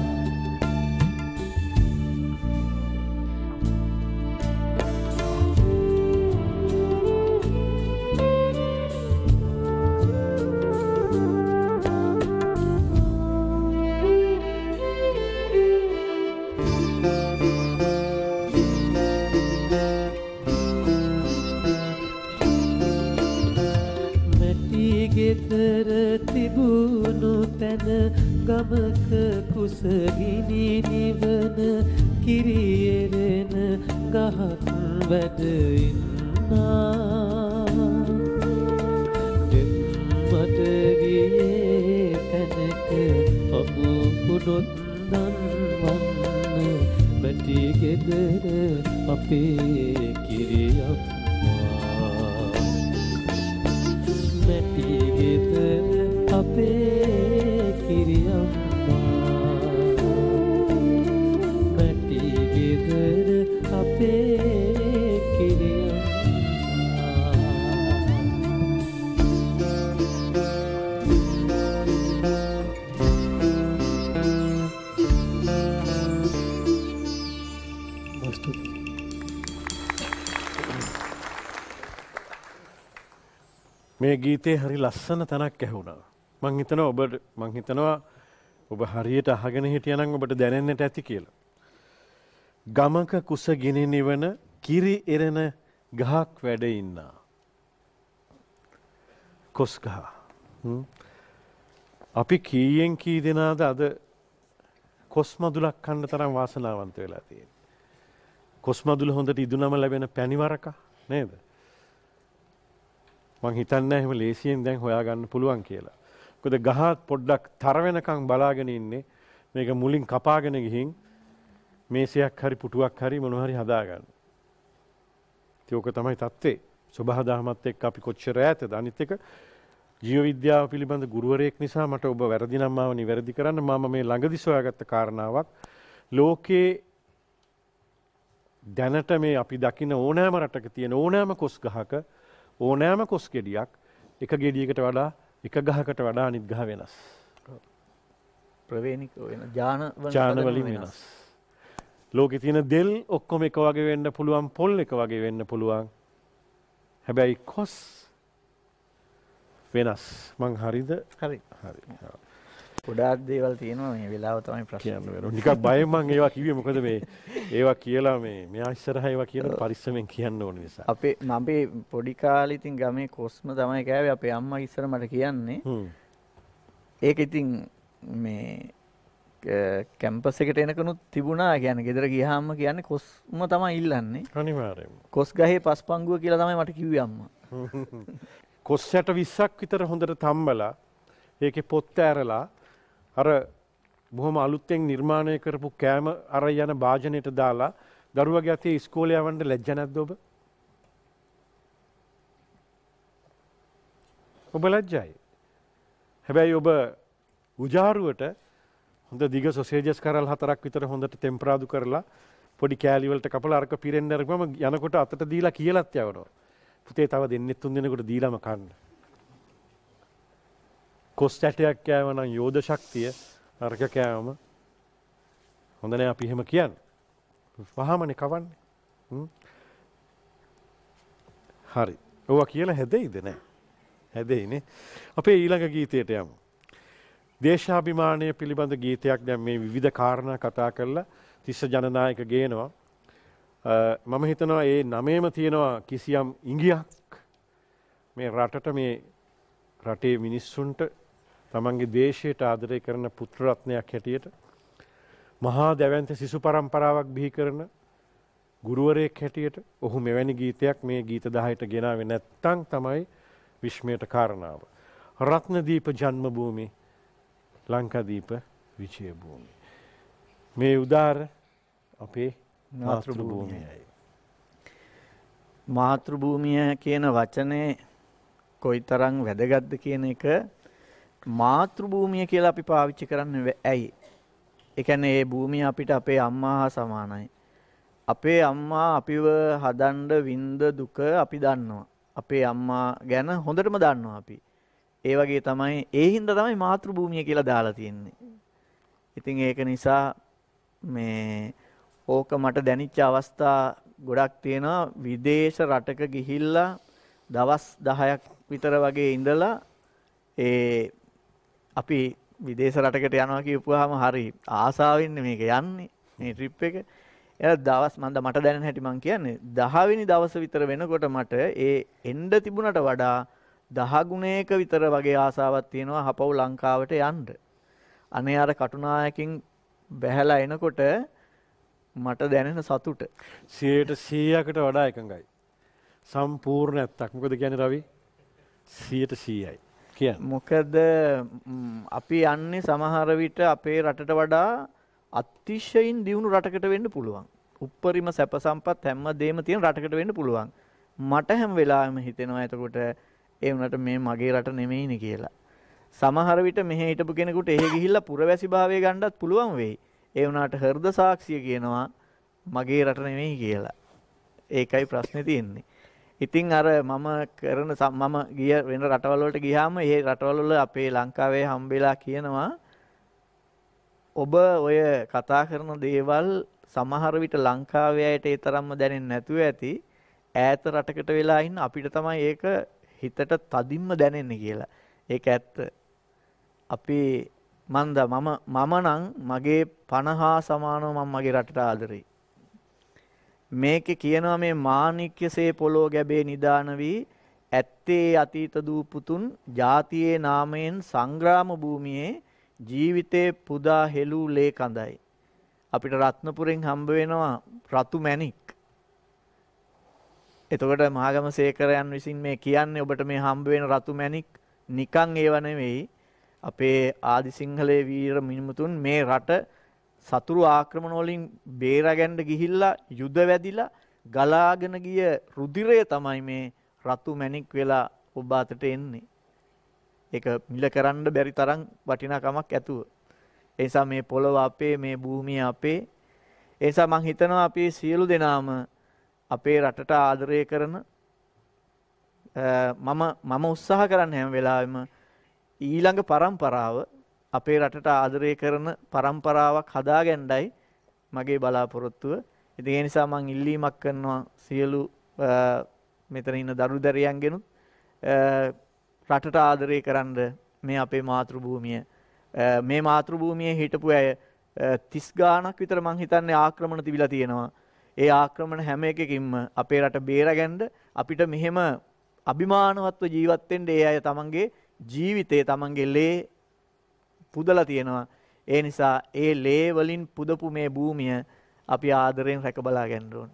S3: තිබුණු තැන ගමක කුසගිනි නිවන කිරියෙරෙන ගහක් වැඩ ඉන්නා දෙම්මට ගියේ තැනක අබු කුඩොත් දන්වන්න මැටි ගෙදර අපේ කිරියම්මා මැටි ගෙදර අපේ කිරියම්මා මැටි ගෙදර අපේ කිරියම්මා
S1: මේ ගීතේ හරි ලස්සන තැනක් ඇහුණා. මං හිතනවා ඔබ මං හිතනවා ඔබ හරියට අහගෙන හිටියනම් ඔබට දැනෙන්නට ඇති කියලා. ගමක කුස ගිනි නිවන කිරි එරෙන ගහක් වැඩ ඉන්නා. කොස් ගහ. අපි කීයෙන් කී දෙනාද අද කොස් මදුලක් කන්න තරම් වාසනාවන්ත වෙලා තියෙන්නේ. කොස් මදුල හොඳට ඉදුනම ලැබෙන පැණිවරක නේද? මං හිතන්නේ එහෙම ලේසියෙන් දැන් හොයාගන්න පුළුවන් කියලා. මොකද ගහ පොඩ්ඩක් තර වෙනකන් බලාගෙන ඉන්නේ. මේක මුලින් කපාගෙන ගිහින් මේසයක් හරි පුටුවක් හරි මොනවා හරි හදාගන්න. ඒක තමයි தත්ත්වේ. සබහා දහමත් එක්ක අපි කොච්චර ඈතද? අනිත් එක ජීව විද්‍යාව පිළිබඳ ගුරුවරයෙක් නිසා මට ඔබ වැරදි නම් මාව නිවැරදි කරන්න. මම මේ ළඟදි සොයාගත්ත කාරණාවක් ලෝකේ දැනට මේ අපි දකින ඕනෑම රටක තියෙන ඕනෑම කොස් ගහක ඕනෑම කොස් ගෙඩියක් එක ගෙඩියකට වඩා එක ගහකට වඩා අනිත් ගහ වෙනස්.
S2: ප්‍රවේණික වෙන ඥාන
S1: ඥාන වලින් වෙනස්. ලෝකේ තියෙන දෙල් ඔක්කොම එක වගේ වෙන්න පුළුවන්, පොල් එක වගේ වෙන්න පුළුවන්. හැබැයි කොස් වෙනස්. මං හරිද?
S2: හරි.
S1: හරි.
S2: ගොඩාක් දේවල් තියෙනවා මේ වෙලාව තමයි ප්‍රශ්නේ.
S1: කියන්න වෙනවා. නිකන් බයෙන් මං ඒවා කිව්වේ මොකද මේ ඒවා කියලා මේ මෙයා ඉස්සරහා ඒවා කියන පරිස්සමෙන් කියන්න ඕන නිසා.
S2: අපේ මම පොඩි කාලේ ඉතින් ගමේ කොස්ම තමයි කෑවේ අපේ අම්මා ඉස්සර මට කියන්නේ.
S1: හ්ම්.
S2: ඒක ඉතින් මේ කැම්පස් එකට එනකනුත් තිබුණා. කියන්නේ ගෙදර ගියාම කියන්නේ කොස්ම තමයි ඉල්ලන්නේ.
S1: අනිවාර්යයෙන්ම.
S2: කොස් ගහේ පස්පංගුව කියලා තමයි මට කිව්වේ අම්මා.
S1: කොස් හැට විස්සක් විතර හොඳට තම්බලා ඒකේ පොත්ත ඇරලා අර බොහොම අලුතෙන් නිර්මාණය කරපු කෑම අර යන භාජනයට දාලා දරුවගේ අතේ ඉස්කෝලේ යවන්න ලැජ්ජ නැද්ද ඔබ? ඔබ ලැජ්ජයි. හැබැයි ඔබ උජාරුවට හොඳ දිග සොසේජස් කරල් හතරක් විතර හොඳට ටෙම්පරාදු කරලා පොඩි කෑලි වලට කපලා අරක පිරෙන්න අරගම යනකොට අතට දීලා කියලාත් යවනවා. පුතේ තව දෙන්නෙක් තුන් දෙනෙකුට දීලාම කන්න. කොස් ඇටයක් කෑව නම් යෝධ ශක්තිය අරක කෑවම හොඳ නෑ අපි එහෙම කියන්නේ. වහමනේ කවන්නේ. හරි. ඔවා කියලා හැදෙයිද නෑ? හැදෙයිනේ. අපේ ඊළඟ ගීතයට යමු. දේශාභිමානය පිළිබඳ ගීතයක් දැන් මේ විවිධ කාරණා කතා කරලා තිස්ස ජනනායක ගේනවා. මම හිතනවා ඒ නමේම තියෙනවා කිසියම් ඉඟියක් මේ රටට මේ රටේ මිනිස්සුන්ට තමන්ගේ දේශයට ආදරය කරන පුත්‍ර රත්නයක් හැටියට මහා දැවැන්ත සිසු පරම්පරාවක් බිහි කරන ගුරුවරයෙක් හැටියට ඔහු මෙවැනි ගීතයක් මේ ගීත දහයට ගෙනාවේ නැත්තම් තමයි විශ්මයට කාරණාව. රත්නදීප ජන්ම භූමි ලංකාදීප විජය භූමි. මේ උදාර අපේ මාතෘ භූමියයි.
S2: මාතෘ භූමිය කියන වචනේ කොයිතරම් වැදගත්ද කියන එක මාතෘ භූමිය කියලා අපි පාවිච්චි කරන්නේ ඇයි? ඒ කියන්නේ මේ භූමිය අපිට අපේ අම්මා හා සමානයි. අපේ අම්මා අපිව හදන්න විඳ දුක අපි දන්නවා. අපේ අම්මා ගැන හොඳටම දන්නවා අපි. ඒ වගේ තමයි ඒ හින්දා තමයි මාතෘ භූමිය කියලා දාලා තියෙන්නේ. ඉතින් ඒක නිසා මේ ඕක මට දැනෙච්ච අවස්ථා ගොඩක් තියෙනවා. විදේශ රටක ගිහිල්ලා දවස් දහයක් විතර වගේ ඉඳලා ඒ අපි විදේශ රටකට යනවා කියපුවාම හරි ආසාවෙන් මේක යන්නේ මේ ට්‍රිප් එක. එයා දවස් මන්ද මට දැනෙන හැටි මං කියන්නේ දහ වෙනි දවස විතර වෙනකොට මට ඒ එන්න තිබුණට වඩා දහ ගුණයක විතර වගේ ආසාවක් තියෙනවා හපව් ලංකාවට යන්න. අනේ අර කටුනායකින් බැහැලා එනකොට මට දැනෙන සතුට
S1: සියයට සීයකට වඩා එකඟයි. සම්පූර්ණ ඇත්තක්. මොකද කියන්නේ රවි? සියයට සීයයි. කියන්නේ.
S2: මොකද අපි යන්නේ සමහර විට අපේ රටට වඩා අතිශයින් දියුණු රටකට වෙන්න පුළුවන්. උප්පරිම සැප සම්පත් හැම දෙයක්ම තියෙන රටකට වෙන්න පුළුවන්. මට හැම වෙලාවෙම හිතෙනවා එතකොට ඒ වුණාට මේ මගේ රට නෙමෙයිනේ කියලා. සමහර විට මෙහෙ හිටපු කෙනෙකුට එහෙ ගිහිල්ලා පුරවැසි භාවය ගන්නත් පුළුවන් වෙයි. ඒ වුණාට හෘද සාක්ෂිය කියනවා මගේ රට නෙමෙයි කියලා. ඒකයි ප්‍රශ්නේ තියෙන්නේ. ඉතින් අර මම කරන මම ගිය වෙන රටවල් වලට ගියාම ඒ රටවල් වල අපේ ලංකාවේ හම්බෙලා කියනවා ඔබ ඔය කතා කරන දේවල් සමහර විට ලංකාවේ අයට ඒ තරම්ම දැනෙන්නේ නැතුව ඇති. ඈත රටකට වෙලා ඉන්න අපිට තමයි ඒක හිතට තදින්ම දැනෙන්නේ කියලා. ඒක ඇත්ත. අපි මන්ද මම මම නම් මගේ පනහා සමානව මම මගේ රටට ආදරෙයි. මේකේ කියනවා මේ මාණික්‍යසේ පොළොව ගැබේ නිදාන වී ඇත්තේ අතීත දූ පුතුන් ජාතියේ නාමයෙන් සංග්‍රාම භූමියේ ජීවිතේ පුදා හෙළූ ලේ කඳයි. අපිට රත්නපුරෙන් හම්බ වෙනවා රතු මැණික්. එතකොට මහගම සේකරයන් විසින් මේ කියන්නේ ඔබට මේ හම්බ වෙන රතු මැණික් නිකන් ඒව නෙවෙයි. අපේ ආදි සිංහලයේ වීර මිනිමුතුන් මේ රට සතුරු ආක්‍රමණ වලින් බේරගන්න ගිහිල්ලා යුද වැදිලා ගලාගෙන ගිය රුධිරය තමයි මේ රතු මැණික් වෙලා ඔබ අතට එන්නේ. ඒක මිල කරන්න බැරි තරම් වටිනාකමක් ඇතුව. ඒ නිසා මේ පොළව අපේ, මේ භූමිය අපේ. ඒ නිසා මම හිතනවා අපි සියලු දෙනාම අපේ රටට ආදරය කරන මම මම උත්සාහ කරන්න හැම වෙලාවෙම ඊළඟ පරම්පරාව අපේ රටට ආදරය කරන පරම්පරාවක් හදාගන්නයි මගේ බලාපොරොත්තුව. ඉතින් ඒ නිසා මම ඉල්ලීමක් කරනවා සියලු මෙතන ඉන්න දරු දැරියන්ගෙනුත් රටට ආදරය කරන්න මේ අපේ මාතෘ භූමිය. මේ මාතෘ භූමියේ හිටපු අය තිස් ගාණක් විතර මං හිතන්නේ ආක්‍රමණ තිබිලා තියෙනවා. ඒ ආක්‍රමණ හැම එකකින්ම අපේ රට බේරගන්න අපිට මෙහෙම අභිමානවත්ව ජීවත් වෙන්න ඒ අය තමන්ගේ ජීවිතේ තමන්ගේ ලේ පුදලා තියෙනවා. ඒ නිසා ඒ ලේ වලින් පුදපු මේ භූමිය අපි ආදරෙන් රැක බලා ගන්න ඕන.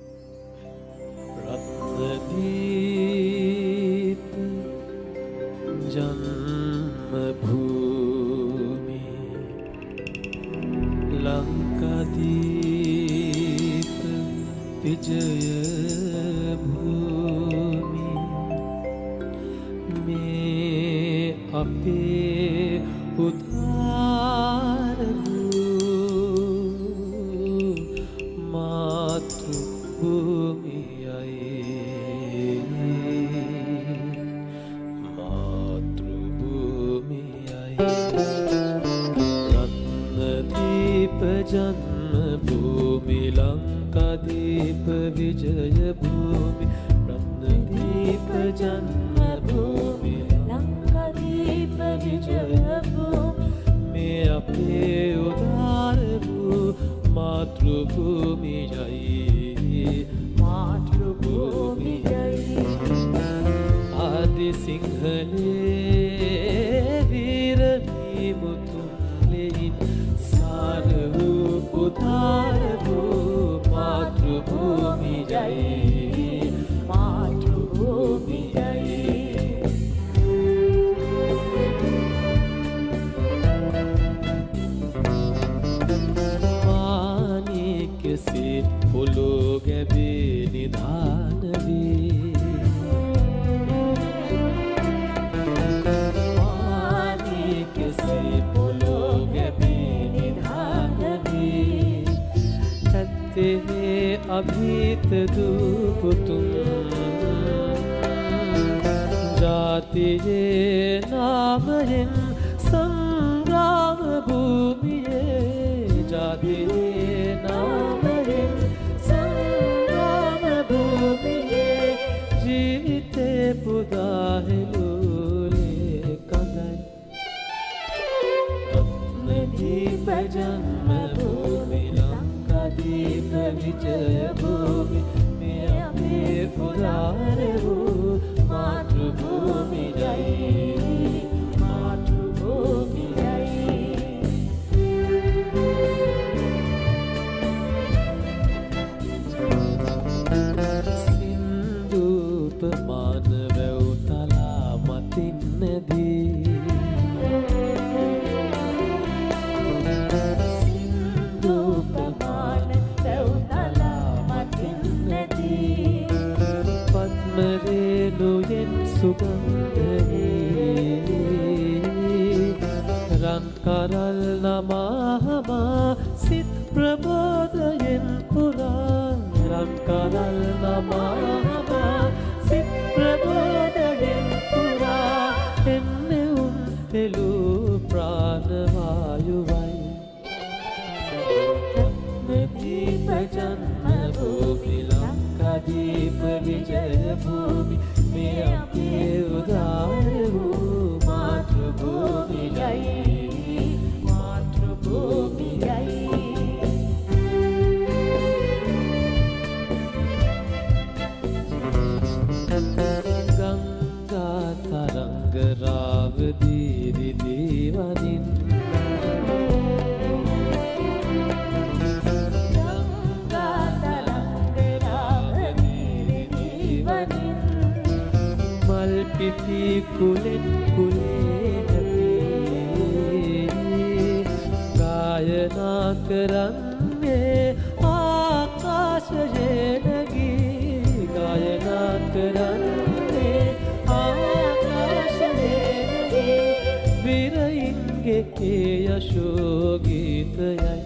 S3: රත්නදීප ජන්ම භූමි ලංකාදීප විජය භූමි මේ අපේ උදාර වූ මාතෘ භූමියයි මාතෘ භූමියයි රත්නදීප ජන්ම භූමි ලංකාදීප විජය භූමි රත්නදීප ජන්ම භූමි ලංකාදීප විජය භූමි මේ අපේ උදාර වූ මාතෘ භූමියයි මාතෘ භූමියයි ආදි සිංහලේ වීර මිනිමුතුන් ලෙයින් සාර වූ උදාර වූ මාතෘ භූමියයි මාතෘ භූමියයි කෙසේ පොළො ගැබේ නිධාන වේ පානී කෙසේ පොළො ගැබේ නිධාන වේ ඇත්තේ අභීත දුපුතුන් ජාතියේ නාමයෙන් සංග්‍රාම භූමියේ ජාතියේ නාමයෙන් සංග්‍රාම භූමියේ ජීවිතේ පුදාහෙලුලේ කඳයි රත්නදීප ජන්ම භූමි ලංකාදීප විජය භූමි මේ අපේ පුදාර වූ මාතෘ භූමියයි මාතෘ භූමියයි සින්දුපමාන වැව් තලා මතින්නදී සින්දුපමාන වැව් තලා මතින්නදී පද්මරේණුයෙන් සුගන්ධයේ රන් කරල් නමහමා සිත් ප්‍රබෝධයෙන් පුරා රන් කරල් නමහමා සිත් ප්‍රබෝධයෙන් පුරා එන්නෙවුන් පෙළූ ප්‍රාණවායුවයි රත්නදීප ජන්ම භූමි ලංකාදීප විජය භූමි මේ අපේ උදාර වූ මාතෘ භූමියයි මාතෘ භූමියයි ගංගා තරංග රාව දීරි දීවනින් ගංගා තරංග රාව දීරි දීවනින් ගායනා කරන්නේ ආකාශයේ නැගී ගායනා කරන්නේ ආකාශයේ නැගී විරයින්ගේ යශෝ ගීතයයි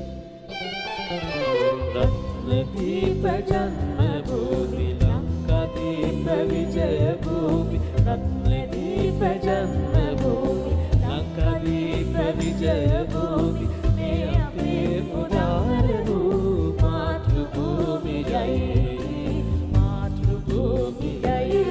S3: රත්නදීප ජන්මභූමි ලංකාදීප විජය භූමි රත්නදීප ජන්මභූමි ලංකාදීප විජය භූමි මේ අපේ පුරාණ වූ මාතෘභූමියයි මාතෘභූමියයි.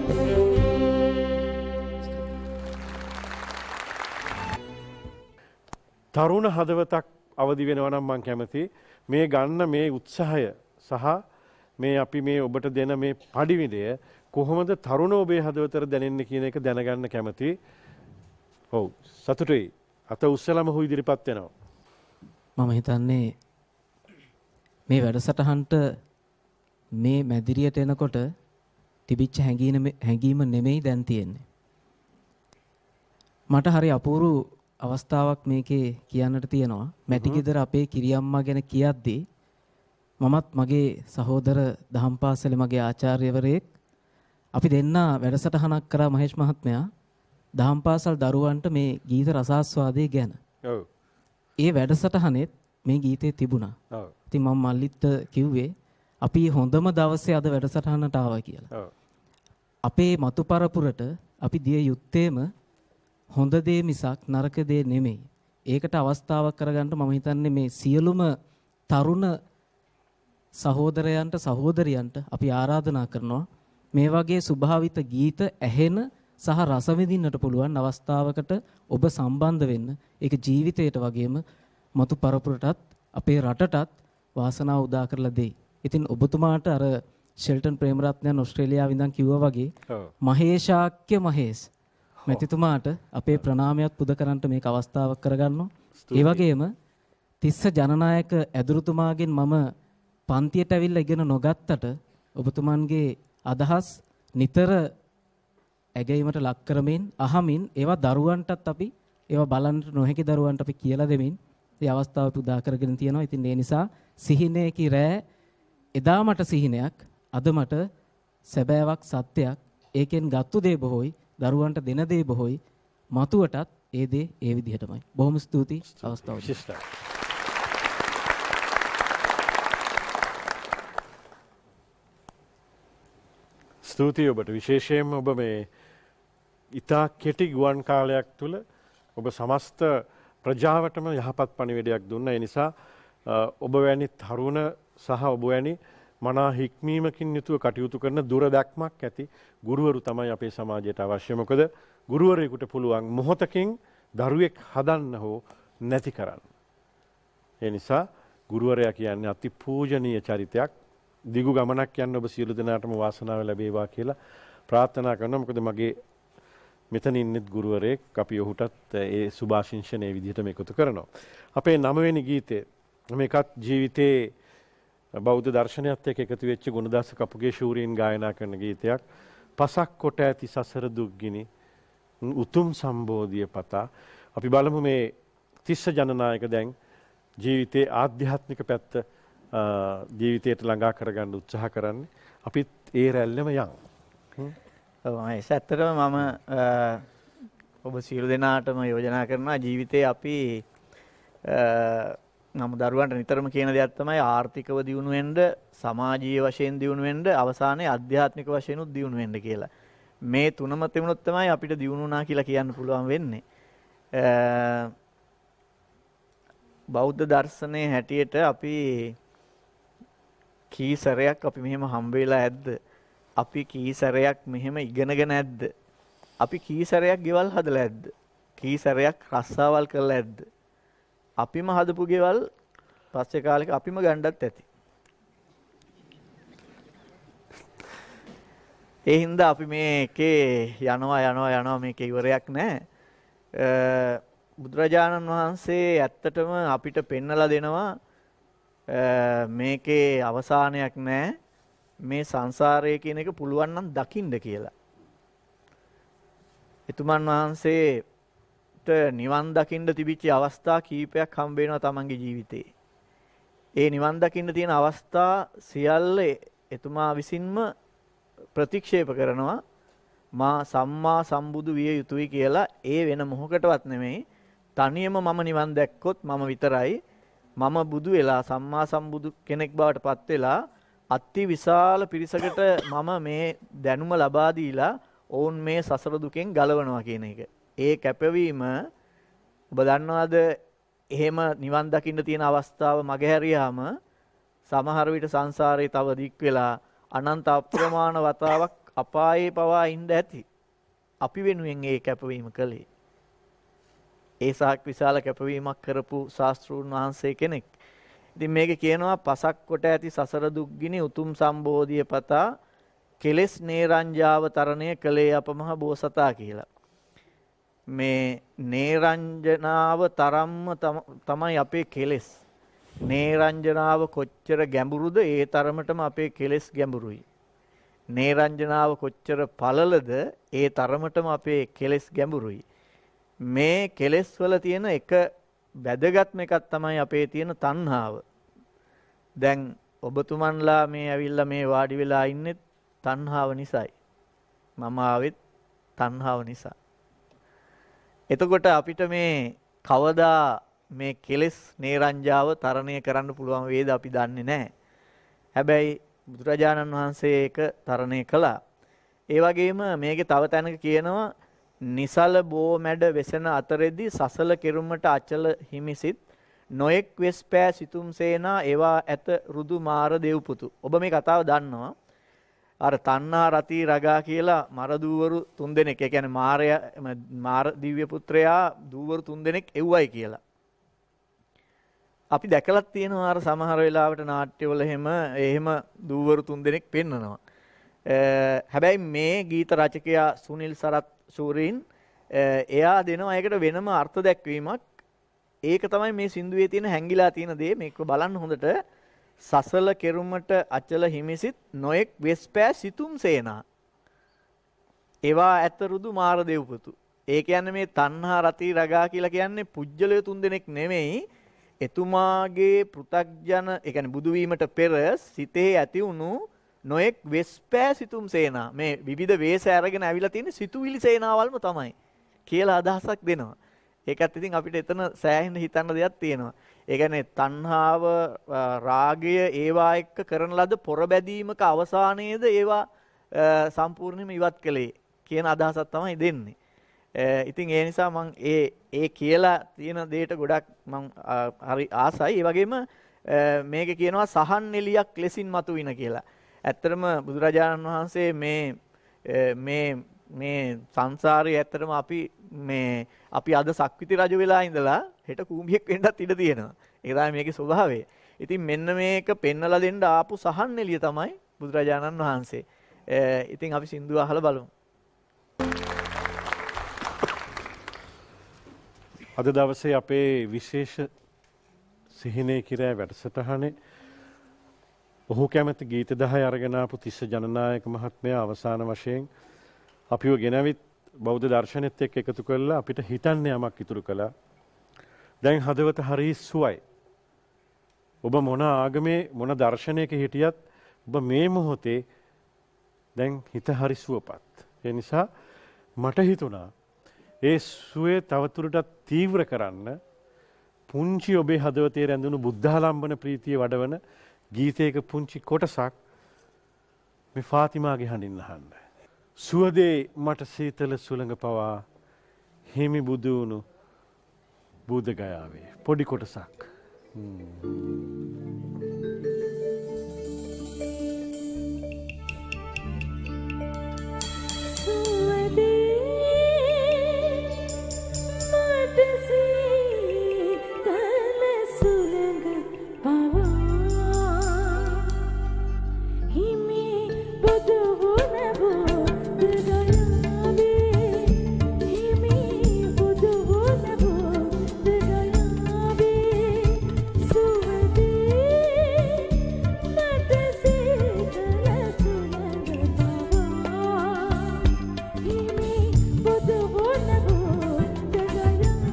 S1: තරුණ හදවතක් අවදි වෙනවා නම් මම කැමති මේ ගන්න මේ උත්සාහය සහ මේ අපි මේ ඔබට දෙන මේ පඩිවිඩය කොහොමද තරුණ ඔබේ හදවතට දැනෙන්නේ කියන එක දැනගන්න කැමති. ඔව් සතුටුයි. අත උස්සලම හු ඉදිරිපත් වෙනවා.
S3: මම හිතන්නේ මේ වැඩසටහනට මේ මැදිරියට එනකොට තිබිච්ච හැඟීම නෙමෙයි දැන් තියෙන්නේ. මට හරි අපූර්ව අවස්ථාවක් මේකේ කියන්නට තියෙනවා. මැටි ගෙදර අපේ කිරියම්මා ගැන කියද්දී මමත් මගේ සහෝදර දහම් පාසලේ මගේ ආචාර්යවරයෙක් අපි දෙන්න වැඩසටහනක් කරා මහේෂ් මහත්මයා දහම් පාසල් දරුවන්ට මේ ගීත රසාස්වාදයේ ගැන.
S1: ඔව්.
S3: ඒ වැඩසටහනෙත් මේ ගීතේ තිබුණා.
S1: ඔව්.
S3: ඉතින් මම මල්ලිත් කිව්වේ අපි හොඳම දවසේ අද වැඩසටහනට ආවා කියලා.
S1: ඔව්.
S3: අපේ මතු පරපුරට අපි දිය යුත්තේම හොඳ දේ මිසක් නරක දේ නෙමෙයි. ඒකට අවස්ථාවක් කරගන්න මම හිතන්නේ මේ සියලුම තරුණ සහෝදරයන්ට සහෝදරියන්ට අපි ආරාධනා කරනවා මේ වගේ ස්වභාවිත ගීත ඇහෙන සහ රස විඳින්නට පුළුවන් අවස්ථාවකට ඔබ සම්බන්ධ වෙන්න. ඒක ජීවිතයට වගේම මතු පරපුරටත් අපේ රටටත් වාසනාව උදා කරලා දෙයි. ඉතින් ඔබතුමාට අර ෂෙල්ටන් ප්‍රේමරත්නයන් ඕස්ට්‍රේලියාවේ ඉඳන් කිව්වා වගේ මහේෂාක්‍ය මහේෂ් මැතිතුමාට අපේ ප්‍රණාමයක් පුද කරන්නට මේක අවස්ථාවක් කරගන්නවා. ඒ වගේම තිස්ස ජනනායක ඇදුරුතුමාගෙන් මම පන්තියට ඇවිල්ලා ඉගෙන නොගත්තට ඔබතුමන්ගේ අදහස් නිතර ඇගීමට ලක් කරමින් අහමින් ඒවා දරුවන්ටත් අපි ඒවා බලන්නට නොහැකි දරුවන්ට අපි කියලා දෙමින් මේ අවස්ථාව පුදා කරගෙන තියෙනවා. ඉතින් ඒ නිසා සිහිනේ කි රෑ එදා මට සිහිනයක් අද මට සැබෑවක් සත්‍යයක් ඒකෙන් ගත්තු දේ බොහෝයි දරුවන්ට දෙන දේ බොහෝයි මතුවටත් ඒ දේ ඒ විදිහටමයි. බොහොම ස්තුතියි අවස්ථාවට.
S1: ශිෂ්ටයි. ස්තුතියි ඔබට. විශේෂයෙන්ම ඔබ මේ ඉතා කෙටි ගුවන් කාලයක් තුළ ඔබ සමස්ත ප්‍රජාවටම යහපත් පණිවිඩයක් දුන්නා. ඒ නිසා ඔබ වැනි තරුණ සහ ඔබ වැනි මනා හික්මීමකින් යුතුව කටයුතු කරන දුරදැක්මක් ඇති ගුරුවරු තමයි අපේ සමාජයට අවශ්‍ය. මොකද ගුරුවරයෙකුට පුළුවන් මොහොතකින් දරුවෙක් හදන්න හෝ නැති කරන්න. ඒ නිසා ගුරුවරයා කියන්නේ අති පූජනීය චරිතයක්. දිගු ගමනක් යන්න ඔබ සියලු දෙනාටම වාසනාව ලැබේවා කියලා ප්‍රාර්ථනා කරනවා. මොකද මගේ මෙතන ඉන්නෙත් ගුරුවරයෙක්. අපි ඔහුටත් ඒ සුභාශිංසනයේ විදිහටම එකතු කරනවා. අපේ නවවෙනි ගීතය මේකත් ජීවිතේ බෞද්ධ දර්ශනයත් එක්ක එකතු වෙච්ච ගුණදාස කපුගේ ශූරීන් ගායනා කරන ගීතයක්. පසක් කොට ඇති සසර දුක්ගිනි උතුම් සම්බෝධිය පතා. අපි බලමු මේ තිස්ස ජනනායක දැන් ජීවිතේ ආධ්‍යාත්මික පැත්ත ජීවිතයට ළඟා කරගන්න උත්සාහ කරන්නේ. අපිත් ඒ රැල්ලෙම යන්.
S2: ඔව් මම ඇත්තටම මම ඔබ සියලු දෙනාටම යෝජනා කරනවා ජීවිතේ අපි නම් දරුවන්ට නිතරම කියන දෙයක් තමයි ආර්ථිකව දියුණු වෙන්න, සමාජීය වශයෙන් දියුණු වෙන්න, අවසානයේ ආධ්‍යාත්මික වශයෙන් උත් දියුණු වෙන්න කියලා. මේ තුනම තිබුණොත් තමයි අපිට දියුණු වුණා කියලා කියන්න පුළුවන් වෙන්නේ. බෞද්ධ දර්ශනයේ හැටියට අපි කී සැරයක් අපි මෙහෙම හම්බ වෙලා ඇද්ද? අපි කී සැරයක් මෙහෙම ඉගෙනගෙන ඇද්ද? අපි කී සැරයක් ගෙවල් හදලා ඇද්ද? කී සැරයක් රස්සාවල් කරලා ඇද්ද? අපිම හදපු ගෙවල් පස්සේ කාලෙක අපිම ගණ්ඩත් ඇති. ඒ හින්දා අපි මේකේ යනවා යනවා යනවා මේකේ ඉවරයක් නැහැ. බුදුරජාණන් වහන්සේ ඇත්තටම අපිට පෙන්නලා දෙනවා මේකේ අවසානයක් නැහැ. මේ සංසාරය කියන එක පුළුවන් නම් දකින්න කියලා. එතුමන් වහන්සේට නිවන් දකින්න තිබිච්ච අවස්ථා කීපයක් හම්බ වෙනවා තමන්ගේ ජීවිතේ. ඒ නිවන් දකින්න තියෙන අවස්ථා සියල්ල එතුමා විසින්ම ප්‍රතික්ෂේප කරනවා. මා සම්මා සම්බුදු විය යුතුයි කියලා. ඒ වෙන මොහොකටවත් නෙමෙයි. තනියම මම නිවන් දැක්කොත් මම විතරයි. මම බුදු වෙලා සම්මා සම්බුදු කෙනෙක් බවට පත් වෙලා අති විශාල පිරිසකට මම මේ දැනුම ලබා දීලා ඔවුන් මේ සසර දුකෙන් ගලවනවා කියන එක. ඒ කැපවීම ඔබ දන්නවද? එහෙම නිවන් දකින්න තියෙන අවස්ථාව මගහැරියාම සමහර විට සංසාරේ තව දික් වෙලා අනන්ත අප්‍රමාණ වතාවක් අපායේ පවා ඉඳ ඇති. අපි වෙනුවෙන් ඒ කැපවීම කළේ. ඒ සාක් විශාල කැපවීමක් කරපු ශාස්ත්‍රූන් වහන්සේ කෙනෙක්. ඉතින් මේක කියනවා පසක් කොට ඇති සසර දුක්ගිනි උතුම් සම්බෝධිය පතා කෙලෙස් නේරංජාව තරණය කළේ අපමහ බෝසතා කියලා. මේ නේරංජනාව තරම්ම තමයි අපේ කෙලෙස්. නේරංජනාව කොච්චර ගැඹුරුද ඒ තරමටම අපේ කෙලෙස් ගැඹුරුයි. නේරංජනාව කොච්චර පළලද ඒ තරමටම අපේ කෙලෙස් ගැඹුරුයි. මේ කෙලෙස් වල තියෙන එක වැදගත්ම එකක් තමයි අපේ තියෙන තණ්හාව. දැන් ඔබතුමන්ලා මේ ඇවිල්ලා මේ වාඩි වෙලා ඉන්නේ තණ්හාව නිසායි. මම ආවෙත් තණ්හාව නිසා. එතකොට අපිට මේ කවදා මේ කෙලෙස් නේරංජාව තරණය කරන්න පුළුවන් වේද අපි දන්නේ නැහැ. හැබැයි බුදුරජාණන් වහන්සේ ඒක තරණය කළා. ඒ වගේම මේකේ තව තැනක කියනවා නිසල බෝ මැඩ වෙසෙන අතරෙදි සසල කෙරුමට අචල හිමිසිට නොයෙක් වෙස් පෑ සිතුම් සේනා ඒවා ඇත රුදු මාර දෙව්පුතු. ඔබ මේ කතාව දන්නවා. අර තණ්හා රති රගා කියලා මර දූවරු තුන්දෙනෙක්, ඒ කියන්නේ මාරයා මාර දිව්‍ය පුත්‍රයා දූවරු තුන්දෙනෙක් එව්වයි කියලා. අපි දැකලත් තියෙනවා අර සමහර වෙලාවට නාට්‍යවල එහෙම එහෙම දූවරු තුන්දෙනෙක් පෙන්නනවා. හැබැයි මේ ගීත රචකයා සුනිල් සරත් ශූරීන් එයා දෙනවා ඒකට වෙනම අර්ථ දැක්වීමක්. ඒක තමයි මේ සින්දුවේ තියෙන හැංගිලා තියෙන දේ. මේක බලන්න හොඳට. සසල කෙරුමට අචල හිමිසිට නොයෙක් වෙස්පෑ සිතුම් සේනා ඒවා ඇතරුදු මාර දෙව්පුතු. ඒ කියන්නේ මේ තණ්හා රති රගා කියලා කියන්නේ පුජ්‍යලය තුන්දෙනෙක් නෙමෙයි. එතුමාගේ පෘථග්ජන, ඒ කියන්නේ බුදු වීමට පෙර සිතේ ඇති වුණු නොයෙක් වෙස්පෑ සිතුම් සේනා, මේ විවිධ වේශ අරගෙන ඇවිල්ලා තියෙන සිතුවිලි සේනාවල්ම තමයි කියලා අදහසක් දෙනවා. ඒකත් ඉතින් අපිට එතන සෑහෙන හිතන්න දෙයක් තියෙනවා. ඒ කියන්නේ තණ්හාව, රාගය ඒවා එක්ක කරන ලද පොරබැදීමක අවසානයේද ඒවා සම්පූර්ණයෙන්ම ඉවත් කළේ කියන අදහසක් තමයි දෙන්නේ. ඉතින් ඒ නිසා මම ඒ ඒ කියලා තියෙන දෙයට ගොඩක් මම හරි ආසයි. ඒ වගේම මේක කියනවා සහන් එලියක් ලෙසින් මතුවින කියලා. ඇත්තටම බුදුරජාණන් වහන්සේ මේ මේ මේ සංසාරයේ ඇත්තටම අපි මේ අපි අද සක්විති රජු වෙලා ඉඳලා හෙට කූඹියෙක් වෙන්නත් ඉඩ තියෙනවා. ඒක තමයි මේකේ ස්වභාවය. ඉතින් මෙන්න මේක පෙන්නලා දෙන්න ආපු සහන් එළිය තමයි බුදුරජාණන් වහන්සේ. ඉතින් අපි සින්දුව අහලා බලමු.
S1: අද දවසේ අපේ විශේෂ සිහිනේ කිරෑ වැඩසටහනේ ඔහු කැමති ගීත දහය අරගෙන ආපු තිස්ස ජනනායක මහත්මයා අවසාන වශයෙන් අපිව ගෙනවිත් බෞද්ධ දර්ශනෙත් එක්ක එකතු කරලා අපිට හිතන්න යමක් ඉතුරු කළා. දැන් හදවත හරි සුවයි. ඔබ මොන ආගමේ මොන දර්ශනයක හිටියත් ඔබ මේ මොහොතේ දැන් හිත හරි සුවපත්. ඒ නිසා මට හිතුණා ඒ සුවේ තවදුරටත් තීව්‍ර කරන්න පුංචි ඔබේ හදවතේ රැඳුණු බුද්ධාලම්බන ප්‍රීතිය වඩවන ගීතයක පුංචි කොටසක් මේ ෆාතිමාගේ හඬින් අහන්න. සුවදේ මට සීතල සුළඟ පවා හිමි බුදු වුණු බුද්ධ ගයාවේ පොඩි කොටසක්.
S5: Buddha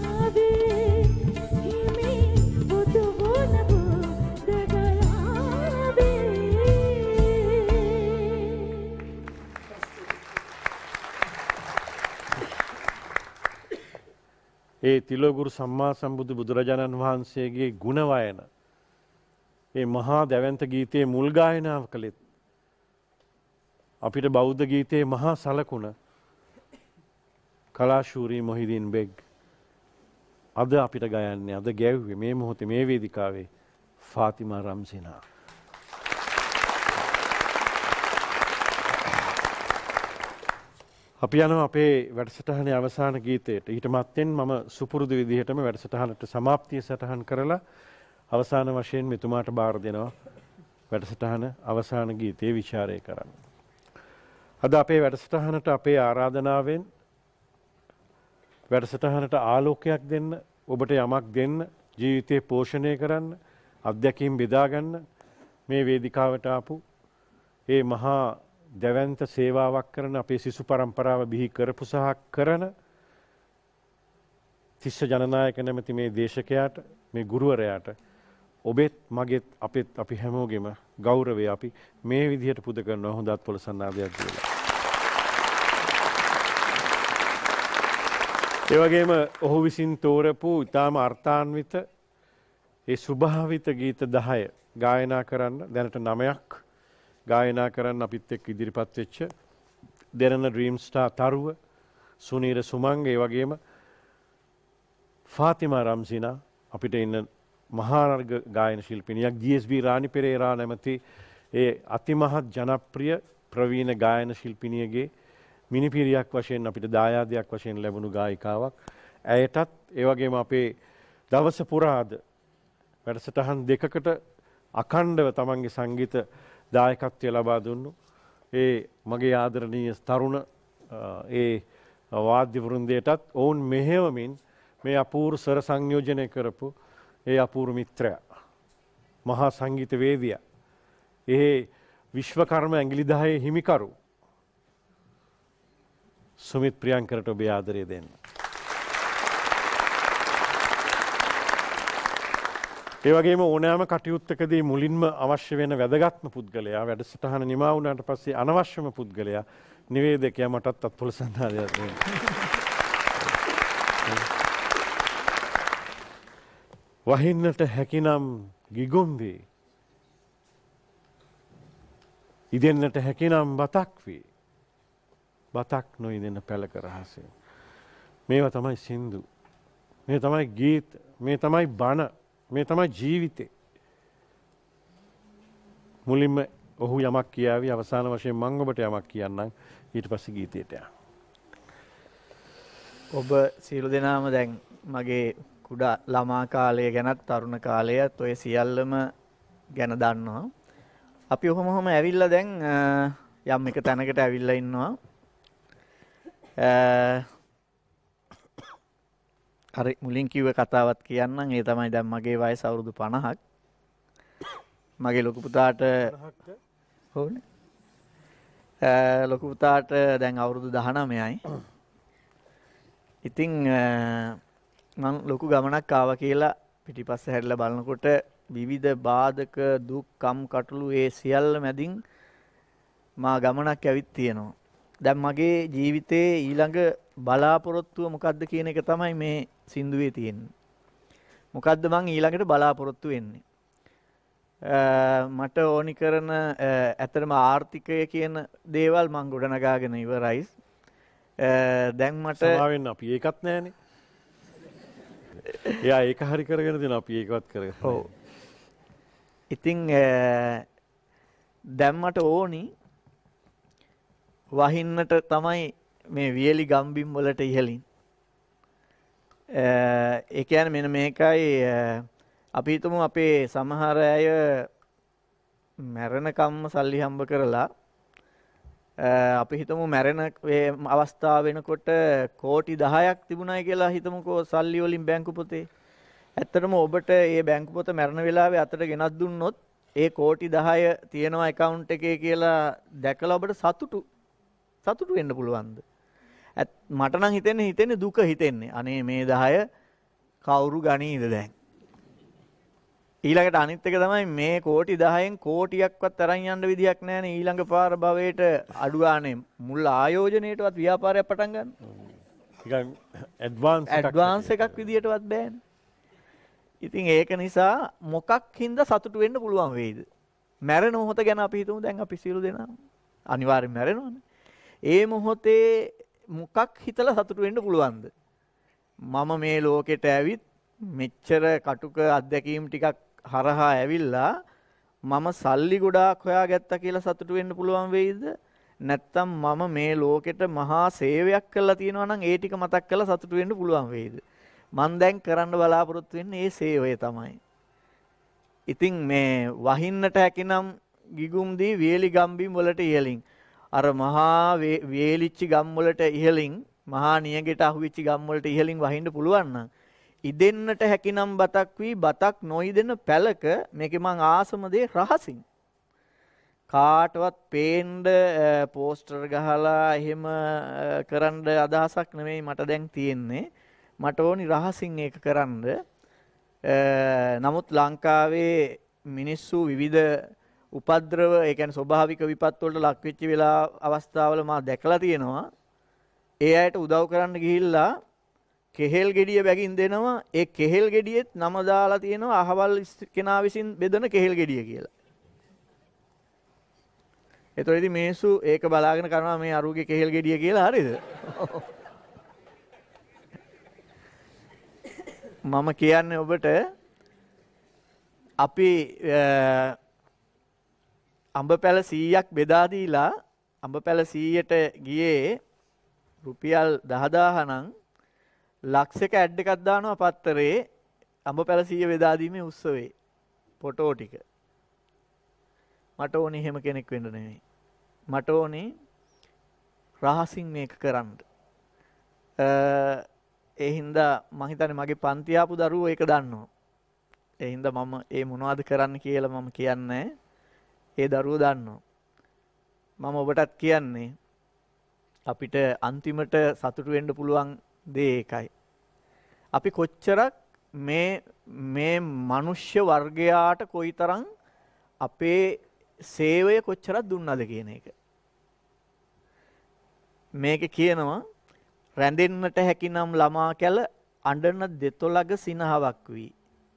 S1: ඒ තිලෝගුරු සම්මා සම්බුදු බුදුරජාණන් වහන්සේගේ ගුණ වයන ඒ මහා දැවැන්ත ගීතයේ මුල් ගායනාව කළෙත් අපිට බෞද්ධ ගීතයේ මහා සලකුණ කලාශූරී මොහිදින් බෙග් අද අපිට ගයන්නේ අද ගැව්වේ මේ මොහොතේ මේ වේදිකාවේ ෆාතිමා රම්සිනා. අපි යනවා අපේ වැඩසටහනේ අවසාන ගීතයට. ඊට මත්තෙන් මම සුපුරුදු විදිහටම වැඩසටහනට සමාප්තිය සටහන් කරලා අවසාන වශයෙන් මෙතුමාට බාර දෙනවා වැඩසටහන අවසාන ගීතයේ විචාරය කරන්න. අද අපේ වැඩසටහනට අපේ ආරාධනාවෙන් වැඩසටහනට ආලෝකයක් දෙන්න, ඔබට යමක් දෙන්න, ජීවිතේ පෝෂණය කරන්න, අත්දැකීම් බෙදා ගන්න මේ වේදිකාවට ආපු ඒ මහා දැවැන්ත සේවාවක් කරන අපේ සිසු පරම්පරාව බිහි කරපු සහ කරන තිස්ස ජනනායක නැමැති මේ දේශකයාට, මේ ගුරුවරයාට ඔබෙත් මගෙත් අපෙත් අපි හැමෝගෙම ගෞරවය අපි මේ විදිහට පුද කරනවා. හොඳත් පොළසන්නාදයක් දීලා. ඒ වගේම ඔහු විසින් තෝරපු ඉතාම අර්ථාන්විත ඒ ස්වභාවිත ගීත දහය ගායනා කරන්න දැනට නවයක් ගායනා කරන්න අපිත් එක්ක ඉදිරිපත් වෙච්ච දෙරණ ඩ්‍රීම් ස්ටාර් තරුව, සුනීර සුමංග, ඒ වගේම ෆාතිමා රම්සිනා අපිට ඉන්න මහානර්ග ගායන ශිල්පිනියක්, G S B Rani Perera නැමැති ඒ අතිමහත් ජනප්‍රිය ප්‍රවීණ ගායන ශිල්පිනියගේ මිනිපිරියක් වශයෙන් අපිට දායාදයක් වශයෙන් ලැබුණු ගායිකාවක්. ඇයටත් ඒ වගේම අපේ දවස පුරාද වැඩසටහන් දෙකකට අඛණ්ඩව තමන්ගේ සංගීත දායකත්වය ලබා දුන්නු ඒ මගේ ආදරණීය තරුණ ඒ වාද්‍ය වෘන්දයටත් ඔවුන් මෙහෙවමින් මේ අපූර්ව ස්වර සංයෝජනය කරපු ඒ අපූර්ව මිත්‍රයා, මහා සංගීත වේදියා, ඒ විශ්වකර්ම ඇඟිලි දහයේ හිමිකරු සුමිත් ප්‍රියංකරට ඔබේ ආදරය දෙන්න. ඒ වගේම ඕනෑම කටයුත්තකදී මුලින්ම අවශ්‍ය වෙන වැදගත්ම පුද්ගලයා, වැඩසටහන නිමා වුණාට පස්සේ අනවශ්‍යම පුද්ගලයා, නිවේදකයා මටත් අත්පොළ සන්නාදයක් දෙන්න. වහින්නට හැකිනම් ගිගුම් වේ, ඉදෙන්නට හැකිනම් බතක් වේ, බතක් නොඉදෙන පැලක රහසේ. මේවා තමයි සින්දු, මේ තමයි ගීත, මේ තමයි බණ, මේ තමයි ජීවිතේ. මුලින්ම ඔහු යමක් කියාවි, අවසාන වශයෙන් මම ඔබට යමක් කියන්නම්, ඊට පස්සේ ගීතයට යන්න.
S2: ඔබ සියලු දෙනාම දැන් මගේ කුඩා ළමා කාලය ගැනත් තරුණ කාලයත් ඔය සියල්ලම ගැන දන්නවා. අපි ඔහොම ඔහොම ඇවිල්ලා දැන් යම් එක තැනකට ඇවිල්ලා ඉන්නවා. අර මුලින් කිව්ව කතාවත් කියන්නම්. ඒ තමයි දැන් මගේ වයස අවුරුදු පනහක්. මගේ ලොකු පුතාට ඕනේ. ලොකු පුතාට දැන් අවුරුදු දහනවයයි. ඉතින් මං ලොකු ගමනක් ආවා කියලා පිටිපස්ස හැරිලා බලනකොට විවිධ බාධක, දුක්, කම් කටළු ඒ සියල්ල මැදින් මා ගමනක් ඇවිත් තියෙනවා. දැන් මගේ ජීවිතයේ ඊළඟ බලාපොරොත්තුව මොකද්ද කියන එක තමයි මේ සින්දුවේ තියෙන්නේ. මොකද්ද මං ඊළඟට බලාපොරොත්තු වෙන්නේ? මට ඕනි කරන ඇත්තටම ආර්ථිකය කියන දේවල් මං ගොඩනගාගෙන ඉවරයි. දැන් මට
S1: සමාවෙන්න අපි ඒකත් නෑනේ. එයා ඒක හරි කරගෙන දෙනවා, අපි ඒකවත් කරගෙන.
S2: ඔව්. ඉතින් දැන් මට ඕනි වහින්නට තමයි මේ වියලි ගම්බිම් වලට ඉහළින්. ඒ කියන්නේ මෙන්න මේකයි අපි හිතමු අපේ සමහර අය මැරෙනකම්ම සල්ලි හම්බ කරලා අපි හිතමු මැරෙන අවස්ථාව වෙනකොට කෝටි දහයක් තිබුණයි කියලා හිතමුකෝ සල්ලි වලින් බැංකු පොතේ. ඇත්තටම ඔබට මේ බැංකු පොත මැරෙන වෙලාවේ අතට ගෙනත් දුන්නොත් ඒ කෝටි දහය තියෙනවා account එකේ කියලා දැකලා ඔබට සතුටු සතුටු වෙන්න පුළුවන්ද? මට නම් හිතෙන්නේ හිතෙන්නේ දුක හිතෙන්නේ. අනේ මේ දහය කවුරු ගනීද දැන්? ඊළඟට අනිත් එක තමයි මේ කෝටි දහයෙන් කෝටියක්වත් අරන් යන්න විදියක් නැහැනේ ඊළඟ පාර භවයට අඩු ගානේ මුල් ආයෝජනයේටවත් ව්‍යාපාරයක් පටන් ගන්න.
S1: නිකන් ඇඩ්වාන්ස්
S2: ඇඩ්වාන්ස් එකක් විදියටවත් බෑනේ. ඉතින් ඒක නිසා මොකක් හින්දා සතුටු වෙන්න පුළුවන් වෙයිද? මැරෙන මොහොත ගැන අපි හිතමු. දැන් අපි සියලු දෙනා අනිවාර්යෙන් මැරෙනවනේ. ඒ මොහොතේ මොකක් හිතලා සතුටු වෙන්න පුළුවන්ද? මම මේ ලෝකෙට ඇවිත් මෙච්චර කටුක අත්දැකීම් ටිකක් හරහා ඇවිල්ලා මම සල්ලි ගොඩාක් හොයාගත්තා කියලා සතුටු වෙන්න පුළුවන් වෙයිද? නැත්තම් මම මේ ලෝකෙට මහා සේවයක් කළා තියෙනවා නම් ඒ ටික මතක් කරලා සතුටු වෙන්න පුළුවන් වෙයිද? මම දැන් කරන්න බලාපොරොත්තු වෙන්නේ ඒ සේවය තමයි. ඉතින් මේ වහින්නට හැකිනම් ගිගුම් දී වේලි ගම්බිම් වලට ඉහලින් අර මහා වේලිච්ච ගම් වලට ඉහලින් මහා නියගෙට අහුවෙච්ච ගම් වලට ඉහලින් වහින්න පුළුවන් නම් ඉදෙන්නට හැකිනම් බතක් වී බතක් නොයිදෙන පැලක මේකේ මං ආසම දේ රහසින් කාටවත් පේන්න පෝස්ටර් ගහලා එහෙම කරන්න අදහසක් නෙමෙයි මට දැන් තියෙන්නේ. මට ඕනි රහසින් ඒක කරන්න. නමුත් ලංකාවේ මිනිස්සු විවිධ උපද්‍රව ඒ කියන්නේ ස්වභාවික විපත් වලට ලක් වෙච්ච වෙලා අවස්ථාවල මා දැකලා තියෙනවා. ඒ අයට උදව් කරන්න ගිහිල්ලා කෙහෙල් ගෙඩිය බැගින් දෙනවා. ඒ කෙහෙල් ගෙඩියෙත් නම දාලා තියෙනවා අහවල් කෙනා විසින් බෙදන කෙහෙල් ගෙඩිය කියලා. ඒතකොට ඉතින් මිනිස්සු ඒක බලාගෙන කරනවා මේ අරුගේ කෙහෙල් ගෙඩිය කියලා. හරිද? මම කියන්නේ ඔබට අපි අඹ පැල සීයක් බෙදා දීලා අඹ පැල සීයට ගියේ රුපියල් දහදාහ නම් ලක්ෂයක ඇඩ් එකක් දානවා පත්තරේ අඹ පැල සීය බෙදා දීමේ උත්සවයේ ෆොටෝ ටික. මට ඕනේ එහෙම කෙනෙක් වෙන්න නෙමෙයි. මට ඕනේ රහසින් මේක කරන්න. ඒ හින්දා මං හිතන්නේ මගේ පන්ති ආපු දරුවෝ ඒක දන්නවා. ඒ හින්දා මම ඒ මොනවද කරන්න කියලා මම කියන්නේ. ඒ දරුවෝ දන්නවා. මම ඔබටත් කියන්නේ අපිට අන්තිමට සතුටු වෙන්න පුළුවන් දේ ඒකයි. අපි කොච්චරක් මේ මේ මිනිස්්‍ය වර්ගයාට කොයිතරම් අපේ සේවය කොච්චරක් දුන්නද කියන එක. මේක කියනවා රැඳෙන්නට හැකිනම් ළමා කැල අඬන දෙතොලග සිනහවක් වී.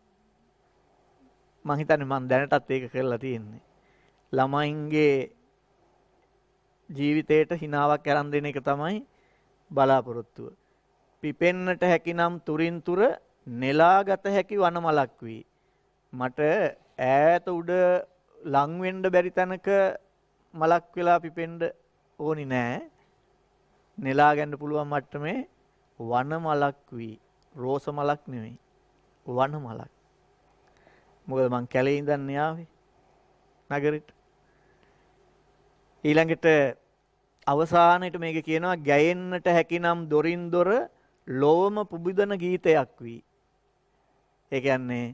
S2: මං හිතන්නේ මං දැනටත් ඒක කරලා තියෙන්නේ. ළමයින්ගේ ජීවිතේට හිනාවක් අරන් දෙන එක තමයි බලාපොරොත්තුව. පිපෙන්නට හැකිනම් තුරින් තුර නෙලාගත හැකි වනමලක් වී. මට ඈත උඩ ලං වෙන්න බැරි තැනක මලක් වෙලා පිපෙන්න ඕනි නෑ. නෙලා ගන්න පුළුවන් මට්ටමේ වන මලක් වී. රෝස මලක් නෙවෙයි. වන මලක්. මොකද මං කැලේ ඉඳන් යාවේ නගරෙට. ඊළඟට අවසානයේට මේක කියනවා ගැයෙන්නට හැකිනම් දොරින් දොර ලෝම පුබුදන ගීතයක් වී. ඒ කියන්නේ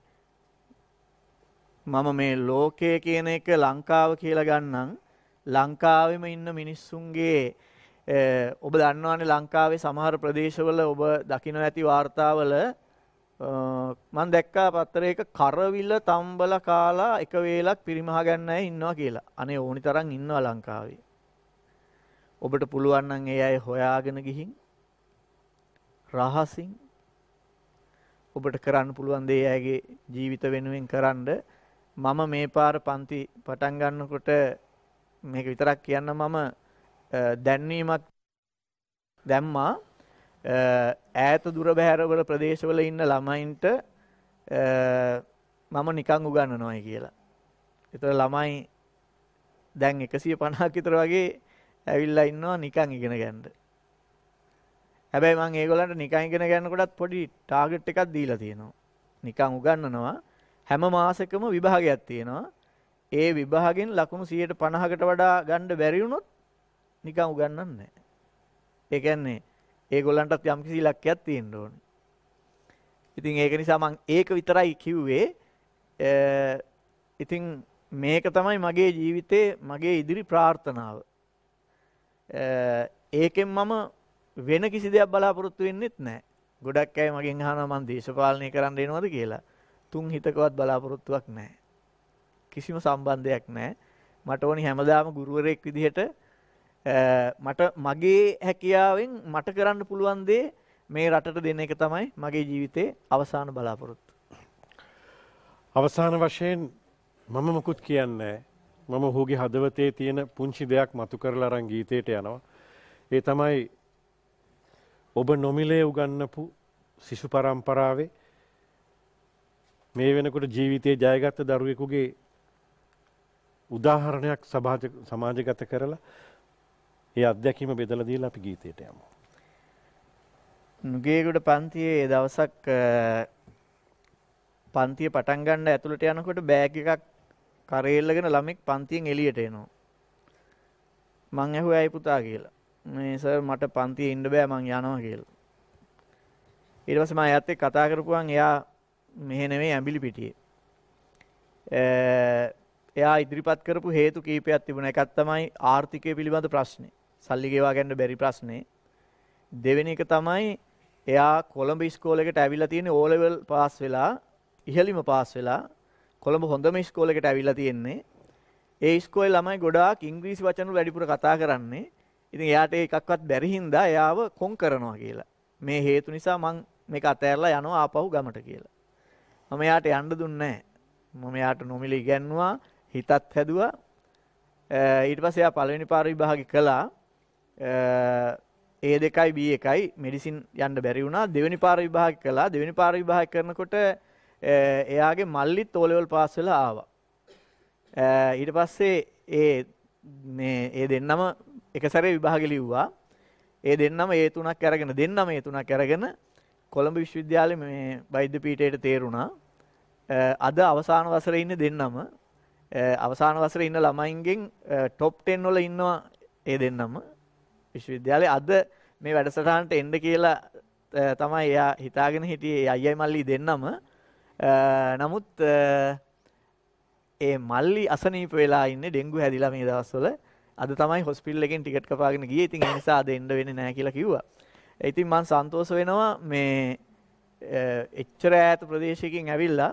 S2: මම මේ ලෝකය කියන එක ලංකාව කියලා ගන්නම්. ලංකාවෙම ඉන්න මිනිස්සුන්ගේ ඔබ දන්නවනේ ලංකාවේ සමහර ප්‍රදේශවල ඔබ දකින්න ඇති වාර්තාවල මම දැක්කා පත්තරයක කරවිල තම්බල කාලා එක වේලක් පිරිමහ ගන්න අය ඉන්නවා කියලා. අනේ ඕනි තරම් ඉන්නවා ලංකාවේ. ඔබට පුළුවන් නම් ඒ අය හොයාගෙන ගිහින් රහසින් ඔබට කරන්න පුළුවන් දේ අයගේ ජීවිත වෙනුවෙන් කරන්න. මම මේ පාර පන්ති පටන් ගන්නකොට මේක විතරක් කියන්න මම දැන්වීමක් දැම්මා. ඈත දුර බැහැරවල ප්‍රදේශවල ඉන්න ළමයින්ට මම නිකන් උගන්වනවායි කියලා. ඒතර ළමයි දැන් එකසිය පනහක් විතර වගේ ඇවිල්ලා ඉන්නවා නිකන් ඉගෙන ගන්න. හැබැයි මම ඒගොල්ලන්ට නිකන් ඉගෙන ගන්නකොටත් පොඩි ටාගට් එකක් දීලා තියෙනවා. නිකන් උගන්වනවා. හැම මාසෙකම විභාගයක් තියෙනවා. ඒ විභාගෙන් ලකුණු සියයට පනහකට වඩා ගන්න බැරි වුණොත් නිකන් උගන්වන්නේ නැහැ. ඒ කියන්නේ ඒගොල්ලන්ටත් යම්කිසි ඉලක්කයක් තියෙන්න ඕනේ. ඉතින් ඒක නිසා මම ඒක විතරයි කිව්වේ. ඉතින් මේක තමයි මගේ ජීවිතේ මගේ ඉදිරි ප්‍රාර්ථනාව. ඒකෙන් මම වෙන කිසි දෙයක් බලාපොරොත්තු වෙන්නෙත් නැහැ. ගොඩක් අය මගෙන් අහනවා මම දේශපාලනය කරන්න එනවද කියලා. තුන් හිතකවත් බලාපොරොත්තුවක් නැහැ. කිසිම සම්බන්ධයක් නැහැ. මට ඕනි හැමදාම ගුරුවරයෙක් විදිහට මට මගේ හැකියාවෙන් මට කරන්න පුළුවන් දේ මේ රටට දෙන එක තමයි මගේ ජීවිතේ අවසාන බලාපොරොත්තු.
S1: අවසාන වශයෙන් මම මොකුත් කියන්නේ මම ඔහුගේ හදවතේ තියෙන පුංචි දෙයක් මතු කරලා අරන් ගීතයට යනවා. ඒ තමයි ඔබ නොමිලේ උගන්වපු සිසු පරම්පරාවේ මේ වෙනකොට ජීවිතේ ජයගත්ත දරුවෙකුගේ උදාහරණයක් සමාජගත කරලා ඒ අත්දැකීම බෙදලා දීලා අපි ගීතයට යමු.
S2: නුගේගොඩ පන්තියේ දවසක් පන්තිය පටන් ගන්න ඇතුළට යනකොට බෑග් එකක් කරේල්ලගෙන ළමෙක් පන්තියෙන් එළියට එනවා. මං ඇහුවා ඇයි පුතා කියලා. මේ සර් මට පන්තියේ ඉන්න බෑ මං යනවා කියලා. ඊට පස්සේ මම එයාත් එක්ක කතා කරපුවාන් එයා මෙහෙ නෙමෙයි ඇඹිලි පිටියේ. එයා ඉදිරිපත් කරපු හේතු කීපයක් තිබුණා. එකක් තමයි ආර්ථිකය පිළිබඳ ප්‍රශ්නේ. සල්ලි ගෙවා ගන්න බැරි ප්‍රශ්නේ. දෙවෙනි එක තමයි එයා කොළඹ ඉස්කෝලේකට ඇවිල්ලා තියෙන්නේ ඕ ලෙවල් පාස් වෙලා ඉහළිම පාස් වෙලා කොළඹ හොඳම ඉස්කෝලේකට ඇවිල්ලා තියෙන්නේ. ඒ ඉස්කෝලේ ළමයි ගොඩාක් ඉංග්‍රීසි වචන වැඩිපුර කතා කරන්නේ. ඉතින් එයාට ඒකක්වත් බැරි හින්දා එයාව කොන් කරනවා කියලා. මේ හේතු නිසා මං මේක අතෑරලා යනවා ආපහු ගමට කියලා. මම එයාට යන්න දුන්නේ නැහැ. මම එයාට නොමිලේ ඉගැන්නුවා, හිතත් හැදුවා. ඊට පස්සේ එයා පළවෙනි පාර විභාගෙ කළා. ඒ දෙකයි බී එකයි මෙඩිසින් යන්න බැරි වුණා. දෙවෙනි පාර විභාග කළා. දෙවෙනි පාර විභාග කරනකොට එයාගේ මල්ලිත් ඕ ලෙවල් පාස් වෙලා ආවා. ඊට පස්සේ ඒ මේ ඒ දෙන්නම එක සැරේ විභාගෙ ලිව්වා. ඒ දෙන්නම ඒ තුනක් අරගෙන දෙන්නම ඒ තුනක් අරගෙන කොළඹ විශ්වවිද්‍යාලයේ මේ වෛද්‍ය පීඨයට තේරුණා. අද අවසාන වසරේ ඉන්න දෙන්නම අවසාන වසරේ ඉන්න ළමයින්ගෙන් টොප් ටෙන් වල ඉන්නවා ඒ දෙන්නම. විශ්වවිද්‍යාලයේ අද මේ වැඩසටහනට එන්න කියලා තමයි එයා හිතාගෙන හිටියේ අයියයි මල්ලි දෙන්නම. නමුත් ඒ මල්ලි අසනීප වෙලා ඉන්නේ ඩෙන්ගු හැදිලා මේ දවස්වල. අද තමයි හොස්පිටල් එකෙන් ටිකට් කපාගෙන ගියේ. ඉතින් ඒ නිසා අද එන්න වෙන්නේ නැහැ කියලා කිව්වා. ඉතින් මම සන්තෝෂ වෙනවා මේ එච්චර ඈත ප්‍රදේශයකින් ඇවිල්ලා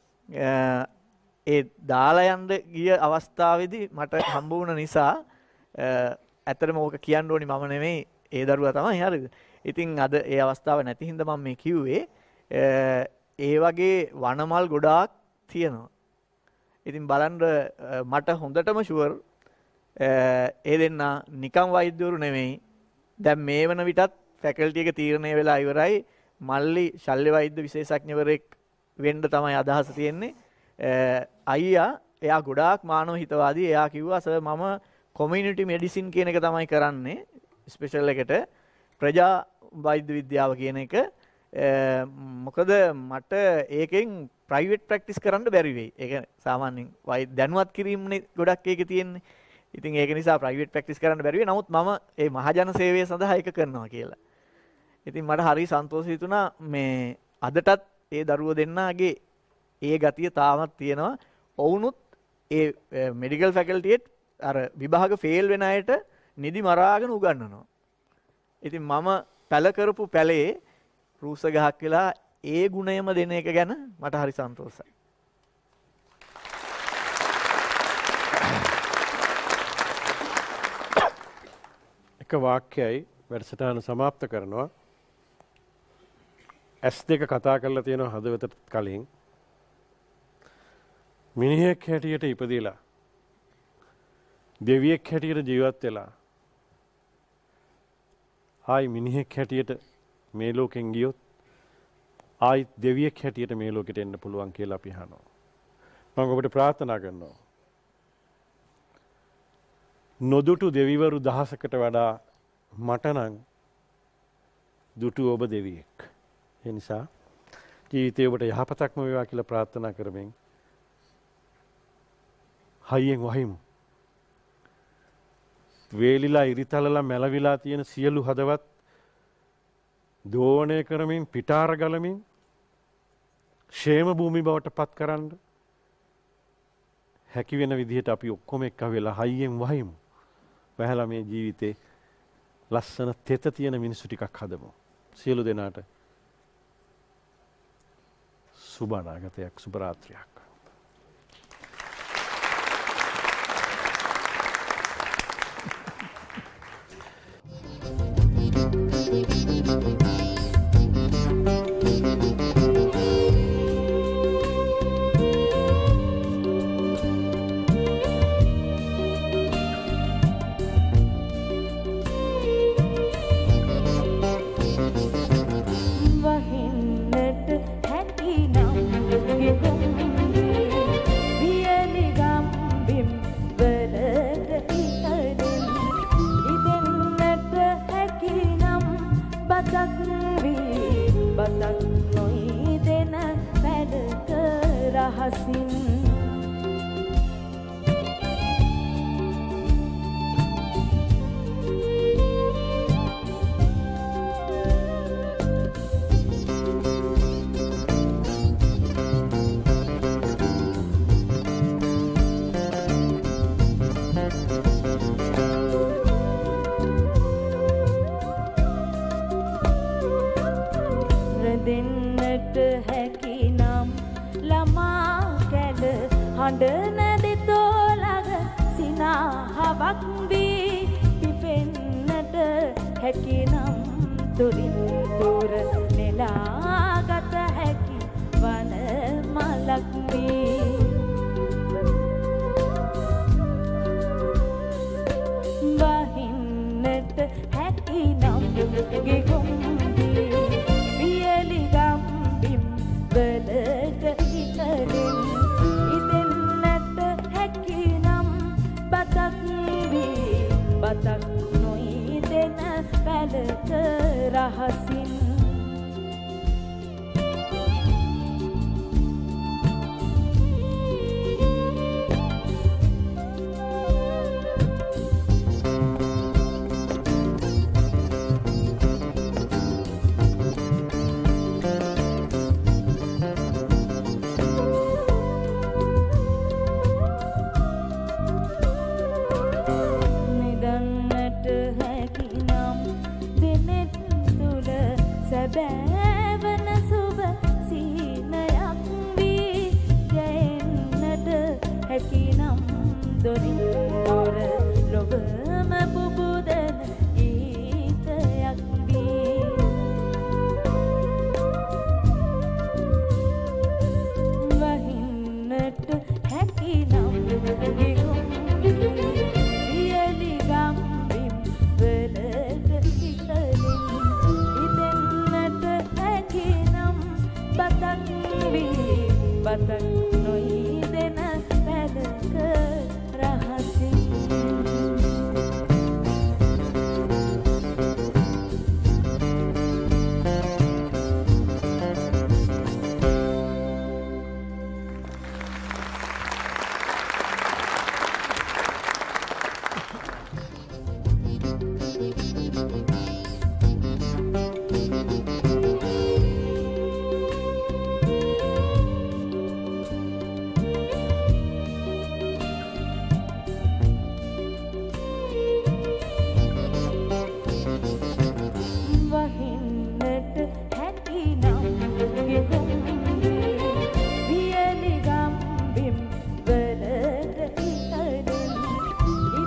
S2: ඒ දාලා යන්න ගිය අවස්ථාවේදී මට හම්බ වුණ නිසා ඇත්තටම ඕක කියන්න ඕනි මම නෙමෙයි ඒ දරුවා තමයි හරිද. ඉතින් අද ඒ අවස්ථාව නැති හින්දා මම මේ කිව්වේ ඒ වගේ වනමල් ගොඩාක් තියෙනවා. ඉතින් බලන්න මට හොඳටම ෂුවර් ඒ දෙන්න නිකම් වෛද්‍යවරු නෙමෙයි. දැන් මේ වන විටත් ෆැකල්ටි එක තීරණය වෙලා ඉවරයි. මල්ලි ශල්‍ය වෛද්‍ය විශේෂඥවරයෙක් වෙන්න තමයි අදහස තියෙන්නේ. අයියා එයා ගොඩාක් මානව හිතවාදී. එයා කිව්වා සර් මම කොමියුනිටි මෙඩිසින් කියන එක තමයි කරන්නේ ස්පෙෂල් එකට ප්‍රජා වෛද්‍ය විද්‍යාව කියන එක. මොකද මට ඒකෙන් ප්‍රයිවට් ප්‍රැක්ටිස් කරන්න බැරි වෙයි. ඒක සාමාන්‍යයෙන් වෛද්‍ය දැනුවත් කිරීමනේ ගොඩක් ඒකේ තියෙන්නේ. ඉතින් ඒක නිසා ප්‍රයිවට් ප්‍රැක්ටිස් කරන්න බැරි වෙයි. නමුත් මම මේ මහජන සේවය සඳහා ඒක කරනවා කියලා. ඉතින් මට හරි සන්තෝෂයි තුනා මේ අදටත් ඒ දරුවෝ දෙන්නාගේ ඒ ගතිය තාමත් තියෙනවා. ඔවුනුත් ඒ මෙඩිකල් ෆැකල්ටියේ අර විභාග ෆේල් වෙන අයට නිදි මරාගෙන උගන්වනවා. ඉතින් මම පැල කරපු පැලේ රූස ගහක් වෙලා ඒ ගුණයම දෙන එක ගැන මට හරි සන්තෝෂයි.
S1: එක වාක්‍යයයි වැඩසටහන සමාප්ත කරනවා. ඇස් දෙක කතා කරලා තියෙනවා හදවතට කලින්. මිනිහෙක් හැටියට ඉපදිලා දෙවියෙක් හැටියට ජීවත් වෙලා ආයි මිනිහෙක් හැටියට මේ ලෝකෙන් ගියොත් ආයි දෙවියෙක් හැටියට මේ ලෝකෙට එන්න පුළුවන් කියලා අපි අහනවා. මම ඔබට ප්‍රාර්ථනා කරනවා. නොදුටු දෙවිවරු දහසකට වඩා මට නම් දුටු ඔබ දෙවියෙක්. ඒ නිසා ජීවිතේ ඔබට යහපතක්ම වේවා කියලා ප්‍රාර්ථනා කරමින් හයියෙන් වහිමු. වේලිලා ඉරිතලලා මැලවිලා තියෙන සියලු හදවත් දෝවණය කරමින් පිටාර ගලමින් ക്ഷേම භූමි බවට පත් කරන්න හැකි වෙන විදිහට අපි ඔක්කොම එක්ක වෙලා හයියෙන් වහිමු. වැහලා මේ ජීවිතේ ලස්සන තෙත තියෙන මිනිස්සු ටිකක් හදමු. සියලු දෙනාට සුබ අනාගතයක් සුබ රාත්‍රියක්.
S5: හඬ නැදි තෝලග සිනාහවක් වී පිපෙන්නට හැකිනම් තුරින් තුර නෙලාගත හැකි වන මලක් වී වහින්නට හැකිනම් ගිගුම් වී වියලි ගම්බිම් වලට හිතලින් ඉදෙන්නට හැකිනම් බතක් වී බතක් නොයිදෙන පැලක රහසින් සැබෑවන සුබ සීනයක් වී ගැයෙන්නට හැකිනම් දොරින් නොර ලොවම පුබුදන ගීතයක් වී වහින්නට හැකිනම් ගිගුම් වී වියලි ගම්බිම් වලට හිතලින් බතක් වී බතක් නොයිදෙන පැලක රහසින්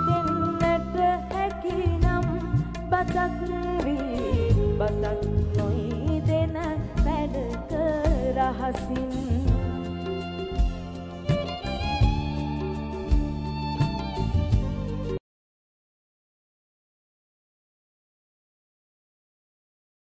S5: බතක් වී බතක් නො